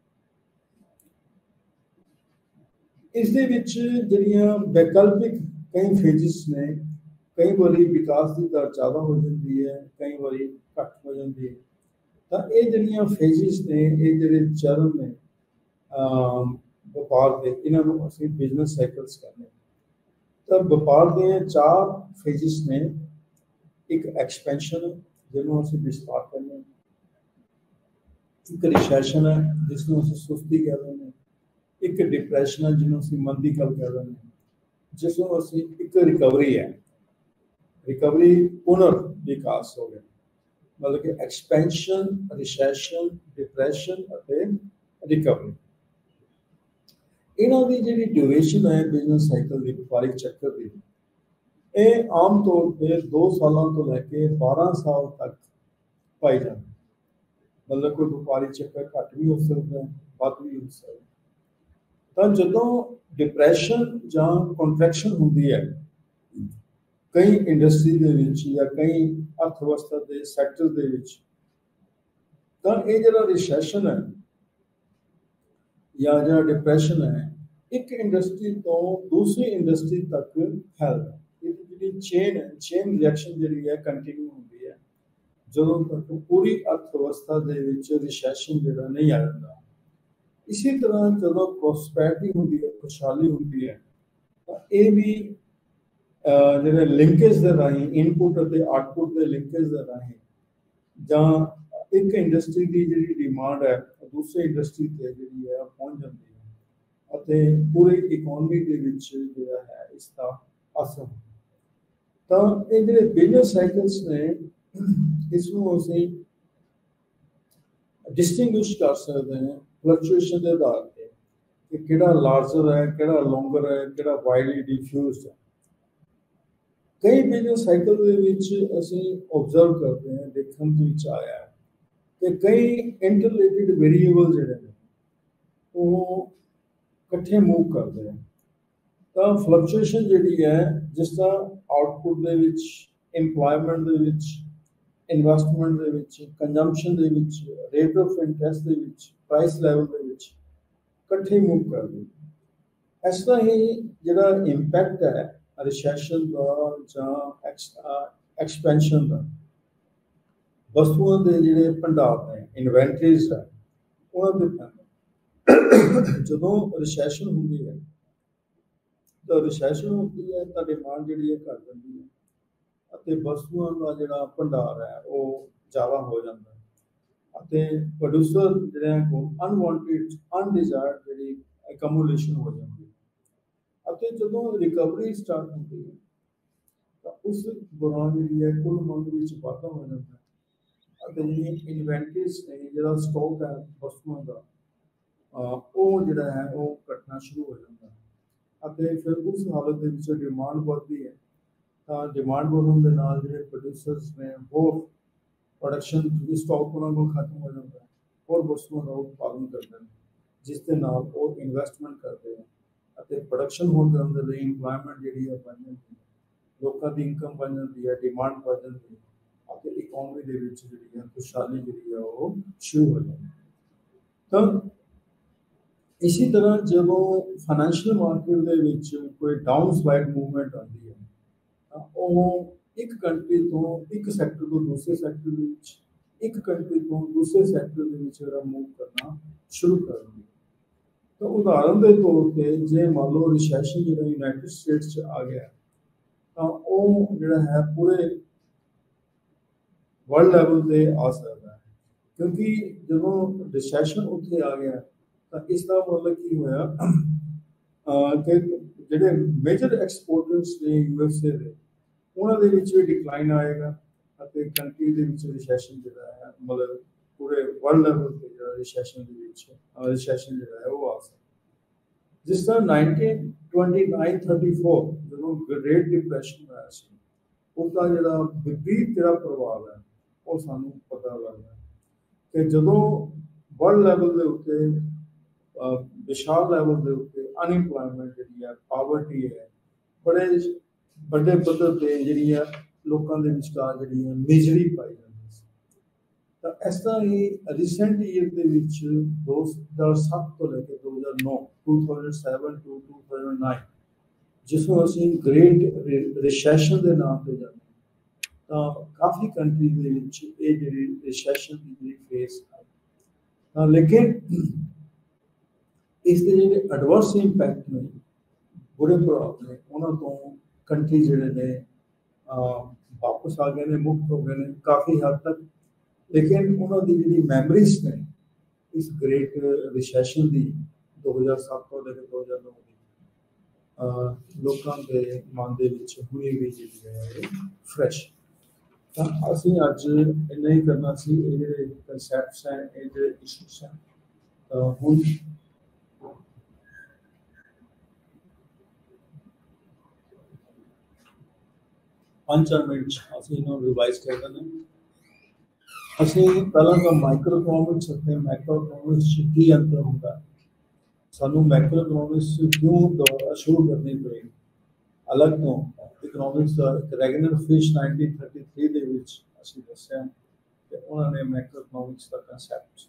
ਇਸ ਦੇ ਵਿੱਚ ਜਿਹੜੀਆਂ ਵੈਕਲਪਿਕ ਕਈ ਫੇਜ਼ਿਸ ਨੇ, ਕਈ ਵਾਰੀ ਵਿਕਾਸ ਦੀ ਦਰ ਜ਼ਿਆਦਾ ਹੋ ਜਾਂਦੀ ਹੈ, ਕਈ ਵਾਰੀ ਘੱਟ ਹੋ ਜਾਂਦੀ ਹੈ। ਤਾਂ ਇਹ ਜਿਹੜੀਆਂ ਫੇਜ਼ਿਸ ਨੇ, ਇਹ ਜਿਹੜੇ ਚਰਨ ਨੇ ਵਪਾਰ ਦੇ, ਇਹਨਾਂ ਨੂੰ ਅਸੀਂ ਬਿਜ਼ਨਸ ਸਾਈਕਲਸ ਕਹਿੰਦੇ ਹਾਂ। ਤਾਂ ਵਪਾਰ ਦੇ ਚਾਰ ਫੇਜ਼ਿਸ ਨੇ। ਇੱਕ ਐਕਸਪੈਂਸ਼ਨ ਜਿਹਨੂੰ ਅਸੀਂ ਵਿਸਤਾਰ ਕਹਿੰਦੇ ਹਾਂ, ਇੱਕ ਰਿਸੈਸ਼ਨ ਹੈ ਜਿਸ ਨੂੰ ਅਸੀਂ ਸੁਸਤੀ ਕਹਿੰਦੇ ਹਾਂ, ਇੱਕ ਡਿਪਰੈਸ਼ਨ ਹੈ ਜਿਹਨੂੰ ਅਸੀਂ ਮੰਦੀ ਕਾਲ ਕਹਿੰਦੇ ਹਾਂ, ਜਿਸ ਨੂੰ ਅਸੀਂ ਇੱਕ ਰਿਕਵਰੀ ਹੈ, ਰਿਕਵਰੀ ਪੁਨਰ ਵਿਕਾਸ ਹੋ ਗਿਆ। ਮਤਲਬ ਕਿ ਐਕਸਪੈਂਸ਼ਨ, ਰਿਸੈਸ਼ਨ, ਡਿਪਰੈਸ਼ਨ ਅਤੇ ਰਿਕਵਰੀ। ਇਹਨਾਂ ਦੀ ਜਿਹੜੀ ਡਿਊਰੇਸ਼ਨ ਹੈ ਬਿਜ਼ਨਸ ਸਾਈਕਲ ਦੀ, ਵਪਾਰਿਕ ਚੱਕਰ ਦੀ, ਇਹ ਆਮ ਤੌਰ ਤੇ ਦੋ ਸਾਲਾਂ ਤੋਂ ਲੈ ਕੇ ਬਾਰਾਂ ਸਾਲ ਤੱਕ ਪਾਈ ਜਾਂਦੀ। ਮਤਲਬ ਕੋਈ ਵਪਾਰਿਕ ਚੱਕਰ ਘੱਟ ਵੀ ਹੋ ਸਕਦਾ, ਵੱਧ ਵੀ ਹੋ ਸਕਦਾ। ਤਾਂ ਜਦੋਂ ਡਿਪਰੈਸ਼ਨ ਜਾਂ ਕੰਟਰੈਕਸ਼ਨ ਹੁੰਦੀ ਹੈ ਕਈ ਇੰਡਸਟਰੀ ਦੇ ਵਿੱਚ ਜਾਂ ਕਈ ਅਰਥ ਵਿਵਸਥਾ ਦੇ ਸੈਕਟਰ ਦੇ ਵਿੱਚ, ਤਾਂ ਇਹ ਜਿਹੜਾ ਰਿਸੈਸ਼ਨ ਹੈ ਜਾਂ ਜਿਹੜਾ ਡਿਪਰੈਸ਼ਨ ਹੈ ਇੱਕ ਇੰਡਸਟਰੀ ਤੋਂ ਦੂਸਰੀ ਇੰਡਸਟਰੀ ਤੱਕ ਫੈਲਦਾ। ਇਹਦੀ ਜਿਹੜੀ ਚੇਨ ਹੈ, ਚੇਨ ਰਿਐਕਸ਼ਨ ਜਿਹੜੀ ਹੈ ਕੰਟੀਨਿਊ ਹੁੰਦੀ ਹੈ ਜਦੋਂ ਤੱਕ ਪੂਰੀ ਅਰਥ ਵਿਵਸਥਾ ਦੇ ਵਿੱਚ ਰਿਸੈਸ਼ਨ ਜਿਹੜਾ ਨਹੀਂ ਆ ਜਾਂਦਾ। ਇਸੇ ਤਰ੍ਹਾਂ ਜਦੋਂ ਪ੍ਰੋਸਪੈਰਿਟੀ ਹੁੰਦੀ ਹੈ, ਖੁਸ਼ਹਾਲੀ ਹੁੰਦੀ ਹੈ, ਤਾਂ ਇਹ ਵੀ ਜਿਹੜੇ ਲਿੰਕੇਜ ਦੇ ਰਾਹੀਂ, ਇਨਪੁਟ ਅਤੇ ਆਊਟਪੁੱਟ ਦੇ ਲਿੰਕੇਜ ਦੇ ਰਾਹੀਂ, ਜਾਂ ਇੱਕ ਇੰਡਸਟਰੀ ਦੀ ਜਿਹੜੀ ਡਿਮਾਂਡ ਹੈ ਦੂਸਰੀ ਇੰਡਸਟਰੀ ਤੇ ਜਿਹੜੀ ਹੈ ਪਹੁੰਚ ਜਾਂਦੀ ਹੈ ਅਤੇ ਪੂਰੀ ਇਕਨੋਮੀ ਦੇ ਵਿੱਚ ਜਿਹੜਾ ਹੈ ਇਸ ਦਾ ਅਸਰ। ਤਾਂ ਇਹ ਜਿਹੜੇ ਬਿਜ਼ਨਸ ਸਾਈਕਲਸ ਨੇ, ਇਸ ਨੂੰ ਅਸੀਂ ਡਿਸਟਿੰਗੁਇਸ਼ ਕਰ ਸਕਦੇ ਹਾਂ ਫਲਕਚੁਏਸ਼ਨ ਦੇ ਆਧਾਰ ਤੇ ਕਿ ਕਿਹੜਾ ਲਾਰਜਰ ਹੈ, ਕਿਹੜਾ ਲੌਂਗਰ ਹੈ, ਕਿਹੜਾ ਵਾਈਡਲੀ ਡਿਫਿਊਜ਼ਡ ਹੈ। ਕਈ ਬਿਜ਼ਨਸ ਸਾਈਕਲ ਦੇ ਵਿੱਚ ਅਸੀਂ ਓਬਜ਼ਰਵ ਕਰਦੇ ਹਾਂ, ਦੇਖਣ ਦੇ ਵਿੱਚ ਆਇਆ ਹੈ ਕਿ ਕਈ ਇੰਟਰਲੇਟਿਡ ਵੇਰੀਏਬਲ ਜਿਹੜੇ ਨੇ ਉਹ ਇਕੱਠੇ ਮੂਵ ਕਰਦੇ ਹਨ। ਤਾਂ ਫਲਕਚੁਏਸ਼ਨ ਜਿਹੜੀ ਹੈ, ਜਿਸ ਤਰ੍ਹਾਂ ਆਊਟਪੁੱਟ ਦੇ ਵਿੱਚ, ਇੰਪਲੋਇਮੈਂਟ ਦੇ ਵਿੱਚ, ਇਨਵੈਸਟਮੈਂਟ ਦੇ ਵਿੱਚ, ਕੰਜ਼ੰਪਸ਼ਨ ਦੇ ਵਿੱਚ, ਰੇਟ ਆਫ ਇੰਟਰਸਟ ਦੇ ਵਿੱਚ, ਪ੍ਰਾਈਸ ਲੈਵਲ ਦੇ ਵਿੱਚ ਇਕੱਠੇ ਮੂਵ ਕਰਦੇ। ਇਸ ਤਰ੍ਹਾਂ ਹੀ ਜਿਹੜਾ ਇੰਪੈਕਟ ਹੈ ਰਿਸੈਸ਼ਨ ਦਾ ਜਾਂ ਐਕਸਪੈਂਸ਼ਨ ਦਾ ਵਸਤੂਆਂ ਦੇ ਜਿਹੜੇ ਭੰਡਾਰ ਨੇ, ਇਨਵੈਂਟਰੀਜ਼ ਹੈ, ਉਹਨਾਂ ਦੇ ਪੈਂਦਾ। ਜਦੋਂ ਰਿਸੈਸ਼ਨ ਹੁੰਦੀ ਹੈ ਤਾਂ ਰਿਸੈਸ਼ਨ ਹੁੰਦੀ ਹੈ ਤਾਂ ਡਿਮਾਂਡ ਜਿਹੜੀ ਹੈ ਘੱਟ ਜਾਂਦੀ ਹੈ ਅਤੇ ਵਸਤੂਆਂ ਦਾ ਜਿਹੜਾ ਭੰਡਾਰ ਹੈ ਉਹ ਜ਼ਿਆਦਾ ਹੋ ਜਾਂਦਾ ਹੈ ਅਤੇ ਪ੍ਰੋਡਿਊਸਰ ਜਿਹੜੇ ਕੋਲ ਅਨਵਾਂਟਿਡ, ਅਨਡਿਜ਼ਾਇਰਡ ਜਿਹੜੀ ਐਕਮੂਲੇਸ਼ਨ ਹੋ ਜਾਂਦੀ ਹੈ। ਅਤੇ ਜਦੋਂ ਰਿਕਵਰੀ ਸਟਾਰਟ ਹੁੰਦੀ ਹੈ ਤਾਂ ਉਸ ਦੌਰਾਨ ਜਿਹੜੀ ਹੈ ਕੁੱਲ ਮੰਗ ਵਿੱਚ ਵਾਧਾ ਹੋ ਜਾਂਦਾ ਹੈ ਅਤੇ ਜਿਹੜੀਆਂ ਇਨਵੈਂਟਰੀਜ਼ ਨੇ, ਜਿਹੜਾ ਸਟਾਕ ਹੈ ਵਸਤੂਆਂ ਦਾ, ਉਹ ਜਿਹੜਾ ਹੈ ਉਹ ਘਟਣਾ ਸ਼ੁਰੂ ਹੋ ਜਾਂਦਾ ਹੈ ਅਤੇ ਫਿਰ ਉਸ ਹਾਲਤ ਦੇ ਵਿੱਚ ਡਿਮਾਂਡ ਵੱਧਦੀ ਹੈ। ਤਾਂ ਡਿਮਾਂਡ ਵਧਣ ਦੇ ਨਾਲ ਜਿਹੜੇ ਪ੍ਰੋਡਿਊਸਰਸ ਨੇ ਹੋਰ ਪ੍ਰੋਡਕਸ਼ਨ, ਕਿਉਂਕਿ ਸਟਾਕ ਉਹਨਾਂ ਕੋਲ ਖਤਮ ਹੋ ਜਾਂਦਾ ਹੈ, ਹੋਰ ਵਸਤੂਆਂ ਦਾ ਉਤਪਾਦਨ ਕਰਦੇ ਨੇ, ਜਿਸ ਦੇ ਨਾਲ ਉਹ ਇਨਵੈਸਟਮੈਂਟ ਕਰਦੇ ਨੇ ਅਤੇ ਪ੍ਰੋਡਕਸ਼ਨ ਹੋਣ ਦੇ ਲਈ ਇੰਪਲੋਇਮੈਂਟ ਜਿਹੜੀ ਹੈ ਬਣ ਜਾਂਦੀ ਹੈ, ਲੋਕਾਂ ਦੀ ਇਨਕਮ ਬਣ ਜਾਂਦੀ ਹੈ, ਡਿਮਾਂਡ ਵੱਧ ਜਾਂਦੀ ਹੈ ਅਤੇ ਇਕੋਨਮੀ ਦੇ ਵਿੱਚ ਜਿਹੜੀ ਹੈ ਖੁਸ਼ਹਾਲੀ ਜਿਹੜੀ ਹੈ ਉਹ ਸ਼ੁਰੂ ਹੋ ਜਾਂਦੀ। ਤਾਂ ਇਸੇ ਤਰ੍ਹਾਂ ਜਦੋਂ ਫਾਈਨੈਂਸ਼ੀਅਲ ਮਾਰਕੀਟ ਦੇ ਵਿੱਚ ਕੋਈ ਡਾਊਨ ਸਲਾਈਡ ਮੂਵਮੈਂਟ ਆਉਂਦੀ ਹੈ ਤਾਂ ਉਹ ਇੱਕ ਕੰਟਰੀ ਤੋਂ ਇੱਕ ਸੈਕਟਰ ਤੋਂ ਦੂਸਰੇ ਸੈਕਟਰ ਦੇ ਵਿੱਚ, ਇੱਕ ਕੰਟਰੀ ਤੋਂ ਦੂਸਰੇ ਸੈਕਟਰ ਦੇ ਵਿੱਚ ਜਿਹੜਾ ਮੂਵ ਕਰਨਾ ਸ਼ੁਰੂ ਕਰ ਦਿੰਦੀ ਹੈ। ਤਾਂ ਉਦਾਹਰਨ ਦੇ ਤੌਰ ਤੇ ਜੇ ਮੰਨ ਲਓ ਰਿਸੈਸ਼ਨ ਜਿਹੜਾ ਯੂਨਾਈਟਿਡ ਸਟੇਟਸ 'ਚ ਆ ਗਿਆ ਤਾਂ ਉਹ ਜਿਹੜਾ ਹੈ ਪੂਰੇ ਵਰਲਡ ਲੈਵਲ ਤੇ ਆ ਸਕਦਾ ਹੈ, ਕਿਉਂਕਿ ਜਦੋਂ ਰਿਸੈਸ਼ਨ ਉੱਥੇ ਆ ਗਿਆ ਤਾਂ ਇਸ ਦਾ ਮਤਲਬ ਕੀ ਹੋਇਆ ਕਿ ਜਿਹੜੇ ਮੇਜਰ ਐਕਸਪੋਰਟਰਸ ਨੇ ਯੂ ਐਸ ਏ ਦੇ ਉਹਨਾਂ ਦੇ ਵਿੱਚ ਵੀ ਡਿਕਲਾਈਨ ਆਏਗਾ ਅਤੇ ਕੰਟਰੀ ਦੇ ਵਿੱਚ ਰਿਸੈਸ਼ਨ ਜਿਹੜਾ ਹੈ ਮਤਲਬ ਪੂਰੇ ਵਰਲਡ ਲੈਵਲ ਤੇ ਜਿਹੜਾ ਰਿਸੈਸ਼ਨ ਦੇ ਵਿੱਚ ਰਿਸੈਸ਼ਨ ਜਿਹੜਾ ਹੈ ਉਹ ਆ ਸਕਦਾ। ਜਿਸ ਤਰ੍ਹਾਂ nineteen twenty nine thirty four ਜਦੋਂ ਗ੍ਰੇਟ ਡਿਪਰੈਸ਼ਨ ਹੋਇਆ ਸੀ ਉਹਦਾ ਜਿਹੜਾ ਵਿਪਰੀਤ ਜਿਹੜਾ ਪ੍ਰਭਾਵ ਹੈ ਉਹ ਸਾਨੂੰ ਪਤਾ ਲੱਗਦਾ ਕਿ ਜਦੋਂ ਵਰਲਡ ਲੈਵਲ ਦੇ ਉੱਤੇ ਵਿਸ਼ਾਲ ਲੈਵਲ ਦੇ ਉੱਤੇ ਅਨਇੰਪਲੋਇਮੈਂਟ ਜਿਹੜੀ ਹੈ, ਪਾਵਰਟੀ ਹੈ, ਬੜੇ ਵੱਡੇ ਪੱਧਰ ਤੇ ਜਿਹੜੀ ਹੈ ਲੋਕਾਂ ਦੇ ਵਿਚਕਾਰ ਜਿਹੜੀ ਹੈ ਮਿਜ਼ਰੀ ਪਾਈ ਜਾਂਦੀ ਸੀ। ਤਾਂ ਇਸ ਤਰ੍ਹਾਂ ਹੀ ਰੀਸੈਂਟ ਈਅਰ ਦੇ ਵਿੱਚ ਦੋ ਹਜ਼ਾਰ ਸੱਤ ਤੋਂ ਲੈ ਕੇ ਦੋ ਹਜ਼ਾਰ ਨੌ ਦੋ ਹਜ਼ਾਰ ਸੱਤ ਤੋਂ ਦੋ ਹਜ਼ਾਰ ਨੌ ਜਿਸ ਨੂੰ ਅਸੀਂ ਗ੍ਰੇਟ ਰਿਸੈਸ਼ਨ ਦੇ ਨਾਮ ਤੇ ਜਾਣਦੇ ਤਾਂ ਕਾਫੀ ਕੰਟਰੀ ਦੇ ਵਿੱਚ ਇਹ ਜਿਹੜੀ ਰਿਸੈਸ਼ਨ ਦੀ ਜਿਹੜੀ ਫੇਸ ਆਈ ਤਾਂ ਲੇਕਿਨ ਇਸ ਦੇ ਜਿਹੜੇ ਐਡਵਰਸ ਇੰਪੈਕਟ ਨੇ, ਬੁਰੇ ਪ੍ਰਭਾਵ ਨੇ, ਉਹਨਾਂ ਤੋਂ ਕੰਟਰੀ ਜਿਹੜੇ ਨੇ ਵਾਪਸ ਆ ਗਏ ਨੇ, ਮੁਕਤ ਹੋ ਗਏ ਨੇ ਕਾਫੀ ਹੱਦ ਤੱਕ। ਲੇਕਿਨ ਉਹਨਾਂ ਦੀ ਜਿਹੜੀ ਮੈਮਰੀਜ਼ ਨੇ ਇਸ ਗ੍ਰੇਟ ਰਿਸੈਸ਼ਨ ਦੀ ਦੋ ਹਜ਼ਾਰ ਸੱਤ ਤੋਂ ਲੈ ਕੇ ਦੋ ਹਜ਼ਾਰ ਨੌ ਦੀ ਲੋਕਾਂ ਦੇ ਮਨ ਦੇ ਵਿੱਚ ਹੁਣੇ ਵੀ ਜਿਹੜੀ ਹੈ ਫਰੈਸ਼। ਤਾਂ ਅਸੀਂ ਅੱਜ ਇੰਨਾ ਹੀ ਕਰਨਾ ਸੀ। ਇਹ ਜਿਹੜੇ ਕਨਸੈਪਟਸ ਹੈ, ਇਹ ਜਿਹੜੇ ਇਸ਼ੂਸ ਹੈ, ਤਾਂ ਹੁਣ ਪੰਜ ਚਾਰ ਮਿੰਟ ਅਸੀਂ ਇਹਨੂੰ ਰਿਵਾਈਜ਼ ਕਰ ਦਿੰਦੇ ਹਾਂ। ਅਸੀਂ ਪਹਿਲਾਂ ਤਾਂ ਮਾਈਕਰੋ ਇਕਨੋਮਿਕਸ ਅਤੇ ਮੈਕਰੋ ਇਕਨੋਮਿਕਸ 'ਚ ਕੀ ਅੰਤਰ ਹੁੰਦਾ, ਸਾਨੂੰ ਮੈਕਰੋ ਇਕਨੋਮਿਕਸ ਕਿਉਂ ਸ਼ੁਰੂ ਕਰਨੀ ਪਈ ਅਲੱਗ ਤੋਂ ਇਕਨੋਮਿਕਸ ਦਾ ਇੱਕ Ragnar Frisch nineteen thirty three ਦੇ ਵਿੱਚ ਅਸੀਂ ਦੱਸਿਆ ਕਿ ਉਹਨਾਂ ਨੇ ਮੈਕਰੋ ਇਕਨੋਮਿਕਸ ਦਾ ਕੰਸੈਪਟ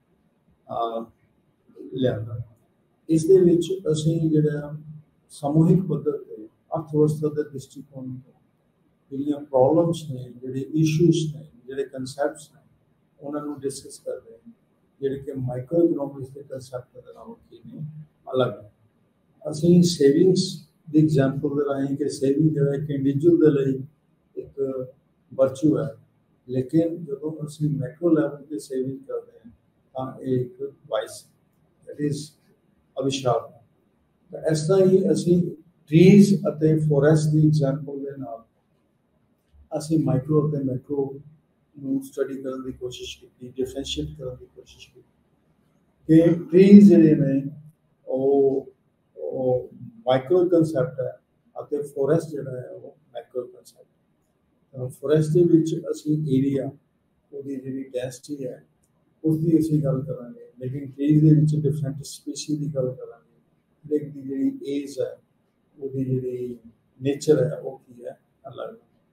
ਲਿਆਂਦਾ। ਇਸ ਦੇ ਵਿੱਚ ਅਸੀਂ ਜਿਹੜਾ ਸਮੂਹਿਕ ਪੱਧਰ ਤੇ ਅਰਥ ਵਿਵਸਥਾ ਦੇ ਦ੍ਰਿਸ਼ਟੀਕੋਣ ਤੋਂ ਜਿਹੜੀਆਂ ਪ੍ਰੋਬਲਮਸ ਨੇ, ਜਿਹੜੇ ਇਸ਼ੂਸ ਨੇ, ਜਿਹੜੇ ਕੰਸੈਪਟਸ ਨੇ ਉਹਨਾਂ ਨੂੰ ਡਿਸਕਸ ਕਰਦੇ ਹਾਂ, ਜਿਹੜੇ ਕਿ ਮਾਈਕਰੋ ਇਕਨੋਮਿਕਸ ਦੇ ਕੰਸੈਪਟ ਦੇ ਨਾਲੋਂ ਕੀ ਨੇ, ਅਲੱਗ ਹੈ। ਅਸੀਂ ਸੇਵਿੰਗਸ ਦੀ ਐਗਜ਼ਾਮਪਲ ਦੇ ਰਾਹੀਂ ਕਿ ਸੇਵਿੰਗ ਜਿਹੜਾ ਇੱਕ ਇੰਡੀਵਿਜੂਅਲ ਦੇ ਲਈ ਇੱਕ ਵਰਚੂ ਹੈ, ਲੇਕਿਨ ਜਦੋਂ ਅਸੀਂ ਮੈਕਰੋ ਲੈਵਲ ਤੇ ਸੇਵਿੰਗ ਕਰਦੇ ਹਾਂ ਤਾਂ ਇਹ ਇੱਕ ਵਾਈਸ ਦੈਟ ਇਜ਼ ਅਭਿਸ਼ਾਪ। ਤਾਂ ਇਸ ਤਰ੍ਹਾਂ ਹੀ ਅਸੀਂ ਟਰੀਜ਼ ਅਤੇ ਫੋਰੈਸਟ ਦੀ ਐਗਜ਼ਾਮਪਲ ਦੇ ਨਾਲ ਅਸੀਂ ਮਾਈਕਰੋ ਅਤੇ ਮੈਕਰੋ ਨੂੰ ਸਟੱਡੀ ਕਰਨ ਦੀ ਕੋਸ਼ਿਸ਼ ਕੀਤੀ, ਡਿਫਰੈਂਸ਼ੀਏਟ ਕਰਨ ਦੀ ਕੋਸ਼ਿਸ਼ ਕੀਤੀ ਕਿ ਟਰੀਜ਼ ਜਿਹੜੇ ਨੇ ਉਹ ਉਹ ਮਾਈਕਰੋ ਕੰਸੈਪਟ ਹੈ ਅਤੇ ਫੋਰੈਸਟ ਜਿਹੜਾ ਹੈ ਉਹ ਮੈਕਰੋ ਕੰਸੈਪਟ ਹੈ। ਫੋਰੈਸਟ ਦੇ ਵਿੱਚ ਅਸੀਂ ਏਰੀਆ, ਉਹਦੀ ਜਿਹੜੀ ਡੈਂਸਿਟੀ ਹੈ ਉਸ ਦੀ ਅਸੀਂ ਗੱਲ ਕਰਾਂਗੇ, ਲੇਕਿਨ ਟਰੀਜ਼ ਦੇ ਵਿੱਚ ਡਿਫਰੈਂਟ ਸਪੀਸੀਜ਼ ਦੀ ਗੱਲ ਕਰਾਂਗੇ। ਲੇਕਿਨ ਦੀ ਜਿਹੜੀ ਏਜ ਹੈ, ਉਹਦੀ ਜਿਹੜੀ ਨੇਚਰ ਹੈ ਉਹ ਕੀ ਹੈ, ਅਲੱਗ।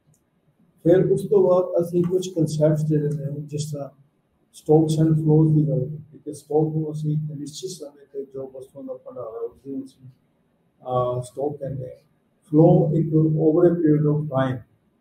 ਫਿਰ ਉਸ ਤੋਂ ਬਾਅਦ ਅਸੀਂ ਕੁਝ ਕੰਸੈਪਟਸ ਜਿਹੜੇ ਨੇ ਜਿਸ ਤਰ੍ਹਾਂ ਸਟੋਕਸ ਐਂਡ ਫਲੋਜ਼ ਦੀ ਗੱਲ ਕੀਤੀ ਕਿ ਸਟੋਕ ਨੂੰ ਅਸੀਂ ਨਿਸ਼ਚਿਤ ਸਮੇਂ ਤੇ ਜੋ ਵਸਤੂਆਂ ਦਾ ਭੰਡਾਰ ਹੈ ਉਸ ਨੂੰ ਅਸੀਂ ਸਟੋਕ ਕਹਿੰਦੇ ਹਾਂ। ਫਲੋ ਇੱਕ over a period of time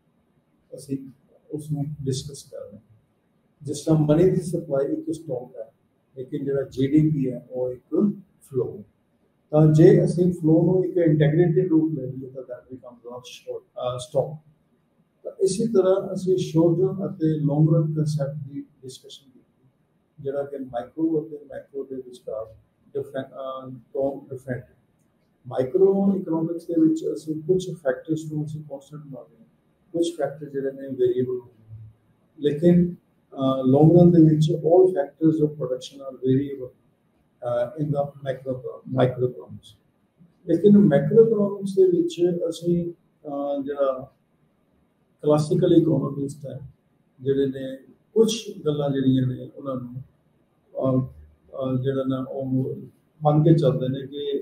ਅਸੀਂ ਉਸ ਨੂੰ ਡਿਸਕਸ ਕਰਦੇ ਹਾਂ। ਜਿਸ ਤਰ੍ਹਾਂ ਮਨੀ ਦੀ ਸਪਲਾਈ ਇੱਕ ਸਟੋਕ ਹੈ, ਲੇਕਿਨ ਜਿਹੜਾ ਜੀ ਡੀ ਪੀ ਹੈ ਉਹ ਇੱਕ ਫਲੋ। ਤਾਂ ਜੇ ਅਸੀਂ ਫਲੋ ਨੂੰ ਇੱਕ ਇੰਟੈਗਰੇਟਿਡ ਰੂਪ ਲੈ ਲਈਏ ਤਾਂ ਦੈਟ ਬਿਕਮਸ ਸਟੋਕ। ਤਾਂ ਇਸੇ ਤਰ੍ਹਾਂ ਅਸੀਂ ਸ਼ੋਰਟ ਟਰਮ ਅਤੇ ਲੌਂਗ ਰਨ ਕੰਸੈਪਟ ਦੀ ਡਿਸਕਸ਼ਨ ਕੀਤੀ, ਜਿਹੜਾ ਕਿ ਮਾਈਕਰੋ ਅਤੇ ਮੈਕਰੋ ਦੇ ਵਿਚਕਾਰ ਡਿਫਰੈਂਟ ਤੋਂ ਡਿਫਰੈਂਟ। ਮਾਈਕਰੋ ਇਕਨੋਮਿਕਸ ਦੇ ਵਿੱਚ ਅਸੀਂ ਕੁਝ ਫੈਕਟਰਸ ਨੂੰ ਅਸੀਂ ਕੌਨਸਟੈਂਟ ਮੰਨਦੇ ਹਾਂ, ਕੁਝ ਫੈਕਟਰ ਜਿਹੜੇ ਨੇ ਵੇਰੀਏਬਲ ਹੁੰਦੇ ਨੇ, ਲੇਕਿਨ ਲੌਂਗ ਰਨ ਦੇ ਵਿੱਚ all factors of production are variable in the macro micro economics. ਲੇਕਿਨ ਮੈਕਰੋ ਇਕਨੋਮਿਕਸ ਦੇ ਵਿੱਚ ਅਸੀਂ ਜਿਹੜਾ ਕਲਾਸੀਕਲ ਇਕੋਨੋਮਿਸਟ ਹੈ ਜਿਹੜੇ ਨੇ ਕੁਝ ਗੱਲਾਂ ਜਿਹੜੀਆਂ ਨੇ ਉਹਨਾਂ ਨੂੰ ਜਿਹੜਾ ਨਾ ਉਹ ਮੰਨ ਕੇ ਚੱਲਦੇ ਨੇ ਕਿ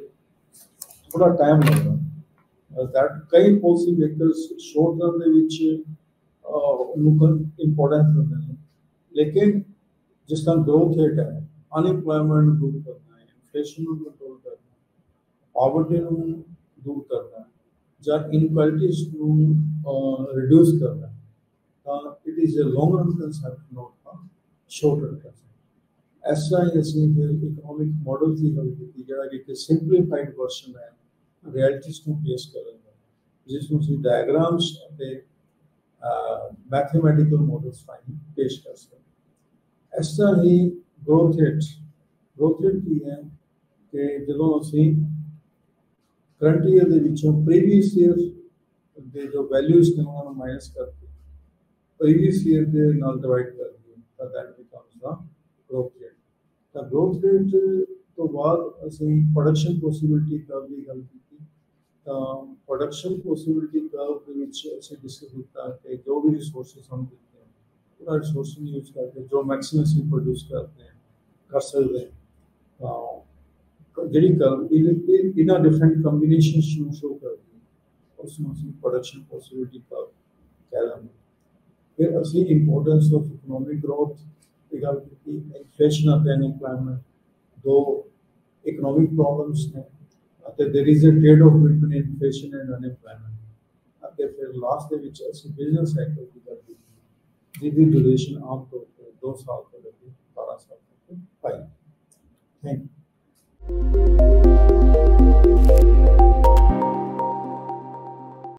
ਥੋੜ੍ਹਾ ਟਾਈਮ ਲੱਗਦਾ। ਦੈਟ ਕਈ ਪੋਲਿਸੀ ਮੇਕਰਸ ਸ਼ੋਰਟ ਟਰਮ ਦੇ ਵਿੱਚ ਉਹਨੂੰ ਇੰਪੋਰਟੈਂਸ ਦਿੰਦੇ ਨੇ। ਲੇਕਿਨ ਜਿਸ ਤਰ੍ਹਾਂ ਗਰੋਥ ਰੇਟ ਹੈ, ਅਨਇੰਪਲੋਇਮੈਂਟ ਨੂੰ ਦੂਰ ਕਰਨਾ ਹੈ, ਇਨਫਲੇਸ਼ਨ ਨੂੰ ਕੰਟਰੋਲ ਕਰਨਾ, ਪਾਵਰਟੀ ਨੂੰ ਦੂਰ ਕਰਨਾ ਜਾਂ ਇਨਕੁਐਲਿਟੀਜ਼ ਨੂੰ ਰਿਡਿਊਸ ਕਰਨਾ, ਤਾਂ it is a long run concept, not a short run concept. ਇਸ ਤਰ੍ਹਾਂ ਹੀ ਅਸੀਂ ਫਿਰ ਇਕਨੋਮਿਕ ਮਾਡਲ ਦੀ ਗੱਲ ਕੀਤੀ, ਜਿਹੜਾ ਕਿ ਇੱਕ ਸਿੰਪਲੀਫਾਈਡ ਵਰਸ਼ਨ ਹੈ ਰਿਐਲਿਟੀਜ਼ ਨੂੰ ਪੇਸ਼ ਕਰਨ ਦਾ, ਜਿਸ ਨੂੰ ਅਸੀਂ ਡਾਇਗਰਾਮਸ ਅਤੇ ਮੈਥਮੈਟੀਕਲ ਮੋਡਲਸ ਰਾਹੀਂ ਪੇਸ਼ ਕਰ ਸਕਦੇ। ਇਸ ਤਰ੍ਹਾਂ ਹੀ ਗਰੋਥ ਰੇਟ, ਗਰੋਥ ਰੇਟ ਕੀ ਹੈ ਕਿ ਜਦੋਂ ਅਸੀਂ ਕਰੰਟ ਈਅਰ ਦੇ ਵਿੱਚੋਂ ਪ੍ਰੀਵੀਅਸ ਈਅਰ ਦੇ ਜੋ ਵੈਲਿਊਜ਼ ਨੇ ਉਹਨਾਂ ਨੂੰ ਮਾਈਨਸ ਕਰਕੇ ਪ੍ਰੀਵੀਅਸ ਈਅਰ ਦੇ ਨਾਲ ਡਿਵਾਈਡ ਕਰ ਦਈਏ ਤਾਂ that becomes the growth rate. ਤਾਂ ਗਰੋਥ ਰੇਟ ਤੋਂ ਬਾਅਦ ਅਸੀਂ ਪ੍ਰੋਡਕਸ਼ਨ ਪੋਸੀਬਿਲਿਟੀ ਕਰਵ ਦੀ ਗੱਲ ਕੀਤੀ। ਤਾਂ ਪ੍ਰੋਡਕਸ਼ਨ ਪੋਸੀਬਿਲਿਟੀ ਕਰਵ ਦੇ ਵਿੱਚ ਅਸੀਂ ਡਿਸਕਸ ਕੀਤਾ ਕਿ ਜੋ ਵੀ ਰਿਸੋਰਸਿਸ ਸਾਨੂੰ ਦਿੱਤੇ हैं ਉਹਨਾਂ ਰਿਸੋਰਸ ਨੂੰ ਯੂਜ਼ ਕਰਕੇ ਜੋ ਮੈਕਸਿਮਮ ਅਸੀਂ ਪ੍ਰੋਡਿਊਸ ਕਰਦੇ हैं ਕਰ ਸਕਦੇ ਹਾਂ। ਜਿਹੜੀ ਕਰਵ ਇਹਨਾਂ ਡਿਫਰੈਂਟ ਕੰਬੀਨੇਸ਼ਨਸ ਨੂੰ ਸ਼ੋ ਕਰਦੀ ਹੈ ਉਸ ਨੂੰ ਅਸੀਂ ਪ੍ਰੋਡਕਸ਼ਨ ਪੋਸੀਬਿਲਿਟੀ ਕਰਵ ਕਹਿ ਦਿੰਦੇ। ਫਿਰ ਅਸੀਂ ਇੰਪੋਰਟੈਂਸ ਆਫ ਇਕਨੋਮਿਕ ਗਰੋਥ ਦੀ ਗੱਲ ਕੀਤੀ। ਇਨਫਲੇਸ਼ਨ ਅਤੇ ਅਨਇੰਪਲੋਇਮੈਂਟ ਦੋ ਇਕਨੋਮਿਕ ਪ੍ਰੋਬਲਮਸ ਨੇ ਅਤੇ there is a trade off between inflation and unemployment. ਅਤੇ ਫਿਰ ਲਾਸਟ ਦੇ ਵਿੱਚ ਅਸੀਂ ਬਿਜ਼ਨਸ ਸਾਈਕਲ ਦੀ ਗੱਲ ਕੀਤੀ, ਜਿਹਦੀ ਡਿਊਰੇਸ਼ਨ ਆਮ ਤੌਰ ਤੇ ਦੋ ਸਾਲ ਤੋਂ ਲੈ ਕੇ ਬਾਰਾਂ ਸਾਲ ਤੱਕ ਪਾਈ। Thank you.